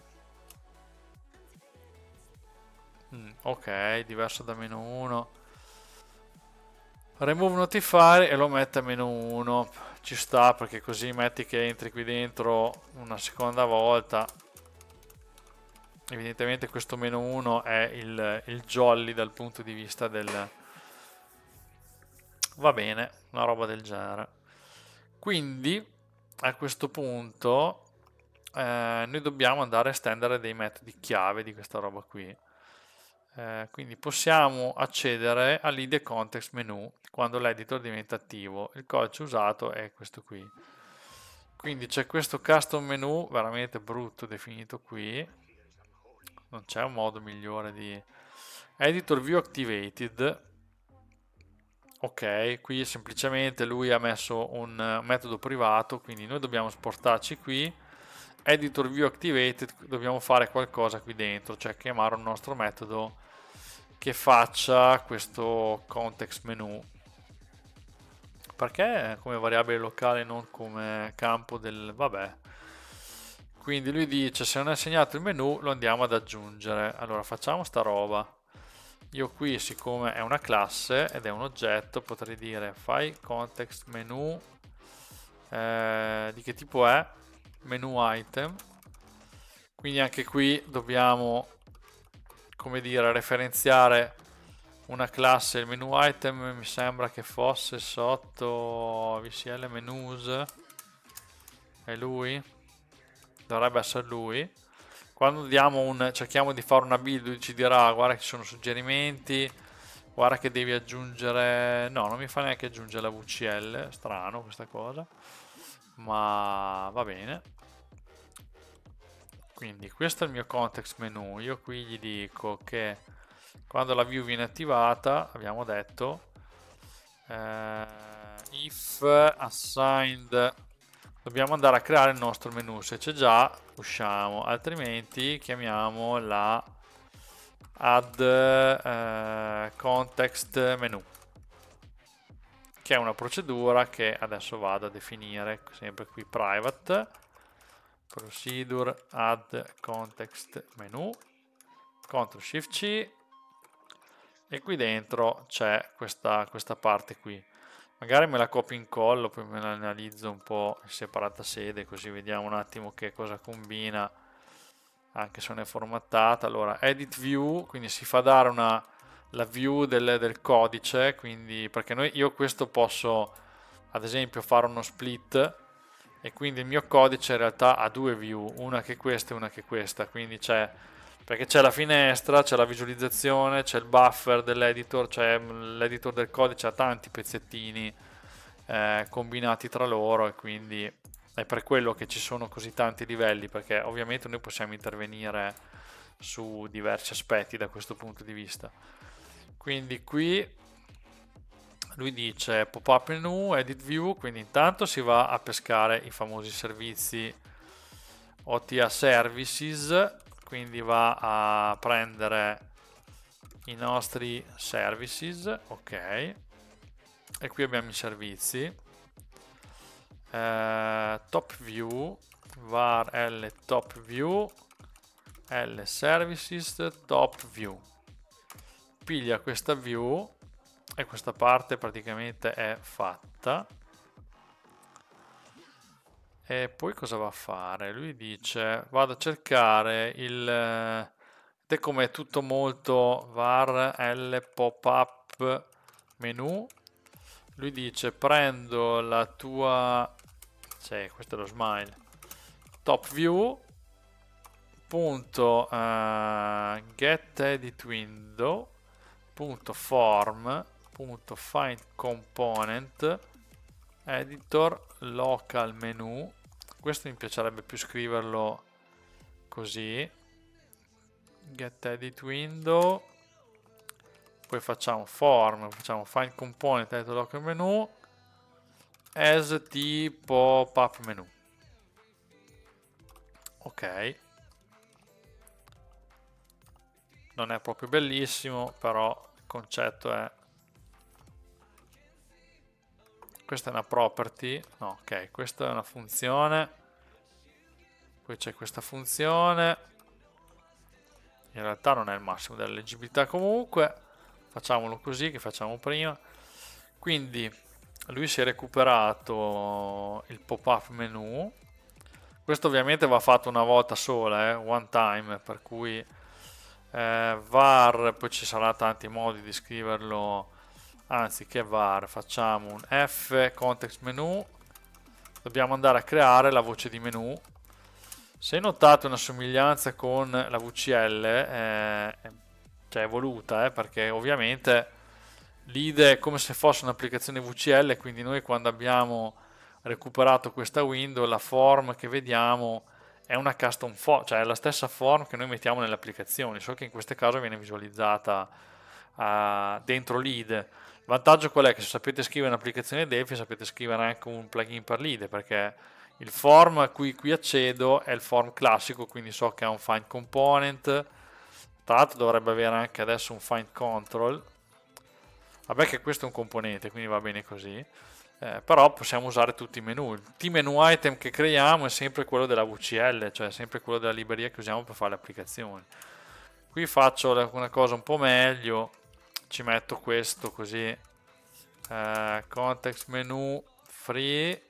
mm, ok, diverso da meno uno. Remove notifier e lo mette a meno uno, ci sta, perché così metti che entri qui dentro una seconda volta, evidentemente questo meno uno è il, il jolly dal punto di vista del... va bene, una roba del genere. Quindi a questo punto eh, noi dobbiamo andare a estendere dei metodi chiave di questa roba qui. Eh, quindi possiamo accedere all'I D E context menu quando l'editor diventa attivo. Il codice usato è questo qui. Quindi c'è questo custom menu veramente brutto definito qui. Non c'è un modo migliore di... Editor view activated. Ok, qui semplicemente lui ha messo un metodo privato, quindi noi dobbiamo sportarci qui. Editor view activated, dobbiamo fare qualcosa qui dentro, cioè chiamare un nostro metodo che faccia questo context menu. Perché come variabile locale, non come campo del... vabbè. Quindi lui dice se non è assegnato il menu lo andiamo ad aggiungere. Allora facciamo sta roba. Io qui, siccome è una classe ed è un oggetto, potrei dire fai context menu, eh, di che tipo è? Menu item. Quindi anche qui dobbiamo, come dire, referenziare una classe. Il menu item mi sembra che fosse sotto V C L menus, è lui, dovrebbe essere lui. Quando diamo un, cerchiamo di fare una build, lui ci dirà guarda che ci sono suggerimenti, guarda che devi aggiungere, no, non mi fa neanche aggiungere la V C L, strano questa cosa, ma va bene. Quindi questo è il mio context menu. Io qui gli dico che quando la view viene attivata, abbiamo detto eh, if assigned, dobbiamo andare a creare il nostro menu, se c'è già usciamo, altrimenti chiamiamo la add eh, context menu, che è una procedura che adesso vado a definire, sempre qui private procedure add context menu, control shift C, e qui dentro c'è questa, questa parte qui. Magari me la copio e incollo, poi me la analizzo un po' in separata sede, così vediamo un attimo che cosa combina, anche se non è formattata. Allora, edit view, quindi si fa dare una, la view del, del codice, quindi perché noi, io questo posso ad esempio fare uno split, e quindi il mio codice in realtà ha due view, una che è questa e una che è questa, quindi c'è, perché c'è la finestra, c'è la visualizzazione, c'è il buffer dell'editor, c'è l'editor del codice, ha tanti pezzettini eh, combinati tra loro, e quindi è per quello che ci sono così tanti livelli, perché ovviamente noi possiamo intervenire su diversi aspetti da questo punto di vista. Quindi qui lui dice pop-up menu, edit view, quindi intanto si va a pescare i famosi servizi O T A services, quindi va a prendere i nostri services, ok, e qui abbiamo i servizi, eh, top view, var l top view l services top view, piglia questa view e questa parte praticamente è fatta. E poi cosa va a fare? Lui dice vado a cercare il, vedete come è tutto molto var l pop up menu. Lui dice prendo la tua, cioè questo è lo smile, top view punto uh, get edit window punto form punto find component editor local menu. Questo mi piacerebbe più scriverlo così, get edit window, poi facciamo form, facciamo find component editor local menu as tipo pop menu. Ok, non è proprio bellissimo, però il concetto è, questa è una property, no, ok, questa è una funzione, poi c'è questa funzione, in realtà non è il massimo della leggibilità, comunque facciamolo così che facciamo prima. Quindi lui si è recuperato il pop-up menu, questo ovviamente va fatto una volta sola, eh, one time, per cui eh, var, poi ci saranno tanti modi di scriverlo. Anziché var facciamo un F context menu, dobbiamo andare a creare la voce di menu. Se notate una somiglianza con la V C L, eh, cioè è voluta, eh, perché ovviamente l'I D E è come se fosse un'applicazione V C L, quindi noi quando abbiamo recuperato questa window, la form che vediamo è una custom form, cioè è la stessa form che noi mettiamo nelle applicazioni, solo che in questo caso viene visualizzata uh, dentro l'I D E. Il vantaggio qual è? Che se sapete scrivere un'applicazione Delphi sapete scrivere anche un plugin per l'I D E, perché il form a cui qui accedo è il form classico, quindi so che ha un find component, tra l'altro dovrebbe avere anche adesso un find control, vabbè che questo è un componente quindi va bene così, eh, però possiamo usare tutti i menu. Il t-menu item che creiamo è sempre quello della V C L, cioè sempre quello della libreria che usiamo per fare le applicazioni. Qui faccio una cosa un po' meglio, ci metto questo così, eh, context menu free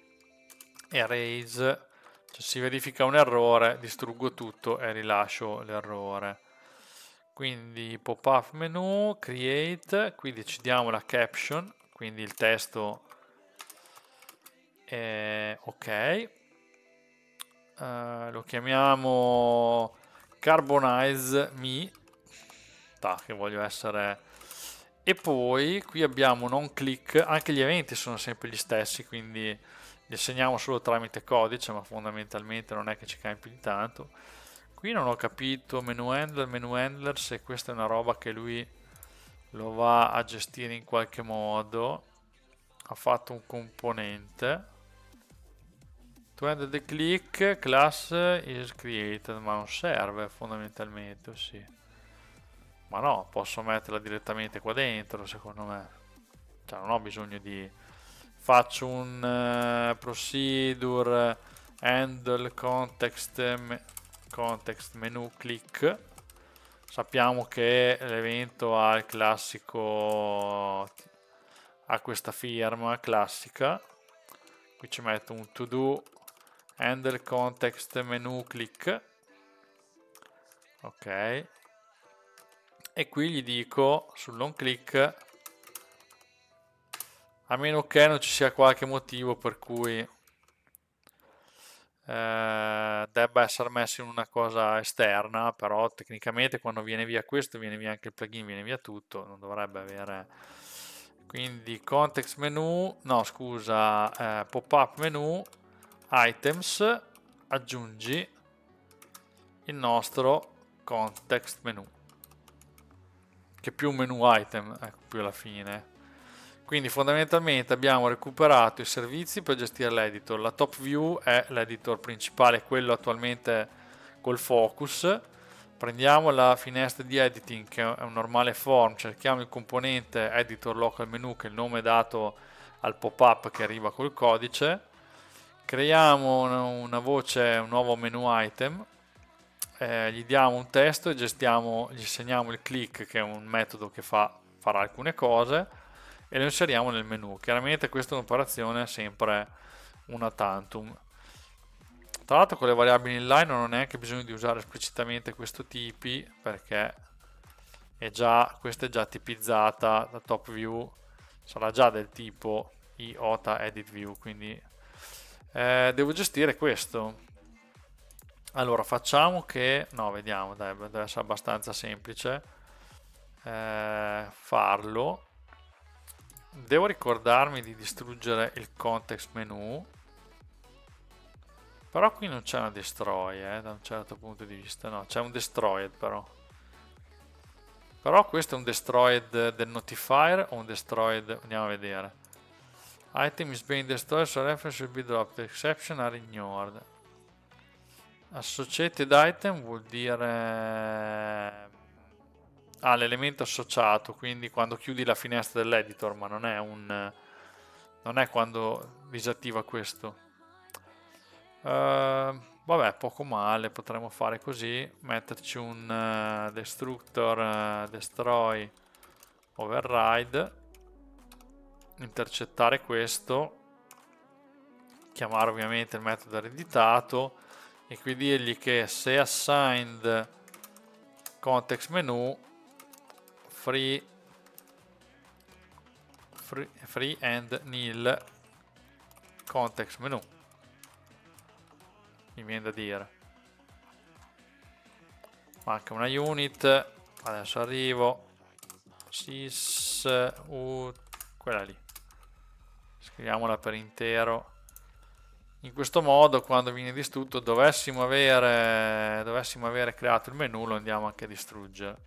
erase, cioè si verifica un errore, distruggo tutto e rilascio l'errore. Quindi pop-up menu, create, qui decidiamo la caption, quindi il testo è ok, uh, lo chiamiamo carbonize me, ta, che voglio essere, e poi qui abbiamo un on click, anche gli eventi sono sempre gli stessi, quindi li assegniamo solo tramite codice, ma fondamentalmente non è che ci cambia più di tanto. Qui non ho capito menu handler, menu handler, se questa è una roba che lui lo va a gestire in qualche modo. Ha fatto un componente. To end the click, class is created, ma non serve fondamentalmente, sì. Ma no, posso metterla direttamente qua dentro, secondo me. Cioè non ho bisogno di... Faccio un uh, procedure handle context, me, context menu click. Sappiamo che l'evento ha il classico, ha questa firma classica. Qui ci metto un to do handle context menu click. Ok. E qui gli dico sull'on click, a meno che non ci sia qualche motivo per cui eh, debba essere messo in una cosa esterna, però tecnicamente quando viene via questo viene via anche il plugin, viene via tutto, non dovrebbe avere. Quindi context menu, no scusa, eh, pop-up menu, items, aggiungi il nostro context menu, che è più un menu item, ecco, più alla fine. Quindi fondamentalmente abbiamo recuperato i servizi per gestire l'editor. La top view è l'editor principale, quello attualmente col focus. Prendiamo la finestra di editing, che è un normale form, cerchiamo il componente editor local menu, che è il nome dato al pop-up che arriva col codice. creiamo una, una voce, un nuovo menu item, eh, gli diamo un testo e gestiamo, gli segniamo il click, che è un metodo che fa, farà alcune cose, e lo inseriamo nel menu. Chiaramente questa è un'operazione sempre una tantum. Tra l'altro con le variabili inline non ho neanche bisogno di usare esplicitamente questo tipi, perché è già, questa è già tipizzata da top view, sarà già del tipo iota edit view, quindi eh, devo gestire questo. Allora facciamo che, no vediamo, dai, deve essere abbastanza semplice eh, farlo. Devo ricordarmi di distruggere il context menu, però qui non c'è una destroy eh, da un certo punto di vista, no, c'è un destroyed però. Però questo è un destroyed del notifier o un destroyed, andiamo a vedere. Item is being destroyed, so reference should be dropped, exception are ignored. Associated item vuol dire ah, l'elemento associato, quindi quando chiudi la finestra dell'editor, ma non è un non è quando disattiva questo. Uh, vabbè, poco male, potremmo fare così, metterci un uh, destructor uh, destroy override, intercettare questo, chiamare ovviamente il metodo ereditato e qui dirgli che se assigned context menu free free, free and nil context menu, mi viene da dire. Manca una unit, adesso arrivo, sys u, quella lì, scriviamola per intero. In questo modo quando viene distrutto, dovessimo avere, dovessimo avere creato il menu, lo andiamo anche a distruggere.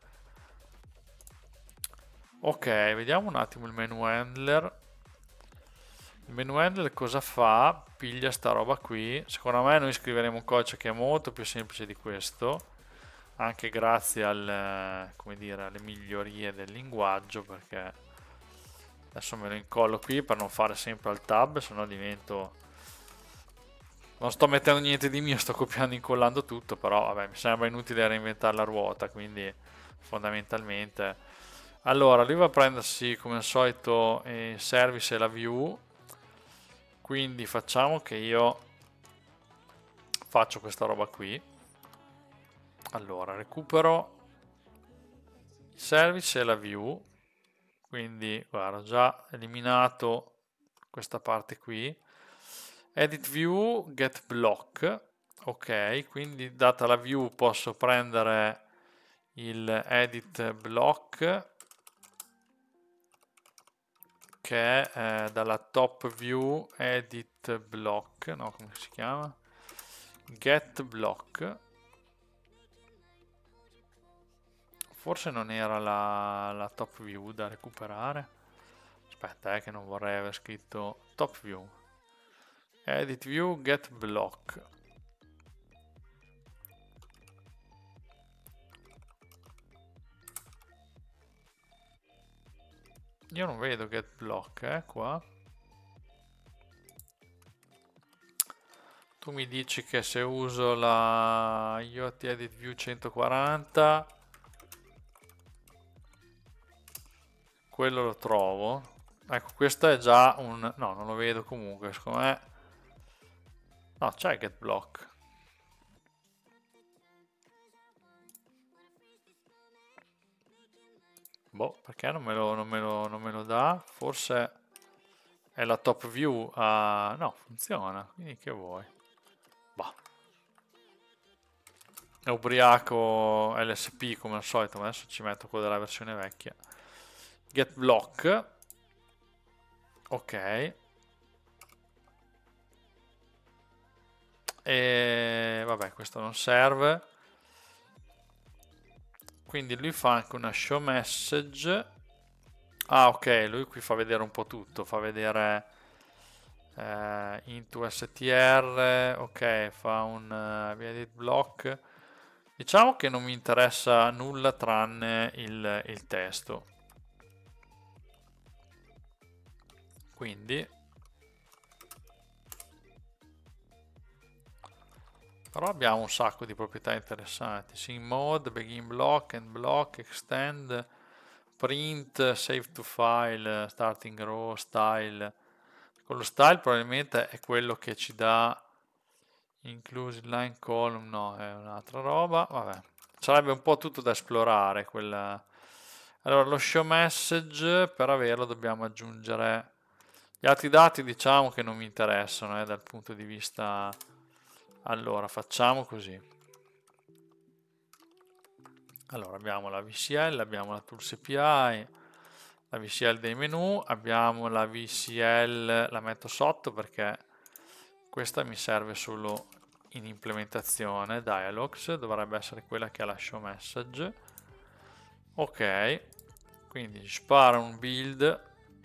Ok, vediamo un attimo il menu handler. Il menu handler cosa fa? Piglia sta roba qui. Secondo me noi scriveremo un codice che è molto più semplice di questo, anche grazie al, come dire, alle migliorie del linguaggio, perché adesso me lo incollo qui per non fare sempre al tab, se no divento... Non sto mettendo niente di mio, sto copiando e incollando tutto, però vabbè, mi sembra inutile reinventare la ruota, quindi fondamentalmente... Allora, lui va a prendersi come al solito il service e la view, quindi facciamo che io faccio questa roba qui. Allora, recupero il service e la view, quindi guarda, ho già eliminato questa parte qui. Edit view, get block, ok, quindi data la view posso prendere il edit block che è eh, dalla top view edit block, no, come si chiama? Get block. Forse non era la, la top view da recuperare. Aspetta, eh, che non vorrei aver scritto top view. Edit view, get block. Io non vedo get block, eh, qua. Tu mi dici che se uso la I O T edit view centoquaranta, quello lo trovo. Ecco, questo è già un... no, non lo vedo comunque, secondo me... No, c'è get block. Boh, perché non me lo, non me lo, non me lo dà? Forse è la top view a... no, funziona, quindi che vuoi? Boh. È ubriaco L S P come al solito, ma adesso ci metto quello della versione vecchia. Get block. Ok. E vabbè, questo non serve. Quindi lui fa anche una show message. Ah, ok, lui qui fa vedere un po' tutto, fa vedere eh, into str, ok, fa un uh, edit block. Diciamo che non mi interessa nulla tranne il, il testo. Quindi Però abbiamo un sacco di proprietà interessanti. Sync mode, begin block, end block, extend, print, save to file, starting row, style. Con lo style probabilmente è quello che ci dà include line column, no, è un'altra roba. Vabbè, sarebbe un po' tutto da esplorare quella. Allora, lo show message, per averlo dobbiamo aggiungere gli altri dati, diciamo che non mi interessano eh, dal punto di vista. Allora, facciamo così. Allora, abbiamo la V C L, abbiamo la Tools A P I, la V C L dei menu, abbiamo la V C L, la metto sotto perché questa mi serve solo in implementazione. Dialogs dovrebbe essere quella che ha la show message. Ok, quindi spara un build,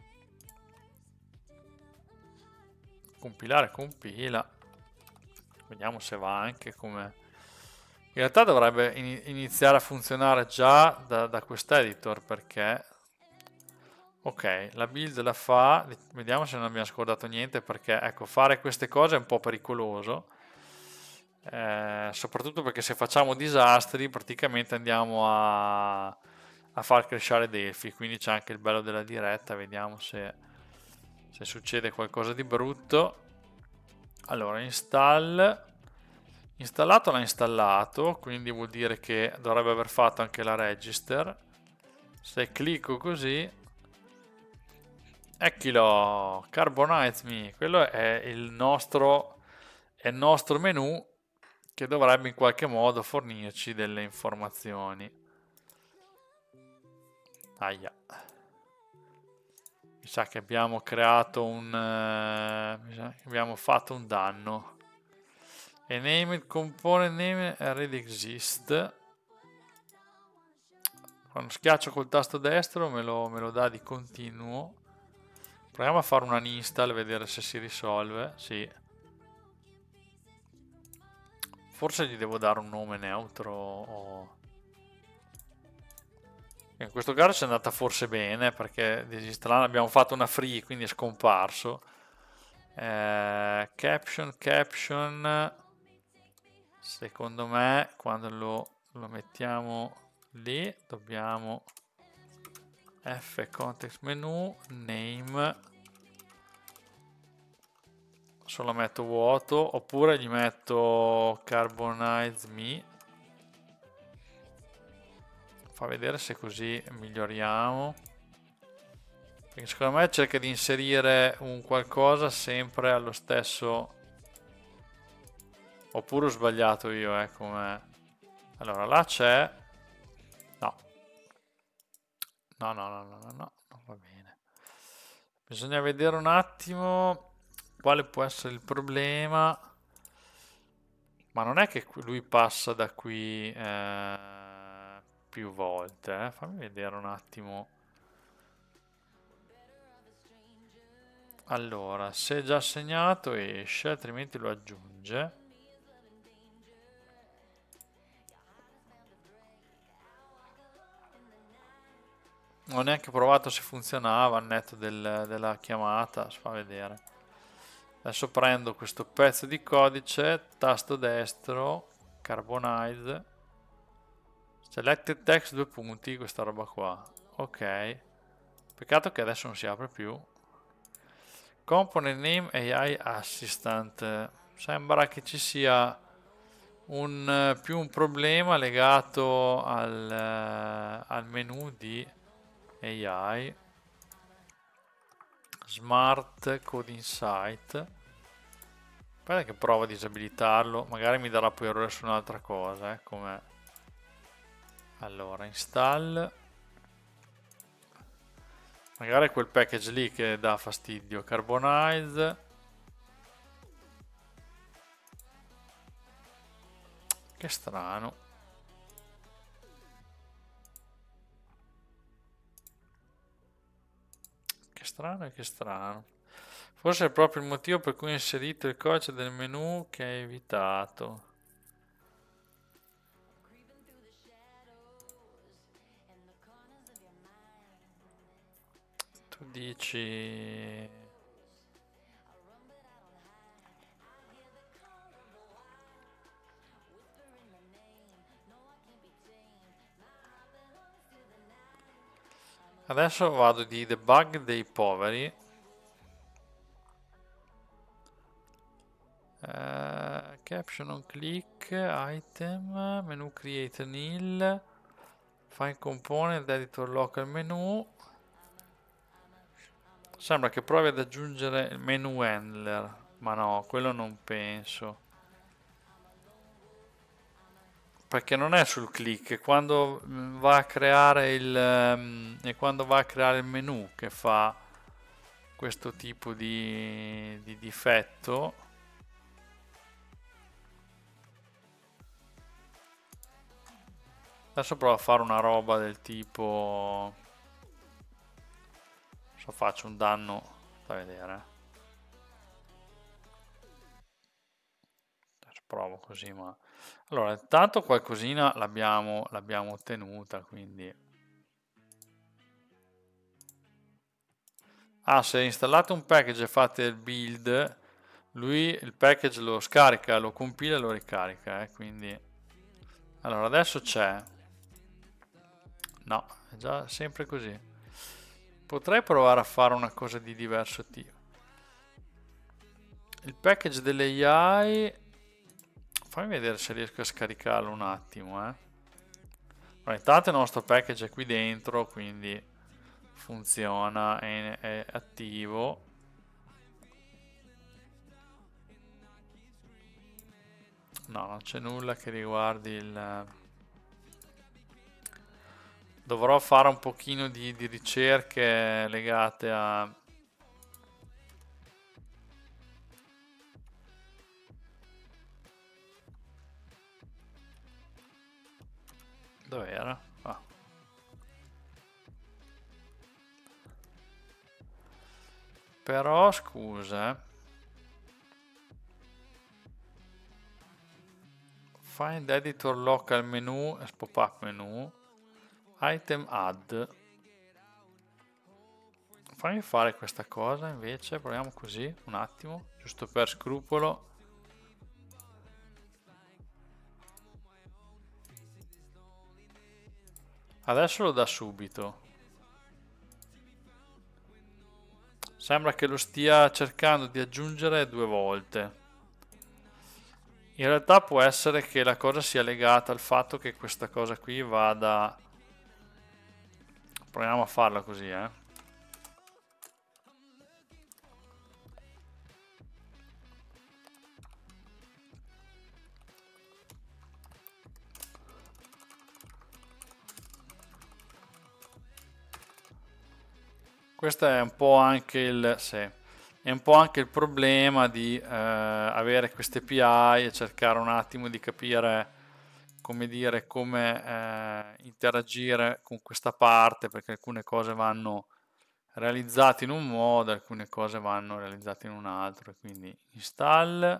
compilare, compila, vediamo se va anche come. In realtà dovrebbe in iniziare a funzionare già da, da quest'editor, perché ok, la build la fa, vediamo se non abbiamo scordato niente, perché ecco, fare queste cose è un po' pericoloso, eh, soprattutto perché se facciamo disastri praticamente andiamo a, a far crescere Delphi, quindi c'è anche il bello della diretta, vediamo se, se succede qualcosa di brutto. Allora, install. Installato l'ha installato, quindi vuol dire che dovrebbe aver fatto anche la register. Se clicco così, eccolo, Carbonize Me, quello è il nostro, è il nostro menu che dovrebbe in qualche modo fornirci delle informazioni. Aia. Mi sa che abbiamo creato un, eh, mi sa che abbiamo fatto un danno. E name component name already exist. Quando schiaccio col tasto destro me lo, me lo dà di continuo. Proviamo a fare un uninstall e vedere se si risolve. Sì. Forse gli devo dare un nome neutro. O... in questo caso ci è andata forse bene, perché disinstalando abbiamo fatto una free, quindi è scomparso. Eh, caption, caption. Secondo me quando lo, lo mettiamo lì dobbiamo F context menu, name, solo metto vuoto, oppure gli metto Carbonize Me, fa vedere se così miglioriamo, perché secondo me cerca di inserire un qualcosa sempre allo stesso. Oppure ho sbagliato io, eh, come. Allora, là c'è. No. No, no, no, no, no, no, non va bene. Bisogna vedere un attimo quale può essere il problema. Ma non è che lui passa da qui eh, più volte, eh. Fammi vedere un attimo. Allora, se è già segnato esce, altrimenti lo aggiunge. Non ho neanche provato se funzionava al netto del, della chiamata, si fa vedere. Adesso prendo questo pezzo di codice, tasto destro, Carbonize, Selected Text due punti, questa roba qua. Ok, peccato che adesso non si apre più. Component Name A I Assistant, sembra che ci sia un, più un problema legato al, al menu di A I Smart Code Insight. Aspetta che provo a disabilitarlo, magari mi darà poi errore su un'altra cosa, eh, come. Allora, install. Magari è quel package lì che dà fastidio. Carbonize. Che strano. Che strano e che strano. Forse è proprio il motivo per cui ho inserito il codice del menu che hai evitato. Tu dici. Adesso vado di debug dei poveri. Uh, caption on click, item, menu create nil, find component, editor local menu. Sembra che provi ad aggiungere il menu handler, ma no, quello non penso. Perché non è sul click, è quando va a creare il, um, è quando va a creare il menu che fa questo tipo di, di difetto. Adesso provo a fare una roba del tipo, se faccio un danno, da vedere. Adesso provo così, ma allora intanto qualcosina l'abbiamo l'abbiamo ottenuta, quindi ah, se installate un package e fate il build, lui il package lo scarica, lo compila e lo ricarica, eh, quindi allora adesso c'è. No, è già sempre così. Potrei provare a fare una cosa di diverso tipo. Il package delle A I, fammi vedere se riesco a scaricarlo un attimo. Eh. Allora, intanto il nostro package è qui dentro, quindi funziona, è, è attivo. No, non c'è nulla che riguardi il... Dovrò fare un pochino di, di ricerche legate a... Dov'era? Ah. Però scusa, find editor local menu, pop-up menu, item add. Fammi fare questa cosa invece, proviamo così un attimo, giusto per scrupolo. Adesso lo dà subito. Sembra che lo stia cercando di aggiungere due volte. In realtà può essere che la cosa sia legata al fatto che questa cosa qui vada... Proviamo a farla così, eh. Questo è un po' anche il, sì, è un po' anche il problema di eh, avere queste A P I e cercare un attimo di capire come dire, come eh, interagire con questa parte, perché alcune cose vanno realizzate in un modo, alcune cose vanno realizzate in un altro, quindi install.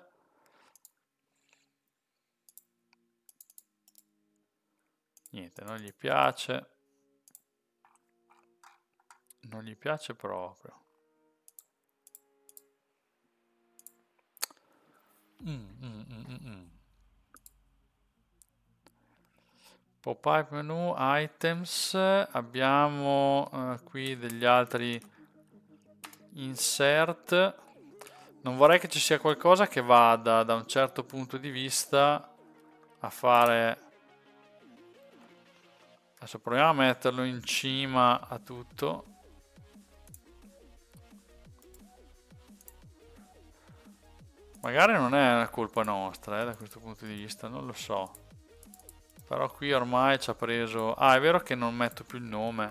Niente, non gli piace. Non gli piace proprio. Mm, mm, mm, mm, mm. Pop-up menu, items, abbiamo uh, qui degli altri insert. Non vorrei che ci sia qualcosa che vada da un certo punto di vista a fare... Adesso proviamo a metterlo in cima a tutto. Magari non è una colpa nostra, eh, da questo punto di vista, non lo so. Però qui ormai ci ha preso... Ah, è vero che non metto più il nome.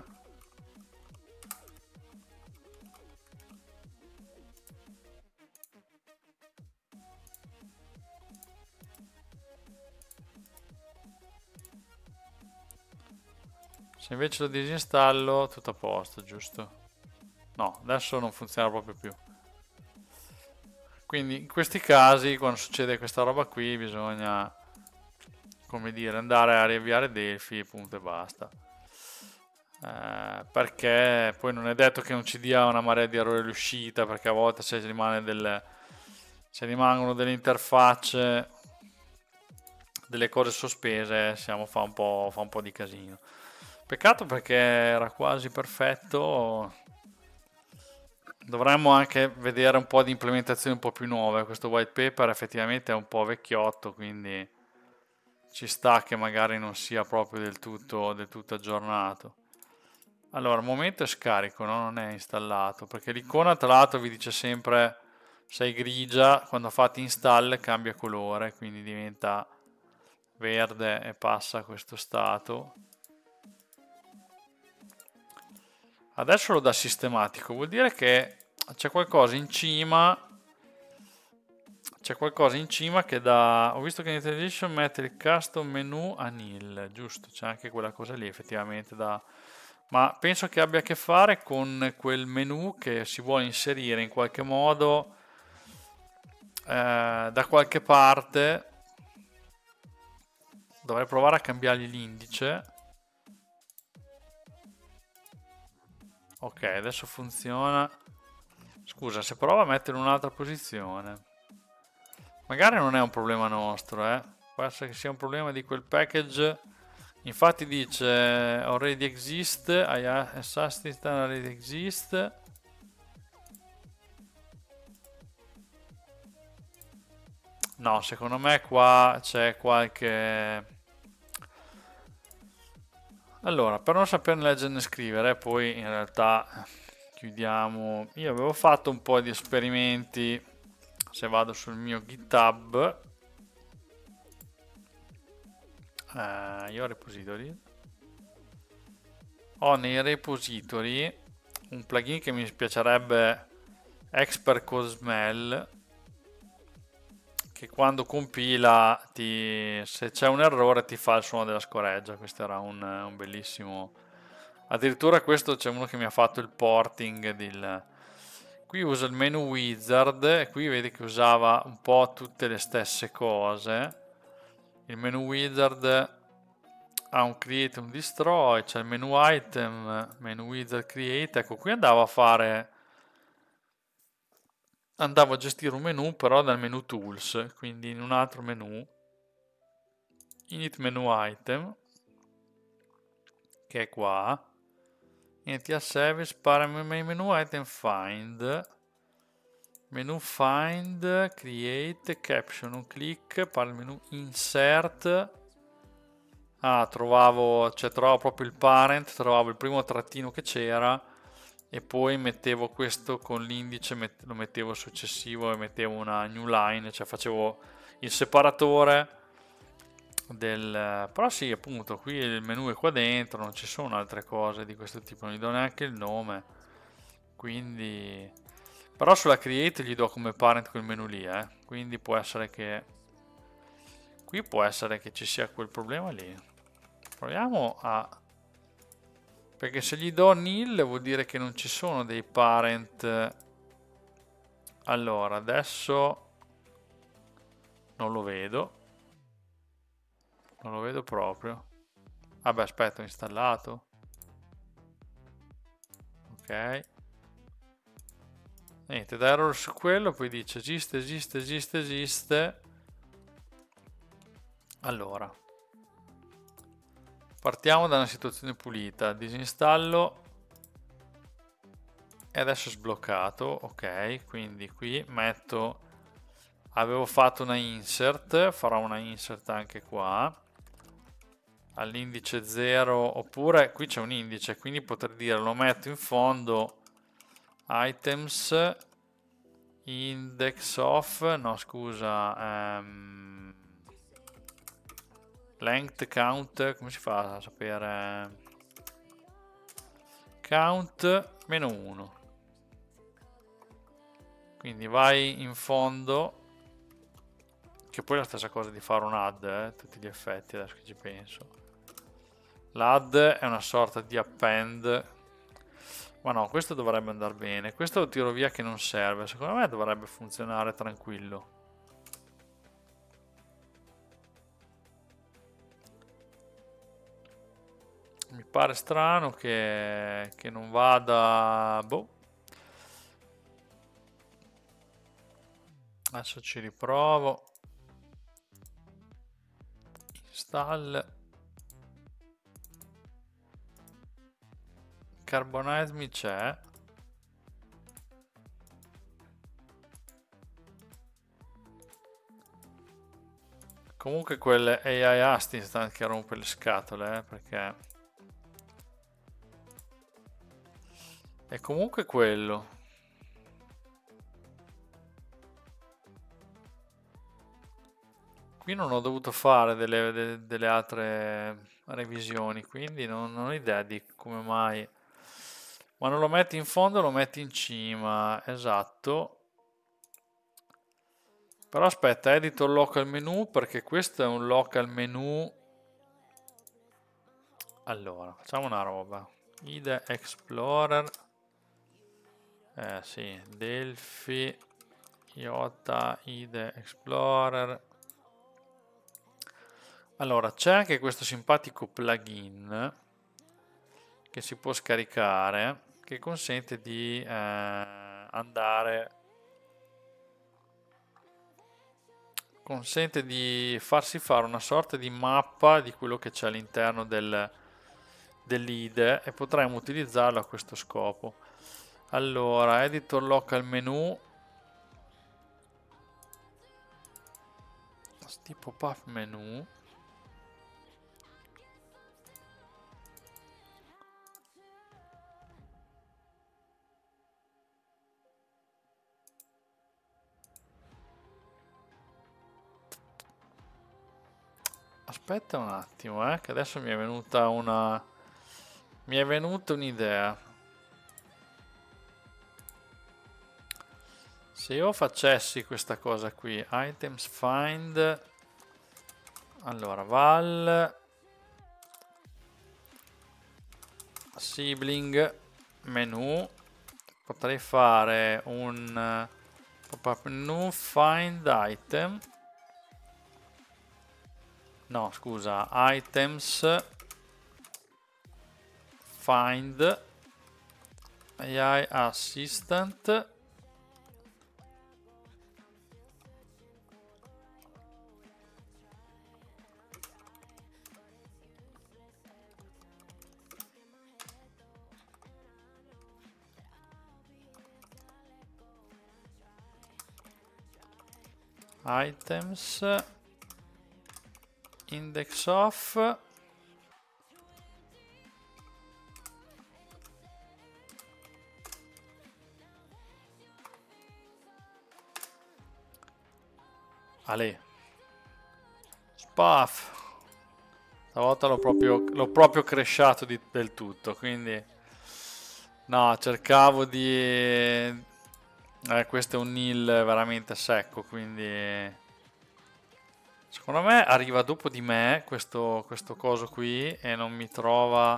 Se invece lo disinstallo, tutto a posto, giusto? No, adesso non funziona proprio più. Quindi in questi casi, quando succede questa roba qui, bisogna, come dire, andare a riavviare Delphi, punto e basta. Eh, perché poi non è detto che non ci dia una marea di errori all'uscita, perché a volte se rimane delle, se rimangono delle interfacce, delle cose sospese, siamo, fa, un po', fa un po' di casino. Peccato perché era quasi perfetto. Dovremmo anche vedere un po' di implementazioni un po' più nuove. Questo white paper effettivamente è un po' vecchiotto, quindi ci sta che magari non sia proprio del tutto, del tutto aggiornato. Allora, al momento è scarico, no? Non è installato, perché l'icona tra l'altro vi dice sempre se è grigia, quando fate install cambia colore, quindi diventa verde e passa a questo stato. Adesso lo dà sistematico, vuol dire che c'è qualcosa in cima, c'è qualcosa in cima che dà, ho visto che in Edition mette il custom menu a nil, giusto, c'è anche quella cosa lì effettivamente da, ma penso che abbia a che fare con quel menu che si vuole inserire in qualche modo eh, da qualche parte. Dovrei provare a cambiargli l'indice. Ok, adesso funziona. Scusa, se provo a mettere un'altra posizione. Magari non è un problema nostro, eh. Può essere che sia un problema di quel package. Infatti dice already exist, I assistant already exist. No, secondo me qua c'è qualche... Allora, per non saperne leggere né scrivere, poi in realtà chiudiamo. Io avevo fatto un po' di esperimenti, se vado sul mio GitHub, eh, io ho repository, ho nei repository un plugin che mi piacerebbe, Expert Code Smell, che quando compila ti, se c'è un errore ti fa il suono della scoreggia. Questo era un, un bellissimo, addirittura questo c'è uno che mi ha fatto il porting del, qui usa il menu wizard e qui vedi che usava un po' tutte le stesse cose. Il menu wizard ha un create e un destroy, c'è il menu item, menu wizard create, ecco qui andavo a fare, andavo a gestire un menu però dal menu tools, quindi in un altro menu, init menu item, che è qua, init service, parameter menu item find, menu find, create, caption, un click, para il menu insert, ah trovavo, cioè trovavo proprio il parent, trovavo il primo trattino che c'era, e poi mettevo questo con l'indice, met lo mettevo successivo e mettevo una new line, cioè facevo il separatore del... Però sì, appunto, qui il menu è qua dentro, non ci sono altre cose di questo tipo, non gli do neanche il nome, quindi... Però sulla create gli do come parent quel menu lì, eh. Quindi può essere che... Qui può essere che ci sia quel problema lì. Proviamo a... Perché se gli do nil vuol dire che non ci sono dei parent. Allora, adesso non lo vedo. Non lo vedo proprio. Vabbè, aspetta, ho installato. Ok. Niente, da error su quello, poi dice esiste, esiste, esiste, esiste. Allora. Partiamo da una situazione pulita, disinstallo e adesso è sbloccato, ok, quindi qui metto, avevo fatto una insert, farò una insert anche qua, all'indice zero, oppure qui c'è un indice, quindi potrei dire lo metto in fondo, items, index of, no scusa, um, length count, come si fa a sapere? Count meno uno. Quindi vai in fondo, che poi è la stessa cosa di fare un add, eh, tutti gli effetti, adesso che ci penso. L'add è una sorta di append, ma no, questo dovrebbe andare bene. Questo lo tiro via che non serve, secondo me dovrebbe funzionare tranquillo. Mi pare strano che, che non vada... Boh. Adesso ci riprovo. Install. Carbonite mi c'è. Comunque quelle A I Asti stanno anche a rompere le scatole, eh, perché è comunque quello. Qui non ho dovuto fare delle, de, delle altre revisioni, quindi non, non ho idea di come mai. Ma non lo metti in fondo, lo metti in cima, esatto. Però aspetta, editor local menu, perché questo è un local menu. Allora, facciamo una roba. I D E Explorer. Eh sì, Delphi, Iota, I D E Explorer. Allora, c'è anche questo simpatico plugin che si può scaricare, che consente di eh, andare, consente di farsi fare una sorta di mappa di quello che c'è all'interno del, dell'I D E e potremmo utilizzarlo a questo scopo. Allora, editor local menu, tipo pop menu. Aspetta un attimo, eh, che adesso mi è venuta una... mi è venuta un'idea. Se io facessi questa cosa qui, items find, allora val, sibling, menu, potrei fare un pop-up menu find item. No, scusa, items find A I assistant items index of Ale Spaf. Stavolta l'ho proprio, l'ho proprio cresciato di, del tutto, quindi no, cercavo di eh, questo è un nil veramente secco, quindi secondo me arriva dopo di me questo, questo coso qui e non mi trova.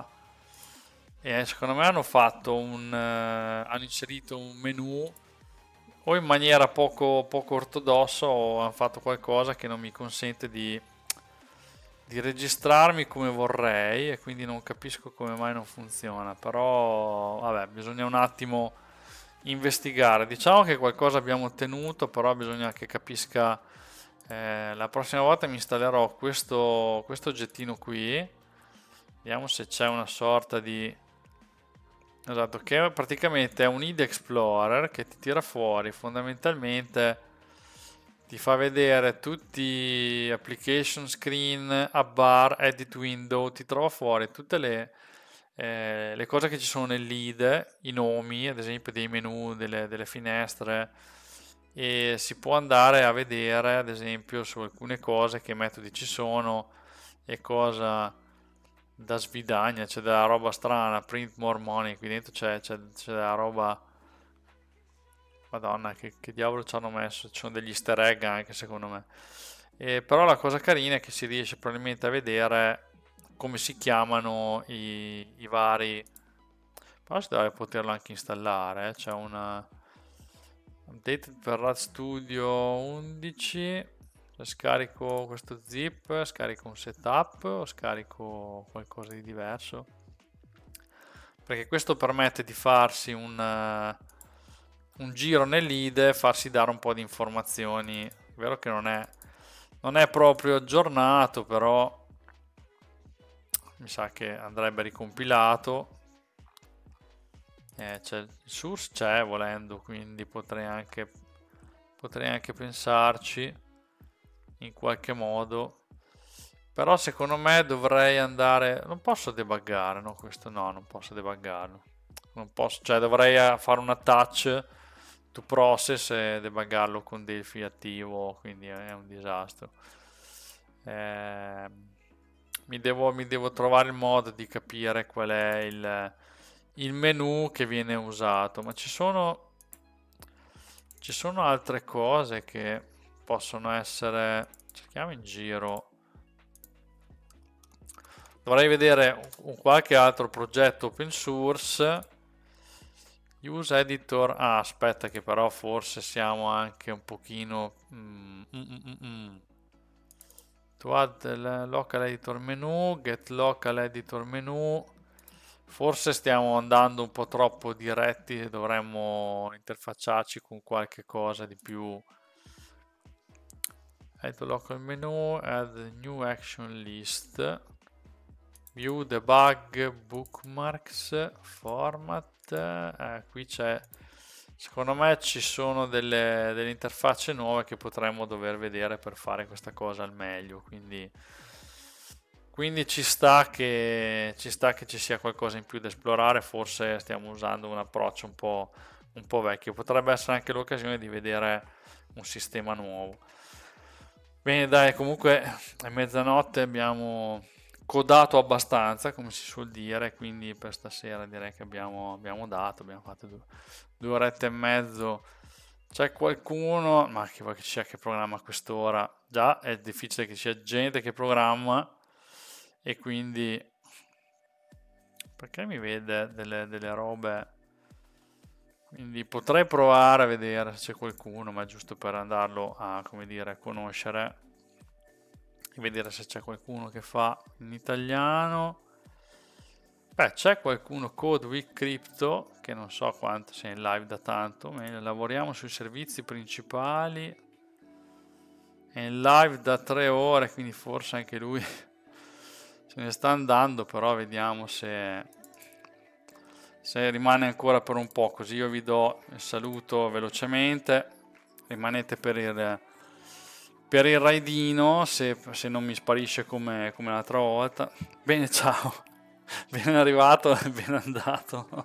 E secondo me hanno fatto un eh, hanno inserito un menu o in maniera poco, poco ortodossa o hanno fatto qualcosa che non mi consente di, di registrarmi come vorrei e quindi non capisco come mai non funziona. Però vabbè, bisogna un attimo investigare. Diciamo che qualcosa abbiamo ottenuto, però bisogna che capisca. Eh, la prossima volta mi installerò questo, questo oggettino qui, vediamo se c'è una sorta di, esatto, che praticamente è un I D E Explorer che ti tira fuori, fondamentalmente ti fa vedere tutti application screen, app bar, edit window, ti trova fuori tutte le, eh, le cose che ci sono nell'I D E, i nomi ad esempio dei menu, delle, delle finestre, e si può andare a vedere ad esempio su alcune cose che metodi ci sono e cosa da svidagna. C'è della roba strana, print more money, qui dentro c'è della roba, madonna che, che diavolo ci hanno messo, ci sono degli easter egg anche secondo me. E però la cosa carina è che si riesce probabilmente a vedere come si chiamano i, i vari, però si deve poterlo anche installare, eh. C'è una updated per Rat Studio undici, se scarico questo zip, scarico un setup o scarico qualcosa di diverso, perché questo permette di farsi un, uh, un giro nell'I D E, farsi dare un po' di informazioni. È vero che non è, non è proprio aggiornato, però mi sa che andrebbe ricompilato. eh, c'è, il source c'è volendo, quindi potrei anche, potrei anche pensarci in qualche modo. Però secondo me dovrei andare, non posso debuggare, no? Questo no, non posso debuggarlo. Non posso, cioè dovrei eh, fare un attach to process e debuggarlo con Delphi attivo, quindi è un disastro. Eh, mi devo, mi devo trovare il modo di capire qual è il, il menu che viene usato, ma ci sono, ci sono altre cose che possono essere, cerchiamo in giro. Dovrei vedere un qualche altro progetto open source. Use editor. Ah, aspetta, che però forse siamo anche un pochino. Mm, mm, mm, mm. To add local editor menu, get local editor menu. Forse stiamo andando un po' troppo diretti e dovremmo interfacciarci con qualche cosa di più. Add local menu, add new action list. View, debug, bookmarks, format, eh, qui c'è, secondo me ci sono delle, delle interfacce nuove che potremmo dover vedere per fare questa cosa al meglio, quindi, quindi ci sta che, ci sta che ci sia qualcosa in più da esplorare, forse stiamo usando un approccio un po', un po' vecchio, potrebbe essere anche l'occasione di vedere un sistema nuovo. Bene, dai, comunque è mezzanotte, abbiamo codato abbastanza, come si suol dire, quindi per stasera direi che abbiamo, abbiamo dato, abbiamo fatto due, due orette e mezzo. C'è qualcuno, ma che vuoi che ci sia che programma a quest'ora? Già è difficile che ci sia gente che programma, e quindi perché mi vede delle, delle robe? Quindi potrei provare a vedere se c'è qualcuno, ma è giusto per andarlo a, come dire, a conoscere, vedere se c'è qualcuno che fa in italiano. Beh, c'è qualcuno, Code with Crypto, che non so quanto sia in live da tanto, ma lavoriamo sui servizi principali, è in live da tre ore, quindi forse anche lui se ne sta andando, però vediamo se, se rimane ancora per un po', così io vi do il saluto velocemente, rimanete per il per il raidino, se, se non mi sparisce come, come l'altra volta. Bene, ciao, ben arrivato e ben andato.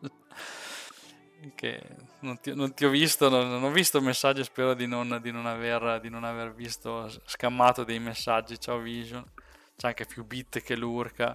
Che non, ti, non ti ho visto, non, non ho visto messaggi, spero di non, di non, aver, di non aver visto, scammato dei messaggi. Ciao Vision, c'è anche più bit che l'urca.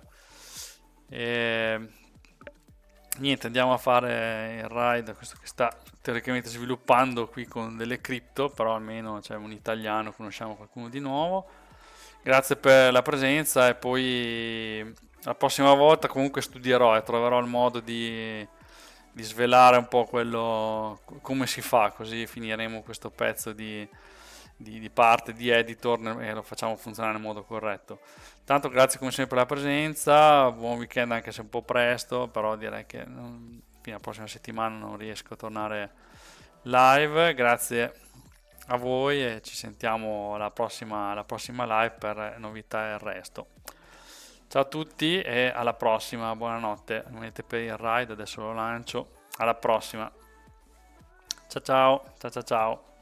E niente, andiamo a fare il raid, questo che sta teoricamente sviluppando qui con delle cripto, però almeno c'è un italiano, conosciamo qualcuno di nuovo. Grazie per la presenza, e poi la prossima volta comunque studierò e troverò il modo di, di svelare un po' quello, come si fa, così finiremo questo pezzo di, di, di parte di editor e lo facciamo funzionare in modo corretto. Tanto grazie come sempre per la presenza, buon weekend anche se un po' presto, però direi che non, fino alla prossima settimana non riesco a tornare live. Grazie a voi e ci sentiamo alla prossima, alla prossima live per novità e il resto. Ciao a tutti e alla prossima, buonanotte, rimanete per il ride, adesso lo lancio, alla prossima, ciao ciao, ciao ciao ciao.